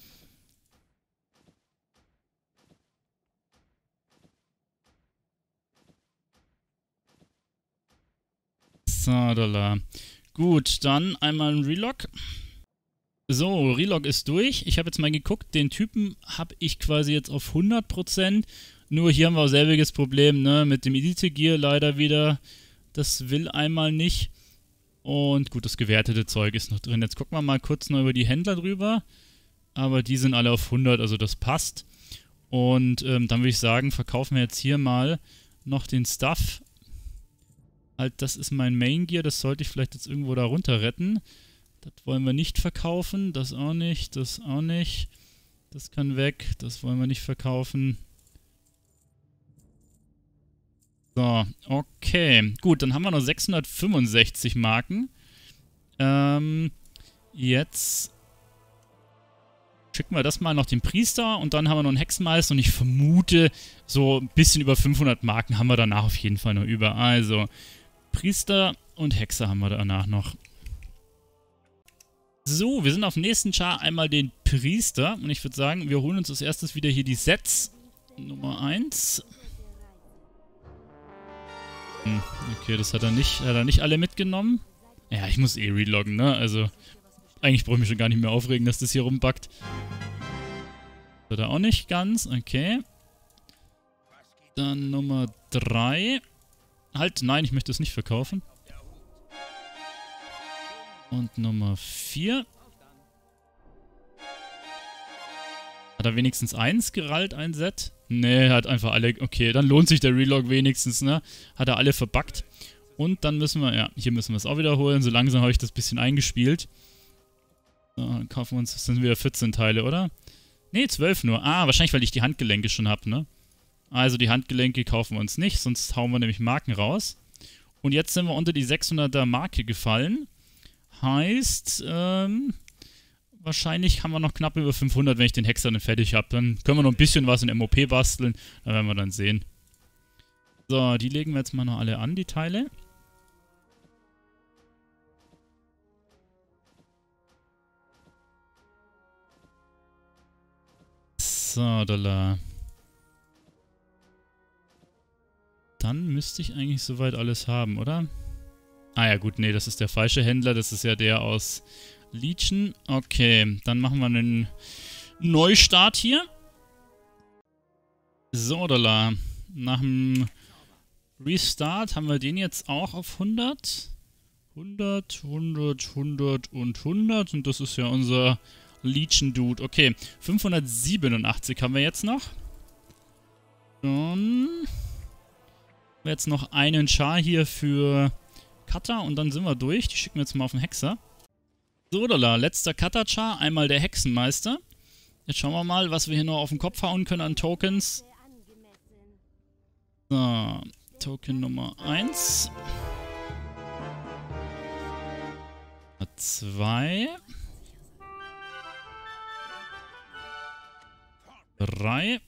Sadala. Gut, dann einmal ein Relog. So, Relog ist durch. Ich habe jetzt mal geguckt, den Typen habe ich quasi jetzt auf hundert Prozent. Nur hier haben wir auch selbiges Problem, ne? Mit dem Elite Gear leider wieder. Das will einmal nicht. Und gut, das gewertete Zeug ist noch drin. Jetzt gucken wir mal kurz noch über die Händler drüber. Aber die sind alle auf hundert, also das passt. Und ähm, dann würde ich sagen, verkaufen wir jetzt hier mal noch den Stuff. Halt, das ist mein Main Gear, das sollte ich vielleicht jetzt irgendwo da runter retten. Das wollen wir nicht verkaufen, das auch nicht, das auch nicht. Das kann weg, das wollen wir nicht verkaufen. So, okay. Gut, dann haben wir noch sechshundertfünfundsechzig Marken. Ähm, jetzt schicken wir das mal noch dem Priester und dann haben wir noch einen Hexenmeister und ich vermute, so ein bisschen über fünfhundert Marken haben wir danach auf jeden Fall noch über. Also, Priester und Hexer haben wir danach noch. So, wir sind auf dem nächsten Char einmal den Priester und ich würde sagen, wir holen uns als erstes wieder hier die Sets. Nummer eins. Hm, okay, das hat er nicht, hat er nicht alle mitgenommen. Ja, ich muss eh reloggen, ne? Also, eigentlich brauche ich mich schon gar nicht mehr aufregen, dass das hier rumbackt. Hat er auch nicht ganz, okay. Dann Nummer drei. Halt, nein, ich möchte es nicht verkaufen. Und Nummer vier. Hat er wenigstens eins gerallt, ein Set? Ne, hat einfach alle... Okay, dann lohnt sich der Relog wenigstens, ne? Hat er alle verbuggt. Und dann müssen wir... Ja, hier müssen wir es auch wiederholen. So langsam habe ich das bisschen eingespielt. So, dann kaufen wir uns... Das sind wieder vierzehn Teile, oder? Ne, zwölf nur. Ah, wahrscheinlich, weil ich die Handgelenke schon habe, ne? Also die Handgelenke kaufen wir uns nicht, sonst hauen wir nämlich Marken raus. Und jetzt sind wir unter die sechshunderter Marke gefallen. Heißt, ähm, wahrscheinlich haben wir noch knapp über fünfhundert, wenn ich den Hexer dann fertig habe. Dann können wir noch ein bisschen was in M O P basteln. Da werden wir dann sehen. So, die legen wir jetzt mal noch alle an, die Teile. So, da. Dann müsste ich eigentlich soweit alles haben, oder? Ah ja gut, nee, das ist der falsche Händler. Das ist ja der aus Legion. Okay, dann machen wir einen Neustart hier. So, da. Nach dem Restart haben wir den jetzt auch auf hundert. hundert, hundert, hundert und hundert. Und das ist ja unser Legion-Dude. Okay, fünfhundertsiebenundachtzig haben wir jetzt noch. Dann... jetzt noch einen Char hier für Cutter und dann sind wir durch. Die schicken wir jetzt mal auf den Hexer. So, da, letzter Cutter-Char. Einmal der Hexenmeister. Jetzt schauen wir mal, was wir hier noch auf den Kopf hauen können an Tokens. So, Token Nummer eins. zwei. drei.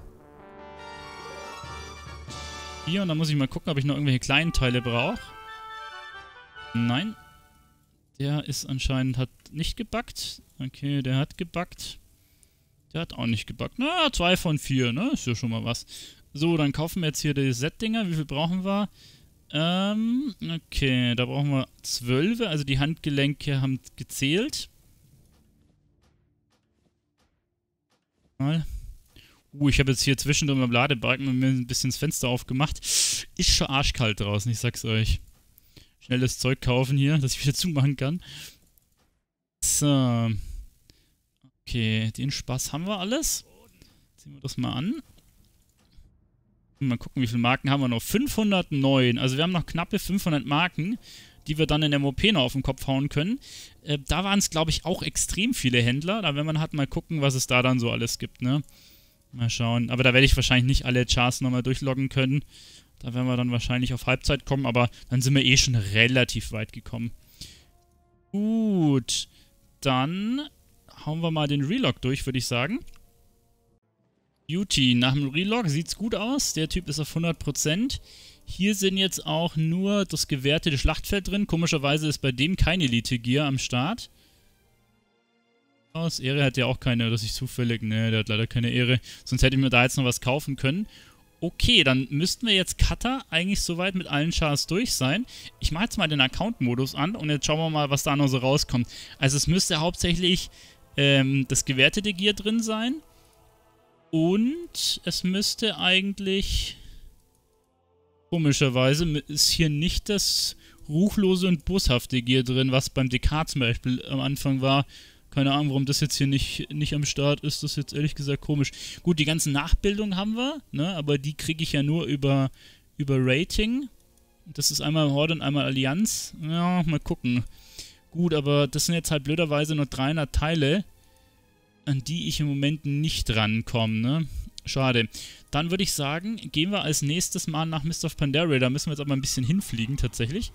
Hier, und dann muss ich mal gucken, ob ich noch irgendwelche kleinen Teile brauche. Nein. Der ist anscheinend, hat nicht gebackt. Okay, der hat gebackt. Der hat auch nicht gebackt. Na, zwei von vier, ne? Ist ja schon mal was. So, dann kaufen wir jetzt hier die Set-Dinger. Wie viel brauchen wir? Ähm, okay, da brauchen wir zwölf. Also die Handgelenke haben gezählt. Mal. Uh, ich habe jetzt hier zwischendrin beim Ladebalken mir ein bisschen das Fenster aufgemacht. Ist schon arschkalt draußen, ich sag's euch. Schnell das Zeug kaufen hier, dass ich wieder zumachen kann. So. Okay, den Spaß haben wir alles. Ziehen wir das mal an. Mal gucken, wie viele Marken haben wir noch. fünfhundertneun. Also wir haben noch knappe fünfhundert Marken, die wir dann in M O P noch auf den Kopf hauen können. Äh, da waren es, glaube ich, auch extrem viele Händler. Da werden wir halt mal gucken, was es da dann so alles gibt, ne? Mal schauen. Aber da werde ich wahrscheinlich nicht alle Chars nochmal durchloggen können. Da werden wir dann wahrscheinlich auf Halbzeit kommen, aber dann sind wir eh schon relativ weit gekommen. Gut. Dann hauen wir mal den Relog durch, würde ich sagen. Beauty. Nach dem Relog sieht's gut aus. Der Typ ist auf hundert Prozent. Hier sind jetzt auch nur das gewertete Schlachtfeld drin. Komischerweise ist bei dem kein Elite-Gear am Start. Aus Ehre hat ja auch keine, dass ich zufällig... Ne, der hat leider keine Ehre. Sonst hätte ich mir da jetzt noch was kaufen können. Okay, dann müssten wir jetzt Cutter eigentlich soweit mit allen Chars durch sein. Ich mache jetzt mal den Account-Modus an und jetzt schauen wir mal, was da noch so rauskommt. Also es müsste hauptsächlich ähm, das gewertete Gear drin sein. Und es müsste eigentlich... Komischerweise ist hier nicht das ruchlose und boshafte Gear drin, was beim D K zum Beispiel am Anfang war. Keine Ahnung, warum das jetzt hier nicht, nicht am Start ist. Das ist jetzt ehrlich gesagt komisch. Gut, die ganzen Nachbildungen haben wir, ne? Aber die kriege ich ja nur über, über Rating. Das ist einmal Horde und einmal Allianz. Ja, mal gucken. Gut, aber das sind jetzt halt blöderweise nur dreihundert Teile, an die ich im Moment nicht rankomme, ne? Schade. Dann würde ich sagen, gehen wir als nächstes mal nach Mist of Pandaria. Da müssen wir jetzt aber ein bisschen hinfliegen, tatsächlich.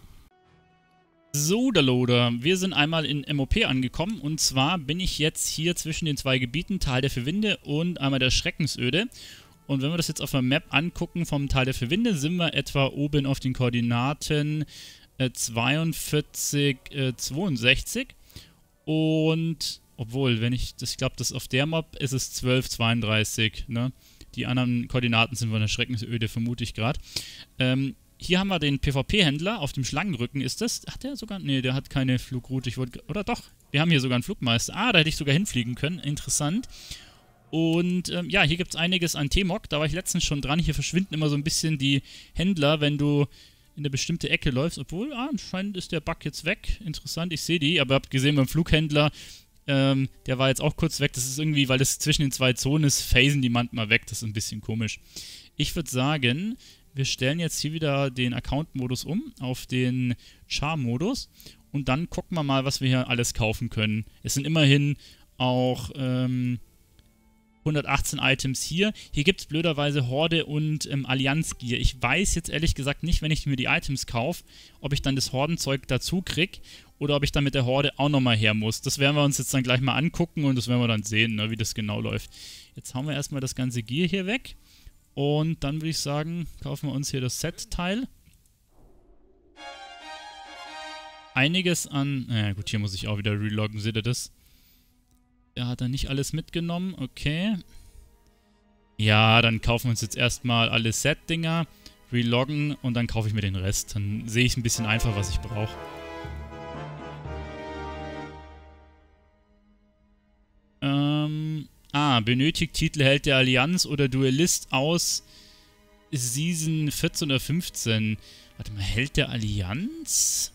So, der Loader. Wir sind einmal in M O P angekommen. Und zwar bin ich jetzt hier zwischen den zwei Gebieten, Tal der Verwinde und einmal der Schreckensöde. Und wenn wir das jetzt auf der Map angucken vom Tal der Verwinde, sind wir etwa oben auf den Koordinaten äh, zweiundvierzig, äh, zweiundsechzig. Und... Obwohl, wenn ich, das, ich glaube, das auf der Map ist es zwölf zweiunddreißig, ne? Die anderen Koordinaten sind von der Schreckensöde, vermute ich gerade. Ähm, hier haben wir den PvP-Händler, auf dem Schlangenrücken ist das. Hat der sogar? Ne, der hat keine Flugroute, ich wollte, oder doch? Wir haben hier sogar einen Flugmeister. Ah, da hätte ich sogar hinfliegen können, interessant. Und ähm, ja, hier gibt es einiges an T-Mog, da war ich letztens schon dran. Hier verschwinden immer so ein bisschen die Händler, wenn du in eine bestimmte Ecke läufst. Obwohl, ah, anscheinend ist der Bug jetzt weg. Interessant, ich sehe die, aber ihr habt gesehen beim Flughändler... Ähm, der war jetzt auch kurz weg. Das ist irgendwie, weil das zwischen den zwei Zonen ist, phasen die manchmal weg. Das ist ein bisschen komisch. Ich würde sagen, wir stellen jetzt hier wieder den Account-Modus um auf den Char-Modus und dann gucken wir mal, was wir hier alles kaufen können. Es sind immerhin auch ähm, hundertachtzehn Items hier. Hier gibt es blöderweise Horde und ähm, Allianz-Gear. Ich weiß jetzt ehrlich gesagt nicht, wenn ich mir die Items kaufe, ob ich dann das Hordenzeug dazu kriege oder ob ich dann mit der Horde auch nochmal her muss. Das werden wir uns jetzt dann gleich mal angucken und das werden wir dann sehen, ne, wie das genau läuft. Jetzt hauen wir erstmal das ganze Gear hier weg und dann würde ich sagen, kaufen wir uns hier das Set-Teil. Einiges an... Naja gut, hier muss ich auch wieder reloggen, seht ihr das? Er hat da nicht alles mitgenommen, okay. Ja, dann kaufen wir uns jetzt erstmal alle Set-Dinger, reloggen und dann kaufe ich mir den Rest. Dann sehe ich ein bisschen einfach, was ich brauche. Ähm, ah, benötigt Titelheld der Allianz oder Duellist aus Season vierzehn oder fünfzehn. Warte mal, Held der Allianz?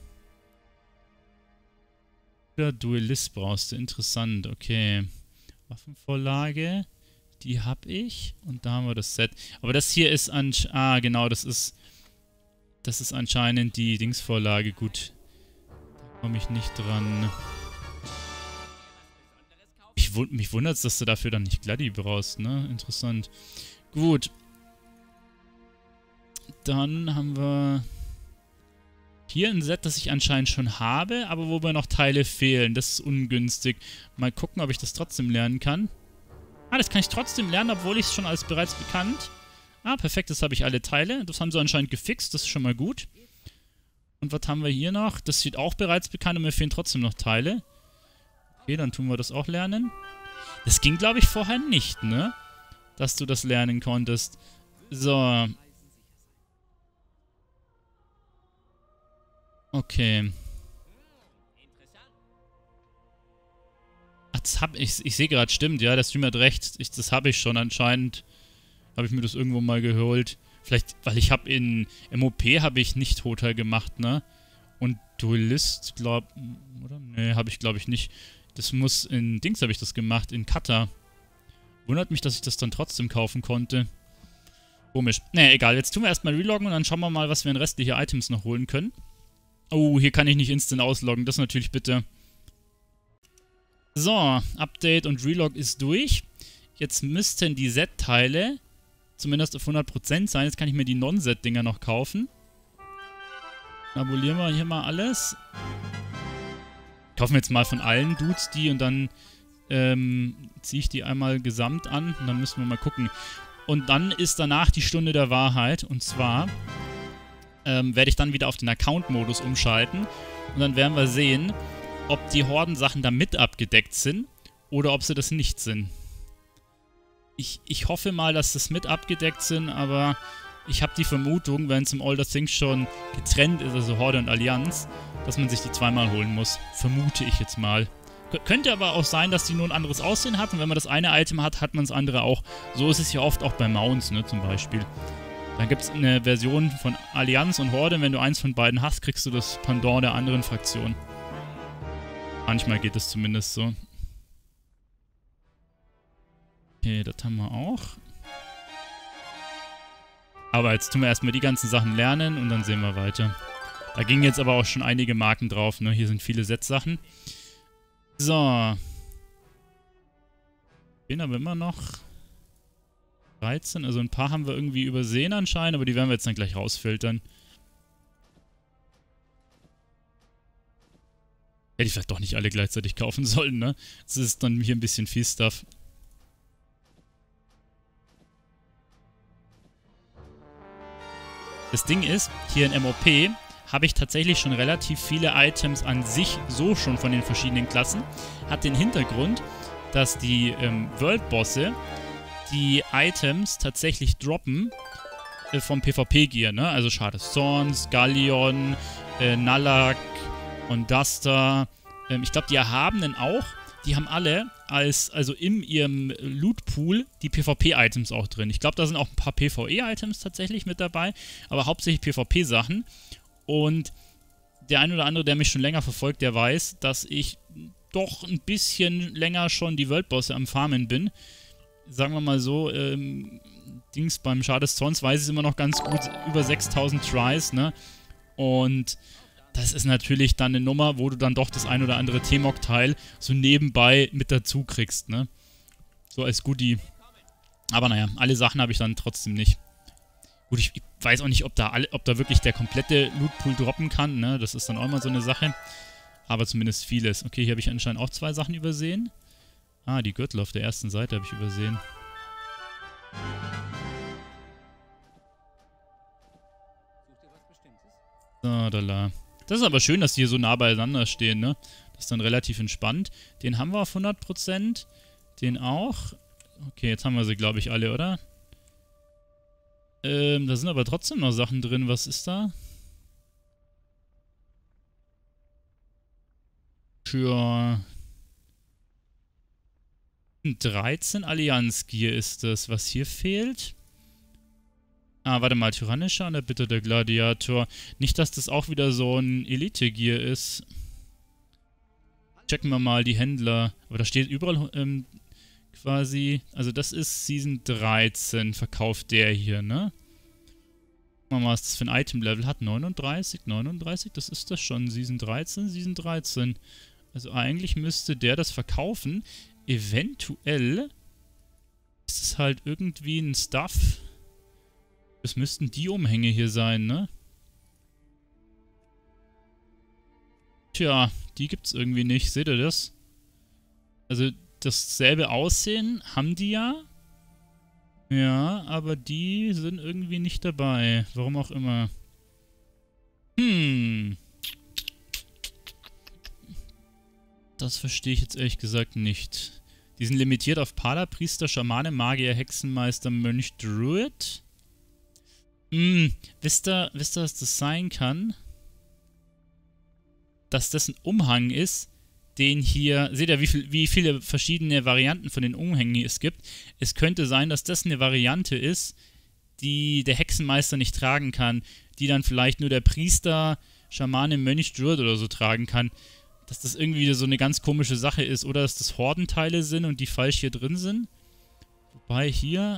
Oder Duellist brauchst du, interessant, okay. Waffenvorlage, die habe ich und da haben wir das Set. Aber das hier ist an, ah genau, das ist, das ist anscheinend die Dingsvorlage, gut. Da komme ich nicht dran. Ich, mich wundert es, dass du dafür dann nicht Gladi brauchst, ne? Interessant. Gut. Dann haben wir hier ein Set, das ich anscheinend schon habe, aber wo mir noch Teile fehlen. Das ist ungünstig. Mal gucken, ob ich das trotzdem lernen kann. Ah, das kann ich trotzdem lernen, obwohl ich es schon als bereits bekannt. Ah, perfekt, das habe ich alle Teile. Das haben sie anscheinend gefixt, das ist schon mal gut. Und was haben wir hier noch? Das sieht auch bereits bekannt und mir fehlen trotzdem noch Teile. Okay, dann tun wir das auch lernen. Das ging, glaube ich, vorher nicht, ne? Dass du das lernen konntest. So. Okay. Ach, das hab ich, ich sehe gerade, stimmt, ja, der Streamer hat recht. Ich, das habe ich schon anscheinend. Habe ich mir das irgendwo mal geholt. Vielleicht, weil ich habe in M O P habe ich nicht Hotel gemacht, ne? Und Duelist, glaub, oder? Ne, habe ich glaube ich nicht. Das muss in Dings habe ich das gemacht, in Cutter. Wundert mich, dass ich das dann trotzdem kaufen konnte. Komisch. Naja, egal. Jetzt tun wir erstmal reloggen und dann schauen wir mal, was wir in restliche Items noch holen können. Oh, hier kann ich nicht instant ausloggen. Das natürlich bitte. So, Update und Relog ist durch. Jetzt müssten die Set-Teile zumindest auf hundert Prozent sein. Jetzt kann ich mir die Non-Set-Dinger noch kaufen. Abonnieren wir hier mal alles. Kaufen wir jetzt mal von allen Dudes die und dann ähm, ziehe ich die einmal gesamt an und dann müssen wir mal gucken. Und dann ist danach die Stunde der Wahrheit und zwar ähm, werde ich dann wieder auf den Account-Modus umschalten und dann werden wir sehen, ob die Horden-Sachen da mit abgedeckt sind oder ob sie das nicht sind. Ich, ich hoffe mal, dass das mit abgedeckt sind, aber ich habe die Vermutung, wenn es im All the Things schon getrennt ist, also Horde und Allianz, dass man sich die zweimal holen muss. Vermute ich jetzt mal. K- könnte aber auch sein, dass die nur ein anderes Aussehen hat und wenn man das eine Item hat, hat man das andere auch. So ist es ja oft auch bei Mounts, ne, zum Beispiel. Dann gibt es eine Version von Allianz und Horde, wenn du eins von beiden hast, kriegst du das Pendant der anderen Fraktion. Manchmal geht es zumindest so. Okay, das haben wir auch. Aber jetzt tun wir erstmal die ganzen Sachen lernen und dann sehen wir weiter. Da gingen jetzt aber auch schon einige Marken drauf, ne? Hier sind viele Set-Sachen. So. Gehen aber immer noch dreizehn. Also ein paar haben wir irgendwie übersehen anscheinend, aber die werden wir jetzt dann gleich rausfiltern. Hätte ich vielleicht doch nicht alle gleichzeitig kaufen sollen, ne? Das ist dann hier ein bisschen viel Stuff. Das Ding ist, hier in M O P habe ich tatsächlich schon relativ viele Items an sich so schon von den verschiedenen Klassen. Hat den Hintergrund, dass die ähm, World-Bosse die Items tatsächlich droppen äh, vom PvP-Gear, ne? Also Shard's Zorns, Galleon, äh, Nalak und Duster. Ähm, ich glaube, die Erhabenen auch. Die haben alle als, also in ihrem Loot-Pool die PvP-Items auch drin. Ich glaube, da sind auch ein paar PvE-Items tatsächlich mit dabei, aber hauptsächlich PvP-Sachen. Und der ein oder andere, der mich schon länger verfolgt, der weiß, dass ich doch ein bisschen länger schon die World-Bosse am Farmen bin. Sagen wir mal so, ähm, Dings beim Shard's Zorns weiß ich immer noch ganz gut, über sechstausend Tries, ne? Und das ist natürlich dann eine Nummer, wo du dann doch das ein oder andere T-Mog-Teil so nebenbei mit dazu kriegst, ne? So als Goodie. Aber naja, alle Sachen habe ich dann trotzdem nicht. Gut, ich, ich weiß auch nicht, ob da, alle, ob da wirklich der komplette Loot-Pool droppen kann, ne? Das ist dann auch immer so eine Sache. Aber zumindest vieles. Okay, hier habe ich anscheinend auch zwei Sachen übersehen. Ah, die Gürtel auf der ersten Seite habe ich übersehen. So, da la. Das ist aber schön, dass die hier so nah beieinander stehen, ne? Das ist dann relativ entspannt. Den haben wir auf hundert Prozent. Den auch. Okay, jetzt haben wir sie, glaube ich, alle, oder? Ähm, da sind aber trotzdem noch Sachen drin. Was ist da? Für dreizehn Allianz-Gear ist das. Was hier fehlt? Ah, warte mal, tyrannischer und der Bitte der Gladiator. Nicht, dass das auch wieder so ein Elite-Gear ist. Checken wir mal die Händler. Aber da steht überall ähm, quasi... Also das ist Season dreizehn, verkauft der hier, ne? Gucken wir mal, was das für ein Item-Level hat. neununddreißig, neununddreißig, das ist das schon. Season dreizehn, Season dreizehn. Also eigentlich müsste der das verkaufen. Eventuell ist es halt irgendwie ein Stuff... Das müssten die Umhänge hier sein, ne? Tja, die gibt's irgendwie nicht. Seht ihr das? Also dasselbe Aussehen haben die ja. Ja, aber die sind irgendwie nicht dabei. Warum auch immer. Hm. Das verstehe ich jetzt ehrlich gesagt nicht. Die sind limitiert auf Paladpriester, Schamane, Magier, Hexenmeister, Mönch, Druid. Hm, wisst ihr, wisst ihr, was das sein kann? Dass das ein Umhang ist, den hier... Seht ihr, wie, viel, wie viele verschiedene Varianten von den Umhängen es gibt? Es könnte sein, dass das eine Variante ist, die der Hexenmeister nicht tragen kann, die dann vielleicht nur der Priester, Schamane, Mönch, Druid oder so tragen kann. Dass das irgendwie so eine ganz komische Sache ist. Oder dass das Hordenteile sind und die falsch hier drin sind. Wobei hier...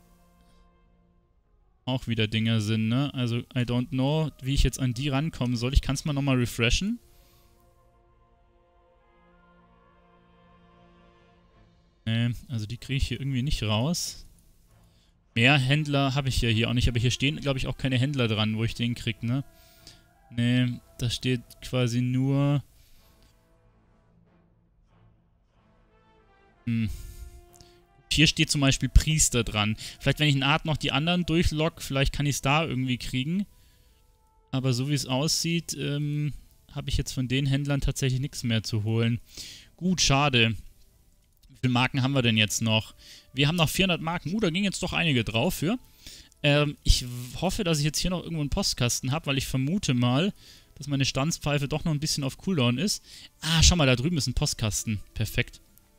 auch wieder Dinger sind, ne? Also, I don't know, wie ich jetzt an die rankommen soll. Ich kann es mal nochmal refreshen. Nee. also die kriege ich hier irgendwie nicht raus. Mehr Händler habe ich ja hier auch nicht, aber hier stehen, glaube ich, auch keine Händler dran, wo ich den kriege, ne? Ne, da steht quasi nur... Hm. Hier steht zum Beispiel Priester dran. Vielleicht, wenn ich eine Art noch die anderen durchlogge, vielleicht kann ich es da irgendwie kriegen. Aber so wie es aussieht, ähm, habe ich jetzt von den Händlern tatsächlich nichts mehr zu holen. Gut, schade. Wie viele Marken haben wir denn jetzt noch? Wir haben noch vierhundert Marken. Uh, da gingen jetzt doch einige drauf für. Ähm, ich hoffe, dass ich jetzt hier noch irgendwo einen Postkasten habe, weil ich vermute mal, dass meine Standspfeife doch noch ein bisschen auf Cooldown ist. Ah, schau mal, da drüben ist ein Postkasten. Perfekt.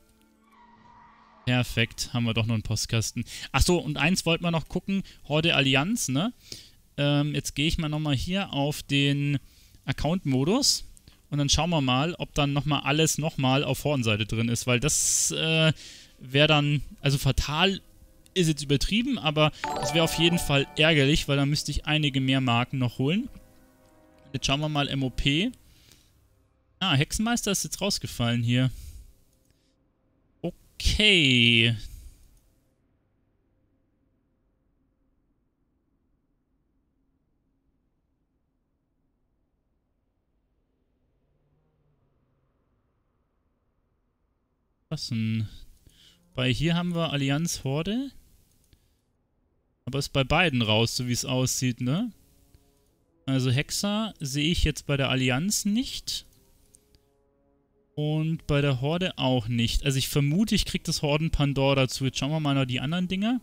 Perfekt, haben wir doch noch einen Postkasten. Achso, und eins wollten wir noch gucken, Horde Allianz, ne? Ähm, jetzt gehe ich mal nochmal hier auf den Account-Modus und dann schauen wir mal, ob dann nochmal alles nochmal auf Hordenseite drin ist, weil das äh, wäre dann, also fatal ist jetzt übertrieben, aber das wäre auf jeden Fall ärgerlich, weil dann müsste ich einige mehr Marken noch holen. Jetzt schauen wir mal M O P. Ah, Hexenmeister ist jetzt rausgefallen hier. Okay. Was denn? Bei hier haben wir Allianz Horde. Aber ist bei beiden raus, so wie es aussieht, ne? Also Hexer sehe ich jetzt bei der Allianz nicht. Und bei der Horde auch nicht. Also ich vermute, ich kriege das Horden Pandora dazu. Jetzt schauen wir mal noch die anderen Dinger.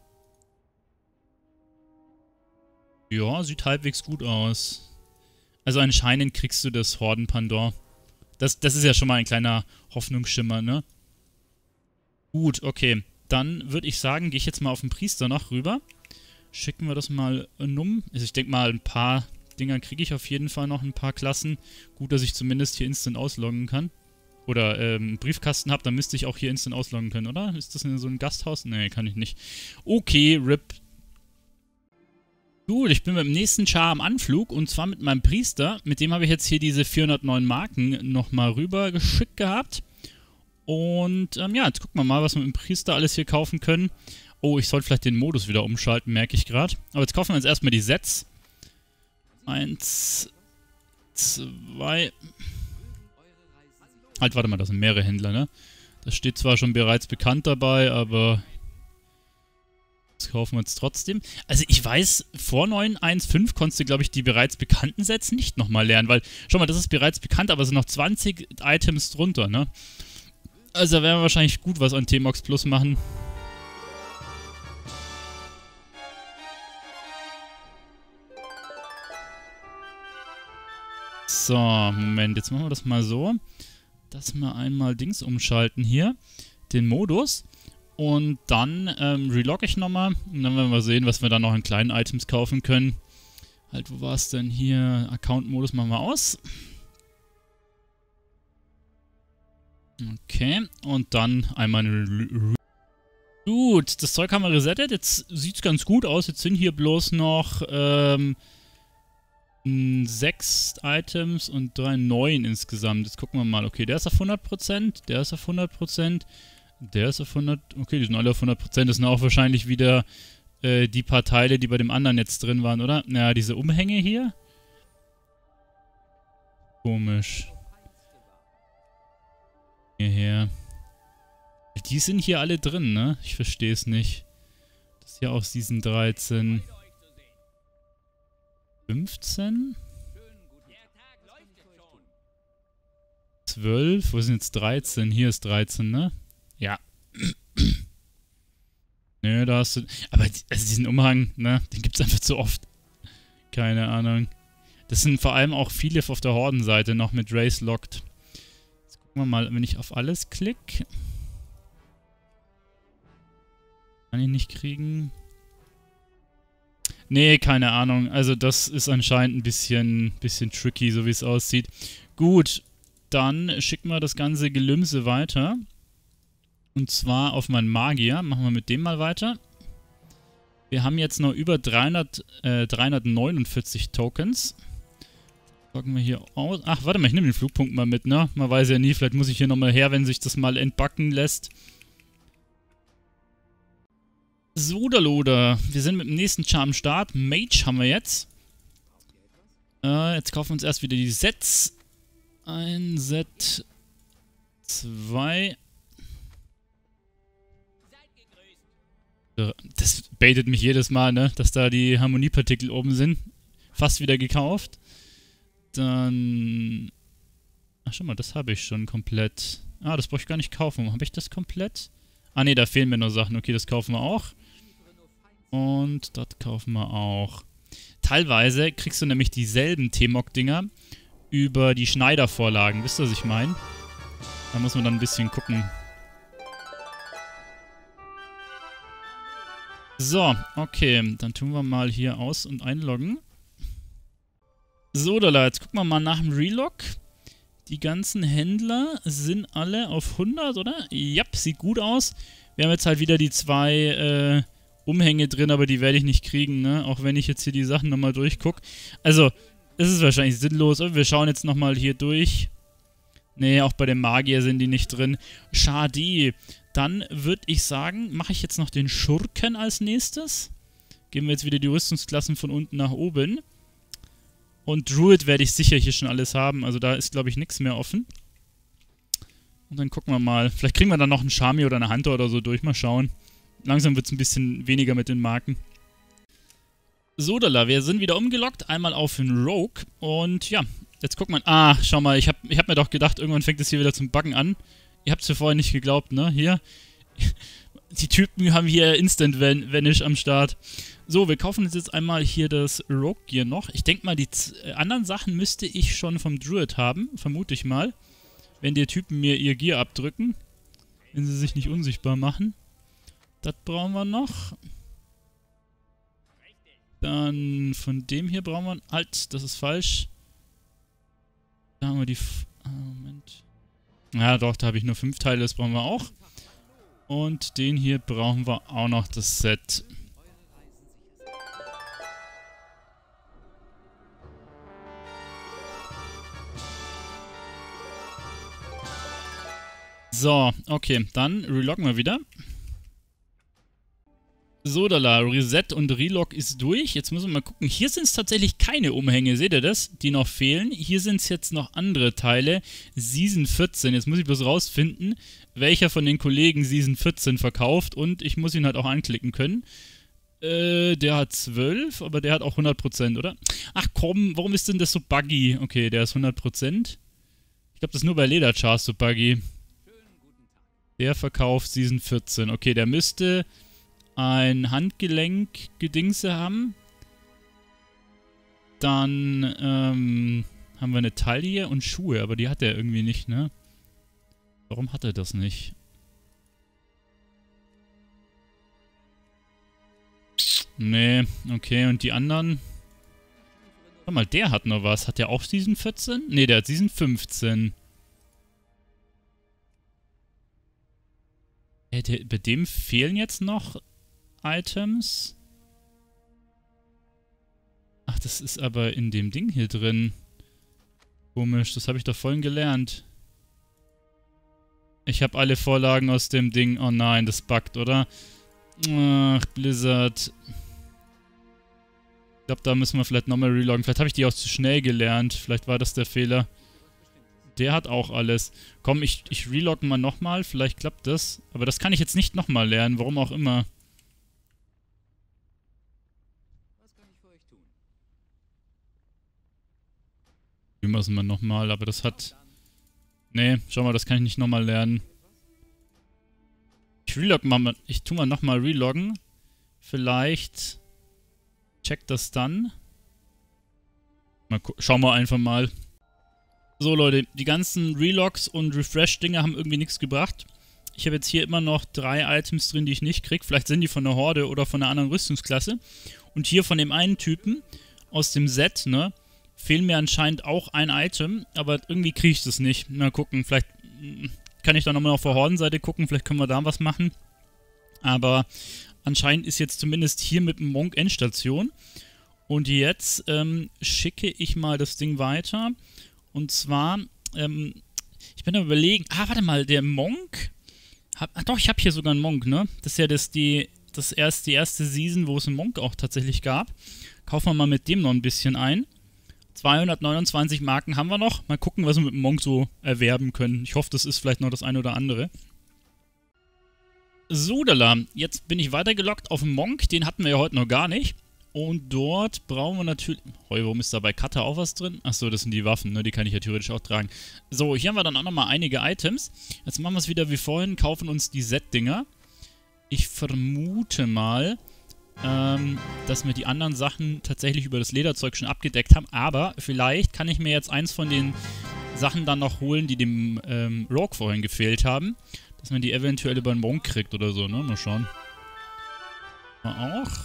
Ja, sieht halbwegs gut aus. Also anscheinend kriegst du das Horden Pandora. Das, das ist ja schon mal ein kleiner Hoffnungsschimmer, ne? Gut, okay. Dann würde ich sagen, gehe ich jetzt mal auf den Priester noch rüber. Schicken wir das mal um. Also ich denke mal, ein paar Dinger kriege ich auf jeden Fall noch, ein paar Klassen. Gut, dass ich zumindest hier instant ausloggen kann. Oder ähm, einen Briefkasten habe, dann müsste ich auch hier instant ausloggen können, oder? Ist das in so ein Gasthaus? Nee, kann ich nicht. Okay, R I P. Gut, ich bin mit dem nächsten Char am Anflug und zwar mit meinem Priester. Mit dem habe ich jetzt hier diese vierhundertneun Marken nochmal rüber geschickt gehabt. Und ähm, ja, jetzt gucken wir mal, was wir mit dem Priester alles hier kaufen können. Oh, ich sollte vielleicht den Modus wieder umschalten, merke ich gerade. Aber jetzt kaufen wir uns erstmal die Sets. Eins, zwei... Halt, warte mal, das sind mehrere Händler, ne? Das steht zwar schon bereits bekannt dabei, aber... Das kaufen wir jetzt trotzdem. Also ich weiß, vor neun eins fünf konntest du, glaube ich, die bereits bekannten Sets nicht nochmal lernen, weil, schau mal, das ist bereits bekannt, aber es sind noch zwanzig Items drunter, ne? Also da werden wir wahrscheinlich gut was an T-Mox Plus machen. So, Moment, jetzt machen wir das mal so, dass wir einmal Dings umschalten hier, den Modus. Und dann ähm, relogge ich nochmal und dann werden wir sehen, was wir dann noch in kleinen Items kaufen können. Halt, wo war es denn hier? Account-Modus machen wir aus. Okay, und dann einmal eine... Gut, das Zeug haben wir resettet. Jetzt sieht es ganz gut aus. Jetzt sind hier bloß noch ähm, sechs Items und drei neun insgesamt. Jetzt gucken wir mal. Okay, der ist auf hundert Prozent, der ist auf hundert Prozent. Der ist auf hundert... Okay, die sind alle auf hundert Prozent. Das sind auch wahrscheinlich wieder äh, die paar Teile, die bei dem anderen jetzt drin waren, oder? Naja, diese Umhänge hier. Komisch. Hierher. Die sind hier alle drin, ne? Ich verstehe es nicht. Das hier aus diesen dreizehn... fünfzehn? zwölf? Wo sind jetzt dreizehn? Hier ist dreizehn, ne? Ja. Nö, da hast du... Aber also diesen Umhang, ne? Den gibt's einfach zu oft. Keine Ahnung. Das sind vor allem auch viele auf der Hordenseite noch mit Race Locked. Jetzt gucken wir mal, wenn ich auf alles klicke. Kann ich nicht kriegen. Nee, keine Ahnung. Also das ist anscheinend ein bisschen, bisschen tricky, so wie es aussieht. Gut, dann schicken wir das ganze Gelümse weiter. Und zwar auf meinen Magier. Machen wir mit dem mal weiter. Wir haben jetzt noch über dreihundert, äh, dreihundertneunundvierzig Tokens. Loggen wir hier aus. Ach, warte mal, ich nehme den Flugpunkt mal mit, ne? Man weiß ja nie, vielleicht muss ich hier nochmal her, wenn sich das mal entbacken lässt. Soderloder. Wir sind mit dem nächsten Char am Start. Mage haben wir jetzt. Äh, jetzt kaufen wir uns erst wieder die Sets. Ein Set. Zwei. Das baitet mich jedes Mal, ne? Dass da die Harmoniepartikel oben sind. Fast wieder gekauft. Dann... Ach, schau mal, das habe ich schon komplett. Ah, das brauche ich gar nicht kaufen. Habe ich das komplett? Ah, ne, da fehlen mir nur Sachen. Okay, das kaufen wir auch. Und das kaufen wir auch. Teilweise kriegst du nämlich dieselben T-Mog-Dinger über die Schneidervorlagen. Wisst ihr, was ich meine? Da muss man dann ein bisschen gucken. So, okay. Dann tun wir mal hier aus- und einloggen. So, Dala, jetzt gucken wir mal nach dem Relog. Die ganzen Händler sind alle auf hundert, oder? Ja, sieht gut aus. Wir haben jetzt halt wieder die zwei äh, Umhänge drin, aber die werde ich nicht kriegen, ne? Auch wenn ich jetzt hier die Sachen nochmal durchgucke. Also, es ist wahrscheinlich sinnlos. Aber wir schauen jetzt nochmal hier durch. Nee, auch bei dem Magier sind die nicht drin. Schade. Dann würde ich sagen, mache ich jetzt noch den Schurken als nächstes. Gehen wir jetzt wieder die Rüstungsklassen von unten nach oben. Und Druid werde ich sicher hier schon alles haben. Also da ist, glaube ich, nichts mehr offen. Und dann gucken wir mal. Vielleicht kriegen wir dann noch einen Shami oder eine Hunter oder so durch. Mal schauen. Langsam wird es ein bisschen weniger mit den Marken. So, Dala, wir sind wieder umgeloggt. Einmal auf den Rogue. Und ja, jetzt gucken wir. Ah, schau mal. Ich habe ich hab mir doch gedacht, irgendwann fängt es hier wieder zum Buggen an. Ihr habt es ja vorher nicht geglaubt, ne? Hier. Die Typen haben hier Instant Vanish am Start. So, wir kaufen uns jetzt einmal hier das Rogue Gear noch. Ich denke mal, die anderen Sachen müsste ich schon vom Druid haben. Vermute ich mal. Wenn die Typen mir ihr Gear abdrücken. Wenn sie sich nicht unsichtbar machen. Das brauchen wir noch. Dann von dem hier brauchen wir... Halt, das ist falsch. Da haben wir die... F ah, Moment. Ja, doch, da habe ich nur fünf Teile. Das brauchen wir auch. Und den hier brauchen wir auch noch, das Set. So, okay, dann reloggen wir wieder. So, Dala, Reset und Relog ist durch. Jetzt müssen wir mal gucken. Hier sind es tatsächlich keine Umhänge, seht ihr das? Die noch fehlen. Hier sind es jetzt noch andere Teile. Season vierzehn. Jetzt muss ich bloß rausfinden, welcher von den Kollegen Season vierzehn verkauft. Und ich muss ihn halt auch anklicken können. Äh, der hat zwölf, aber der hat auch hundert Prozent, oder? Ach komm, warum ist denn das so buggy? Okay, der ist hundert Prozent. Ich glaube, das ist nur bei Lederchars so buggy. Der verkauft Season vierzehn. Okay, der müsste... ein Handgelenk-Gedingse haben. Dann ähm, haben wir eine Taille und Schuhe, aber die hat er irgendwie nicht, ne? Warum hat er das nicht? Nee, okay, und die anderen? Warte mal, der hat noch was. Hat der auch Season vierzehn? Ne, der hat Season fünfzehn. Äh, der, bei dem fehlen jetzt noch Items. Ach, das ist aber in dem Ding hier drin. Komisch, das habe ich doch vorhin gelernt. Ich habe alle Vorlagen aus dem Ding. Oh nein, das buggt, oder? Ach, Blizzard. Ich glaube, da müssen wir vielleicht nochmal reloggen. Vielleicht habe ich die auch zu schnell gelernt. Vielleicht war das der Fehler. Der hat auch alles. Komm, ich, ich relogge mal nochmal. Vielleicht klappt das. Aber das kann ich jetzt nicht nochmal lernen. Warum auch immer. Wie müssen wir nochmal, aber das hat... Nee, schau mal, das kann ich nicht nochmal lernen. Ich relog mal, ich tu mal nochmal reloggen. Vielleicht checkt das dann. Mal schauen wir einfach mal. So Leute, die ganzen Relogs und Refresh-Dinger haben irgendwie nichts gebracht. Ich habe jetzt hier immer noch drei Items drin, die ich nicht kriege. Vielleicht sind die von der Horde oder von einer anderen Rüstungsklasse. Und hier von dem einen Typen aus dem Set, ne? Fehlen mir anscheinend auch ein Item, aber irgendwie kriege ich das nicht. Mal gucken, vielleicht kann ich da nochmal auf der Hordenseite gucken, vielleicht können wir da was machen. Aber anscheinend ist jetzt zumindest hier mit dem Monk Endstation. Und jetzt ähm, schicke ich mal das Ding weiter. Und zwar, ähm, ich bin da überlegen, ah, warte mal, der Monk, hab, ach doch, ich habe hier sogar einen Monk, ne? Das ist ja das, die das erst, die erste Season, wo es einen Monk auch tatsächlich gab. Kaufen wir mal mit dem noch ein bisschen ein. zweihundertneunundzwanzig Marken haben wir noch. Mal gucken, was wir mit dem Monk so erwerben können. Ich hoffe, das ist vielleicht noch das eine oder andere. So, Dala, jetzt bin ich weitergelockt auf den Monk. Den hatten wir ja heute noch gar nicht. Und dort brauchen wir natürlich... Heu, warum ist da bei Cutter auch was drin? Achso, das sind die Waffen, ne? Die kann ich ja theoretisch auch tragen. So, hier haben wir dann auch nochmal einige Items. Jetzt machen wir es wieder wie vorhin, kaufen uns die Set-Dinger. Ich vermute mal, ähm, dass wir die anderen Sachen tatsächlich über das Lederzeug schon abgedeckt haben. Aber vielleicht kann ich mir jetzt eins von den Sachen dann noch holen, die dem ähm, Rogue vorhin gefehlt haben. Dass man die eventuell über einen Monk kriegt oder so, ne? Mal schauen. Mal auch.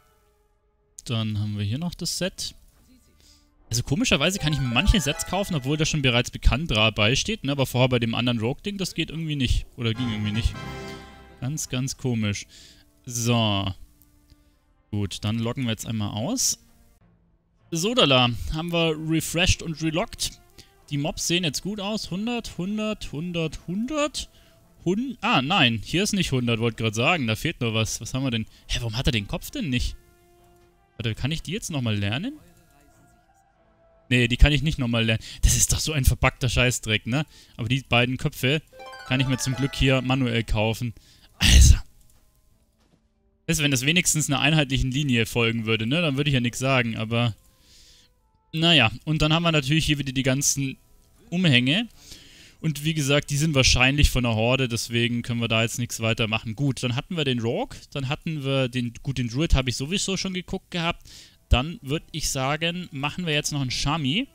Dann haben wir hier noch das Set. Also komischerweise kann ich mir manche Sets kaufen, obwohl da schon bereits bekannt dabei steht, ne? Aber vorher bei dem anderen Rogue-Ding, das geht irgendwie nicht. Oder ging irgendwie nicht. Ganz, ganz komisch. So. Gut, dann loggen wir jetzt einmal aus. So, Dala, haben wir refreshed und relockt. Die Mobs sehen jetzt gut aus. hundert, hundert, hundert, hundert. hundert. Ah, nein, hier ist nicht hundert, wollte gerade sagen. Da fehlt noch was. Was haben wir denn? Hä, warum hat er den Kopf denn nicht? Warte, kann ich die jetzt nochmal lernen? Nee, die kann ich nicht nochmal lernen. Das ist doch so ein verpackter Scheißdreck, ne? Aber die beiden Köpfe kann ich mir zum Glück hier manuell kaufen. Also. Also, wenn das wenigstens einer einheitlichen Linie folgen würde, ne? Dann würde ich ja nichts sagen, aber... Naja, und dann haben wir natürlich hier wieder die ganzen Umhänge. Und wie gesagt, die sind wahrscheinlich von der Horde, deswegen können wir da jetzt nichts weiter machen. Gut, dann hatten wir den Rogue, dann hatten wir den, gut, den Druid habe ich sowieso schon geguckt gehabt. Dann würde ich sagen, machen wir jetzt noch einen Shami.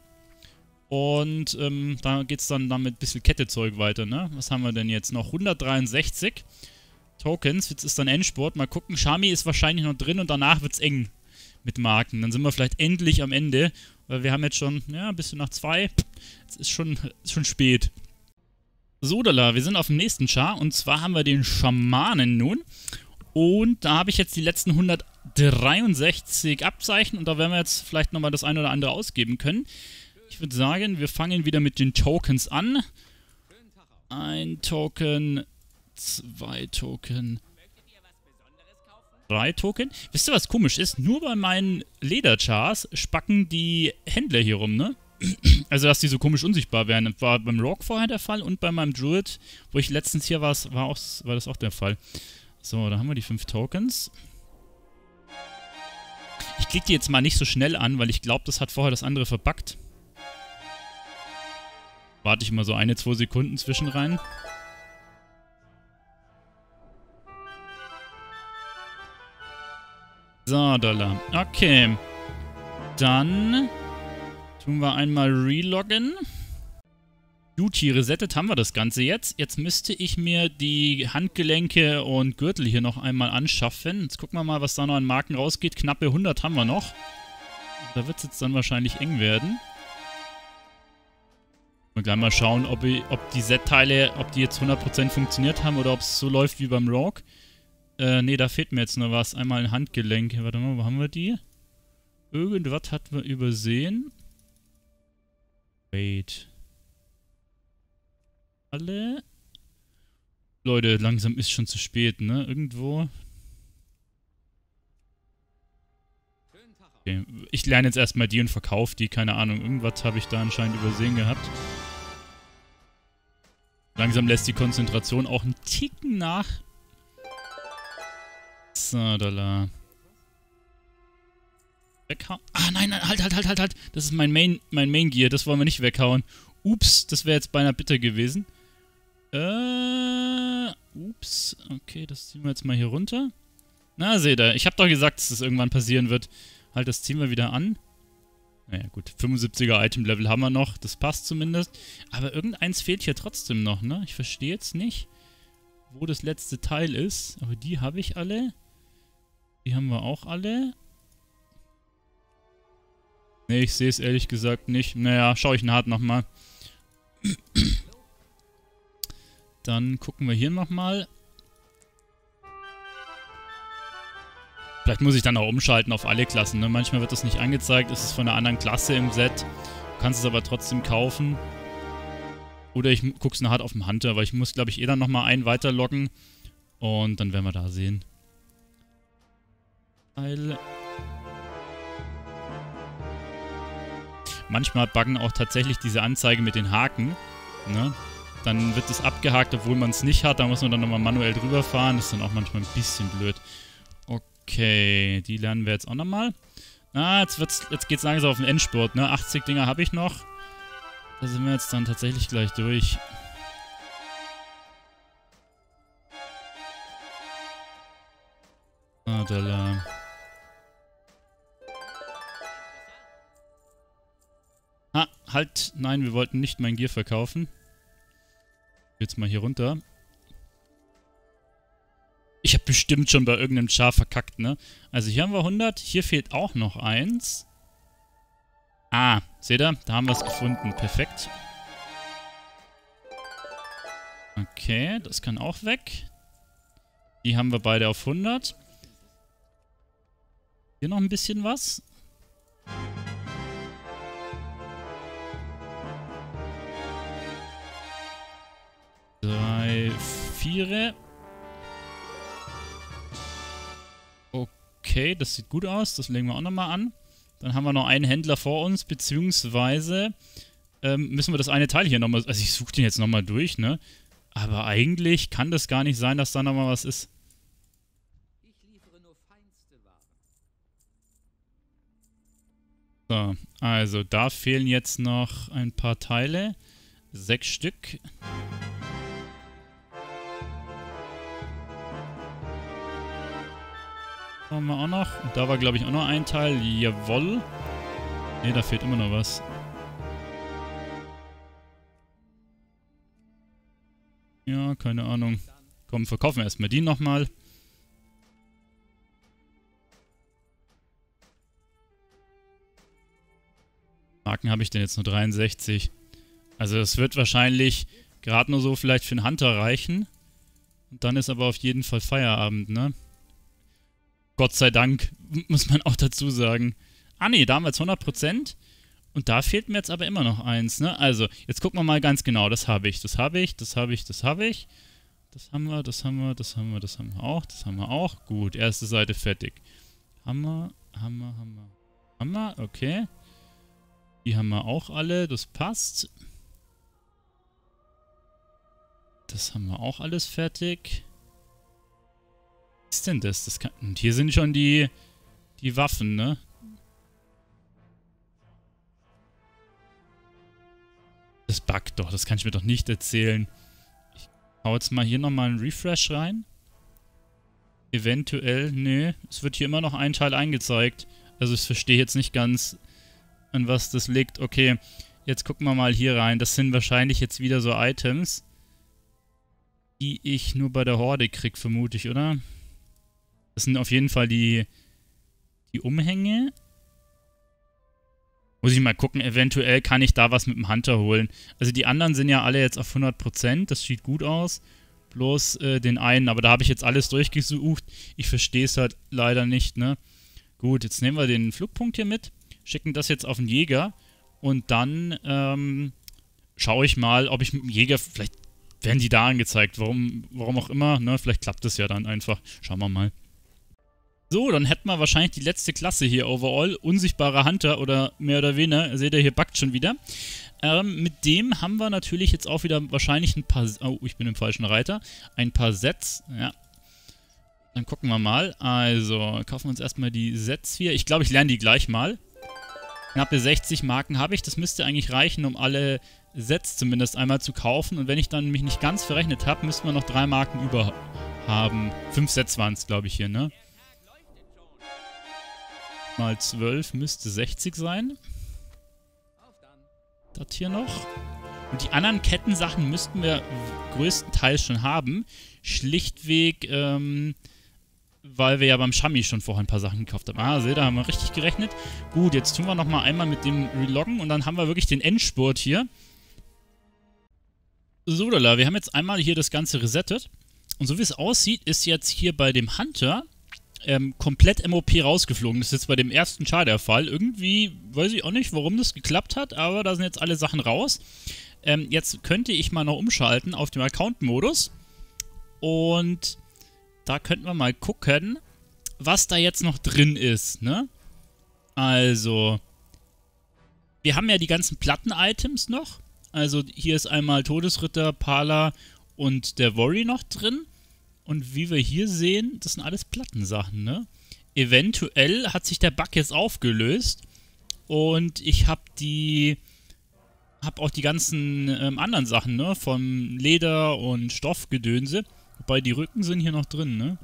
Und ähm, da geht es dann, dann mit ein bisschen Kettezeug weiter, ne? Was haben wir denn jetzt noch? hundertdreiundsechzig Tokens, jetzt ist dann Endspurt. Mal gucken, Shami ist wahrscheinlich noch drin und danach wird es eng mit Marken. Dann sind wir vielleicht endlich am Ende, weil wir haben jetzt schon, ja, ein bisschen nach zwei. Es ist schon, ist schon spät. So, Dala, wir sind auf dem nächsten Char und zwar haben wir den Schamanen nun. Und da habe ich jetzt die letzten hundertdreiundsechzig Abzeichen und da werden wir jetzt vielleicht nochmal das eine oder andere ausgeben können. Ich würde sagen, wir fangen wieder mit den Tokens an. Ein Token, zwei Token, drei Token. Wisst ihr, was komisch ist? Nur bei meinen Lederchars spacken die Händler hier rum, ne? Also, dass die so komisch unsichtbar werden. Das war beim Rogue vorher der Fall und bei meinem Druid, wo ich letztens hier war, war, auch, war das auch der Fall. So, da haben wir die fünf Tokens. Ich klicke die jetzt mal nicht so schnell an, weil ich glaube, das hat vorher das andere verpackt. Warte ich mal so eine, zwei Sekunden zwischen rein. So, Dollar. Okay. Dann tun wir einmal reloggen. Duty resettet haben wir das Ganze jetzt. Jetzt müsste ich mir die Handgelenke und Gürtel hier noch einmal anschaffen. Jetzt gucken wir mal, was da noch an Marken rausgeht. Knappe hundert haben wir noch. Da wird es jetzt dann wahrscheinlich eng werden. Wir gleich mal schauen, ob, ich, ob die Set-Teile, ob die jetzt hundert Prozent funktioniert haben oder ob es so läuft wie beim Rogue. Äh, ne, da fehlt mir jetzt noch was. Einmal ein Handgelenk. Warte mal, wo haben wir die? Irgendwas hatten wir übersehen. Wait. Alle. Leute, langsam ist schon zu spät, ne? Irgendwo. Okay. Ich lerne jetzt erstmal die und verkaufe die. Keine Ahnung, irgendwas habe ich da anscheinend übersehen gehabt. Langsam lässt die Konzentration auch einen Ticken nach. So, da. Weghauen. Ah, nein, nein, halt, halt, halt, halt, halt. Das ist mein Main, mein Main Gear. Das wollen wir nicht weghauen. Ups, das wäre jetzt beinahe bitter gewesen. Äh, ups. Okay, das ziehen wir jetzt mal hier runter. Na, seht ihr. Ich habe doch gesagt, dass das irgendwann passieren wird. Halt, das ziehen wir wieder an. Naja, gut. fünfundsiebziger Item-Level haben wir noch. Das passt zumindest. Aber irgendeins fehlt hier trotzdem noch, ne? Ich verstehe jetzt nicht, wo das letzte Teil ist. Aber die habe ich alle. Die haben wir auch alle. Ne, ich sehe es ehrlich gesagt nicht. Naja, schaue ich nachher nochmal. Dann gucken wir hier nochmal. Vielleicht muss ich dann auch umschalten auf alle Klassen, ne? Manchmal wird das nicht angezeigt, es ist von einer anderen Klasse im Set. Du kannst es aber trotzdem kaufen. Oder ich gucke es nachher auf dem Hunter, weil ich muss, glaube ich, eh dann nochmal einen weiterloggen. Und dann werden wir da sehen. Teile. Manchmal buggen auch tatsächlich diese Anzeige mit den Haken. Ne? Dann wird es abgehakt, obwohl man es nicht hat. Da muss man dann nochmal manuell drüber fahren. Das ist dann auch manchmal ein bisschen blöd. Okay, die lernen wir jetzt auch nochmal. Ah, jetzt, wird's, jetzt geht's langsam auf den Endspurt. Ne? achtzig Dinger habe ich noch. Da sind wir jetzt dann tatsächlich gleich durch. Ah, da la. Ah, halt. Nein, wir wollten nicht mein Gear verkaufen. Jetzt mal hier runter. Ich habe bestimmt schon bei irgendeinem Char verkackt, ne? Also hier haben wir hundert. Hier fehlt auch noch eins. Ah, seht ihr? Da haben wir es gefunden. Perfekt. Okay, das kann auch weg. Die haben wir beide auf hundert. Hier noch ein bisschen was. Drei, vier. Okay, das sieht gut aus. Das legen wir auch nochmal an. Dann haben wir noch einen Händler vor uns, beziehungsweise ähm, müssen wir das eine Teil hier nochmal... Also ich suche den jetzt nochmal durch, ne? Aber eigentlich kann das gar nicht sein, dass da nochmal was ist. Ich liefere nur feinste Ware. So, also da fehlen jetzt noch ein paar Teile. Sechs Stück. Haben wir auch noch. Und da war, glaube ich, auch noch ein Teil. Jawohl. Ne, da fehlt immer noch was. Ja, keine Ahnung. Komm, verkaufen wir erstmal die nochmal. Marken habe ich denn jetzt nur dreiundsechzig. Also es wird wahrscheinlich gerade nur so vielleicht für einen Hunter reichen. Und dann ist aber auf jeden Fall Feierabend, ne? Gott sei Dank, muss man auch dazu sagen. Ah ne, da haben wir jetzt hundert Prozent. Und da fehlt mir jetzt aber immer noch eins, ne? Also, jetzt gucken wir mal ganz genau. Das habe ich, das habe ich, das habe ich, das habe ich. Das haben wir, das haben wir, das haben wir, das haben wir auch, das haben wir auch. Gut, erste Seite fertig. Hammer, Hammer, Hammer. Hammer, okay. Die haben wir auch alle, das passt. Das haben wir auch alles fertig. Was ist denn das? Das kann, und hier sind schon die, die Waffen, ne? Das buggt doch, das kann ich mir doch nicht erzählen. Ich hau jetzt mal hier nochmal einen Refresh rein. Eventuell, nö, es wird hier immer noch ein Teil eingezeigt. Also ich verstehe jetzt nicht ganz, an was das liegt. Okay, jetzt gucken wir mal hier rein. Das sind wahrscheinlich jetzt wieder so Items, die ich nur bei der Horde krieg, vermute ich, oder? Das sind auf jeden Fall die, die Umhänge. Muss ich mal gucken, eventuell kann ich da was mit dem Hunter holen. Also die anderen sind ja alle jetzt auf hundert Prozent, das sieht gut aus. Bloß äh, den einen, aber da habe ich jetzt alles durchgesucht. Ich verstehe es halt leider nicht, ne? Gut, jetzt nehmen wir den Flugpunkt hier mit, schicken das jetzt auf den Jäger und dann ähm, schaue ich mal, ob ich mit dem Jäger, vielleicht werden die da angezeigt, warum, warum auch immer, ne? Vielleicht klappt das ja dann einfach. Schauen wir mal. So, dann hätten wir wahrscheinlich die letzte Klasse hier overall. Unsichtbarer Hunter oder mehr oder weniger. Seht ihr, hier buggt schon wieder. Ähm, mit dem haben wir natürlich jetzt auch wieder wahrscheinlich ein paar... Oh, ich bin im falschen Reiter. Ein paar Sets. Ja. Dann gucken wir mal. Also, kaufen wir uns erstmal die Sets hier. Ich glaube, ich lerne die gleich mal. Knappe sechzig Marken habe ich. Das müsste eigentlich reichen, um alle Sets zumindest einmal zu kaufen. Und wenn ich dann mich nicht ganz verrechnet habe, müssten wir noch drei Marken über haben. Fünf Sets waren es, glaube ich, hier, ne? Mal zwölf müsste sechzig sein. Das hier noch. Und die anderen Kettensachen müssten wir größtenteils schon haben. Schlichtweg, ähm, weil wir ja beim Shami schon vorher ein paar Sachen gekauft haben. Ah, seht ihr, da haben wir richtig gerechnet. Gut, jetzt tun wir nochmal einmal mit dem Reloggen und dann haben wir wirklich den Endspurt hier. So, lala, wir haben jetzt einmal hier das Ganze resettet. Und so wie es aussieht, ist jetzt hier bei dem Hunter Ähm, komplett M O P rausgeflogen. Das ist jetzt bei dem ersten Char der Fall. Irgendwie weiß ich auch nicht, warum das geklappt hat, aber da sind jetzt alle Sachen raus. Ähm, jetzt könnte ich mal noch umschalten auf den Account-Modus. Und da könnten wir mal gucken, was da jetzt noch drin ist, ne? Also, wir haben ja die ganzen Platten-Items noch. Also, hier ist einmal Todesritter, Pala und der Worry noch drin. Und wie wir hier sehen, das sind alles Plattensachen, ne? Eventuell hat sich der Bug jetzt aufgelöst. Und ich habe die... habe auch die ganzen ähm, anderen Sachen, ne? Vom Leder und Stoffgedönse. Wobei die Rücken sind hier noch drin, ne?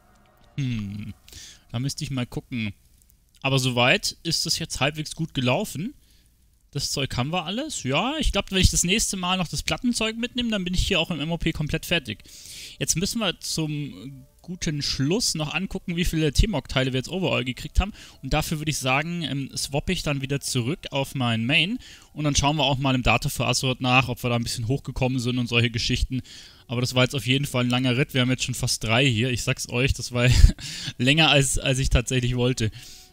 Hm. Da müsste ich mal gucken. Aber soweit ist das jetzt halbwegs gut gelaufen. Das Zeug haben wir alles. Ja, ich glaube, wenn ich das nächste Mal noch das Plattenzeug mitnehme, dann bin ich hier auch im M O P komplett fertig. Jetzt müssen wir zum guten Schluss noch angucken, wie viele T-Mog-Teile wir jetzt overall gekriegt haben. Und dafür würde ich sagen, ähm, swappe ich dann wieder zurück auf meinen Main. Und dann schauen wir auch mal im Data für Azeroth nach, ob wir da ein bisschen hochgekommen sind und solche Geschichten. Aber das war jetzt auf jeden Fall ein langer Ritt. Wir haben jetzt schon fast drei hier. Ich sag's euch, das war länger, als, als ich tatsächlich wollte.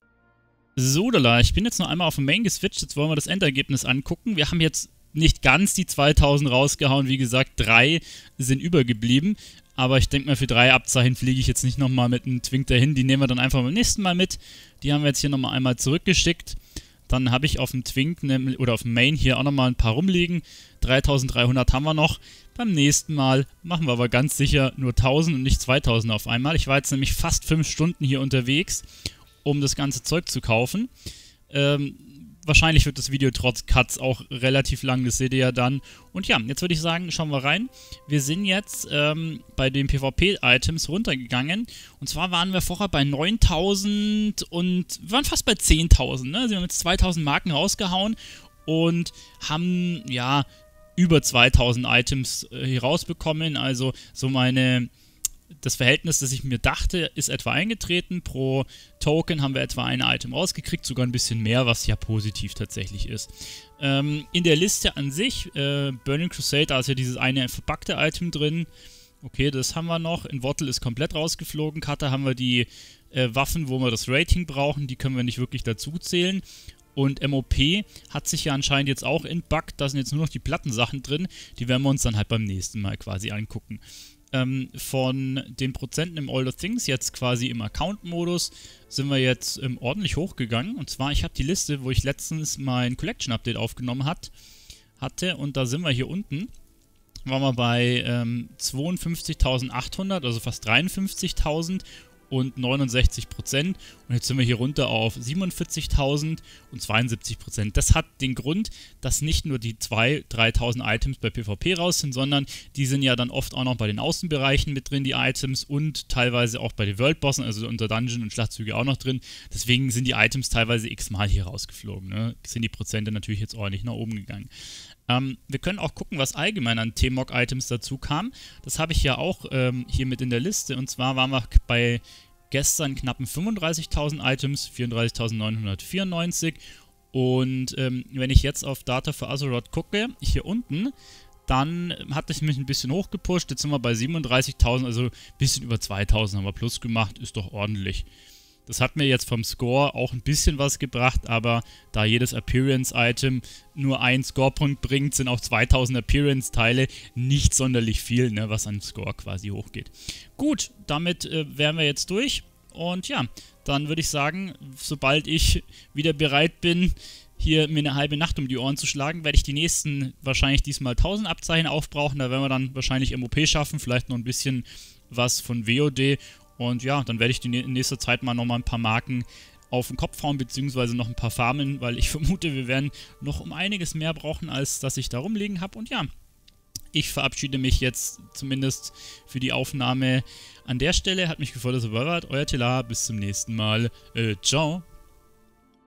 So, Dala, ich bin jetzt noch einmal auf den Main geswitcht. Jetzt wollen wir das Endergebnis angucken. Wir haben jetzt nicht ganz die zweitausend rausgehauen. Wie gesagt, drei sind übergeblieben. Aber ich denke mal, für drei Abzeichen fliege ich jetzt nicht nochmal mit einem Twink dahin. Die nehmen wir dann einfach beim nächsten Mal mit. Die haben wir jetzt hier nochmal einmal zurückgeschickt. Dann habe ich auf dem Twink oder auf dem Main hier auch nochmal ein paar rumliegen. dreitausenddreihundert haben wir noch. Beim nächsten Mal machen wir aber ganz sicher nur tausend und nicht zweitausend auf einmal. Ich war jetzt nämlich fast fünf Stunden hier unterwegs, um das ganze Zeug zu kaufen. Ähm, wahrscheinlich wird das Video trotz Cuts auch relativ lang, das seht ihr ja dann. Und ja, jetzt würde ich sagen, schauen wir rein. Wir sind jetzt ähm, bei den PvP-Items runtergegangen. Und zwar waren wir vorher bei neuntausend und wir waren fast bei zehntausend. Ne? Also wir haben jetzt zweitausend Marken rausgehauen und haben, ja, über zweitausend Items äh, hier rausbekommen. Also so meine... Das Verhältnis, das ich mir dachte, ist etwa eingetreten. Pro Token haben wir etwa ein Item rausgekriegt, sogar ein bisschen mehr, was ja positiv tatsächlich ist. Ähm, in der Liste an sich, äh, Burning Crusade, da ist ja dieses eine verpackte Item drin. Okay, das haben wir noch. In Wattle ist komplett rausgeflogen. Kata haben wir die äh, Waffen, wo wir das Rating brauchen. Die können wir nicht wirklich dazu zählen. Und M O P hat sich ja anscheinend jetzt auch entbuggt. Da sind jetzt nur noch die Plattensachen drin. Die werden wir uns dann halt beim nächsten Mal quasi angucken. Ähm, von den Prozenten im All the Things, jetzt quasi im Account-Modus, sind wir jetzt ähm, ordentlich hochgegangen. Und zwar, ich habe die Liste, wo ich letztens mein Collection-Update aufgenommen hat, hatte. Und da sind wir hier unten. Waren wir bei ähm, zweiundfünfzigtausendachthundert, also fast dreiundfünfzigtausend und neunundsechzig Prozent. Und jetzt sind wir hier runter auf siebenundvierzigtausend und zweiundsiebzig Prozent. Das hat den Grund, dass nicht nur die zweitausend, dreitausend Items bei PvP raus sind, sondern die sind ja dann oft auch noch bei den Außenbereichen mit drin, die Items, und teilweise auch bei den Worldbossen, also unter Dungeon und Schlachtzüge auch noch drin. Deswegen sind die Items teilweise x-mal hier rausgeflogen. Ne? Sind die Prozente natürlich jetzt ordentlich nach oben gegangen. Ähm, wir können auch gucken, was allgemein an T-Mog-Items dazu kam. Das habe ich ja auch ähm, hier mit in der Liste. Und zwar waren wir bei gestern knappen fünfunddreißigtausend Items, vierunddreißigtausendneunhundertvierundneunzig. Und ähm, wenn ich jetzt auf Data für Azeroth gucke, hier unten, dann hat es mich ein bisschen hochgepusht. Jetzt sind wir bei siebenunddreißigtausend, also ein bisschen über zweitausend haben wir plus gemacht. Ist doch ordentlich. Das hat mir jetzt vom Score auch ein bisschen was gebracht, aber da jedes Appearance-Item nur einen Scorepunkt bringt, sind auch zweitausend Appearance-Teile nicht sonderlich viel, ne, was an Score quasi hochgeht. Gut, damit äh, wären wir jetzt durch. Und ja, dann würde ich sagen, sobald ich wieder bereit bin, hier mir eine halbe Nacht um die Ohren zu schlagen, werde ich die nächsten wahrscheinlich diesmal tausend Abzeichen aufbrauchen. Da werden wir dann wahrscheinlich M O P schaffen, vielleicht noch ein bisschen was von W O D. Und ja, dann werde ich die in nächster Zeit mal nochmal ein paar Marken auf den Kopf hauen, beziehungsweise noch ein paar farmen, weil ich vermute, wir werden noch um einiges mehr brauchen, als dass ich da rumliegen habe. Und ja, ich verabschiede mich jetzt zumindest für die Aufnahme an der Stelle. Hat mich gefreut, dass ihr dabei wart. Euer Tela, bis zum nächsten Mal. Äh, ciao.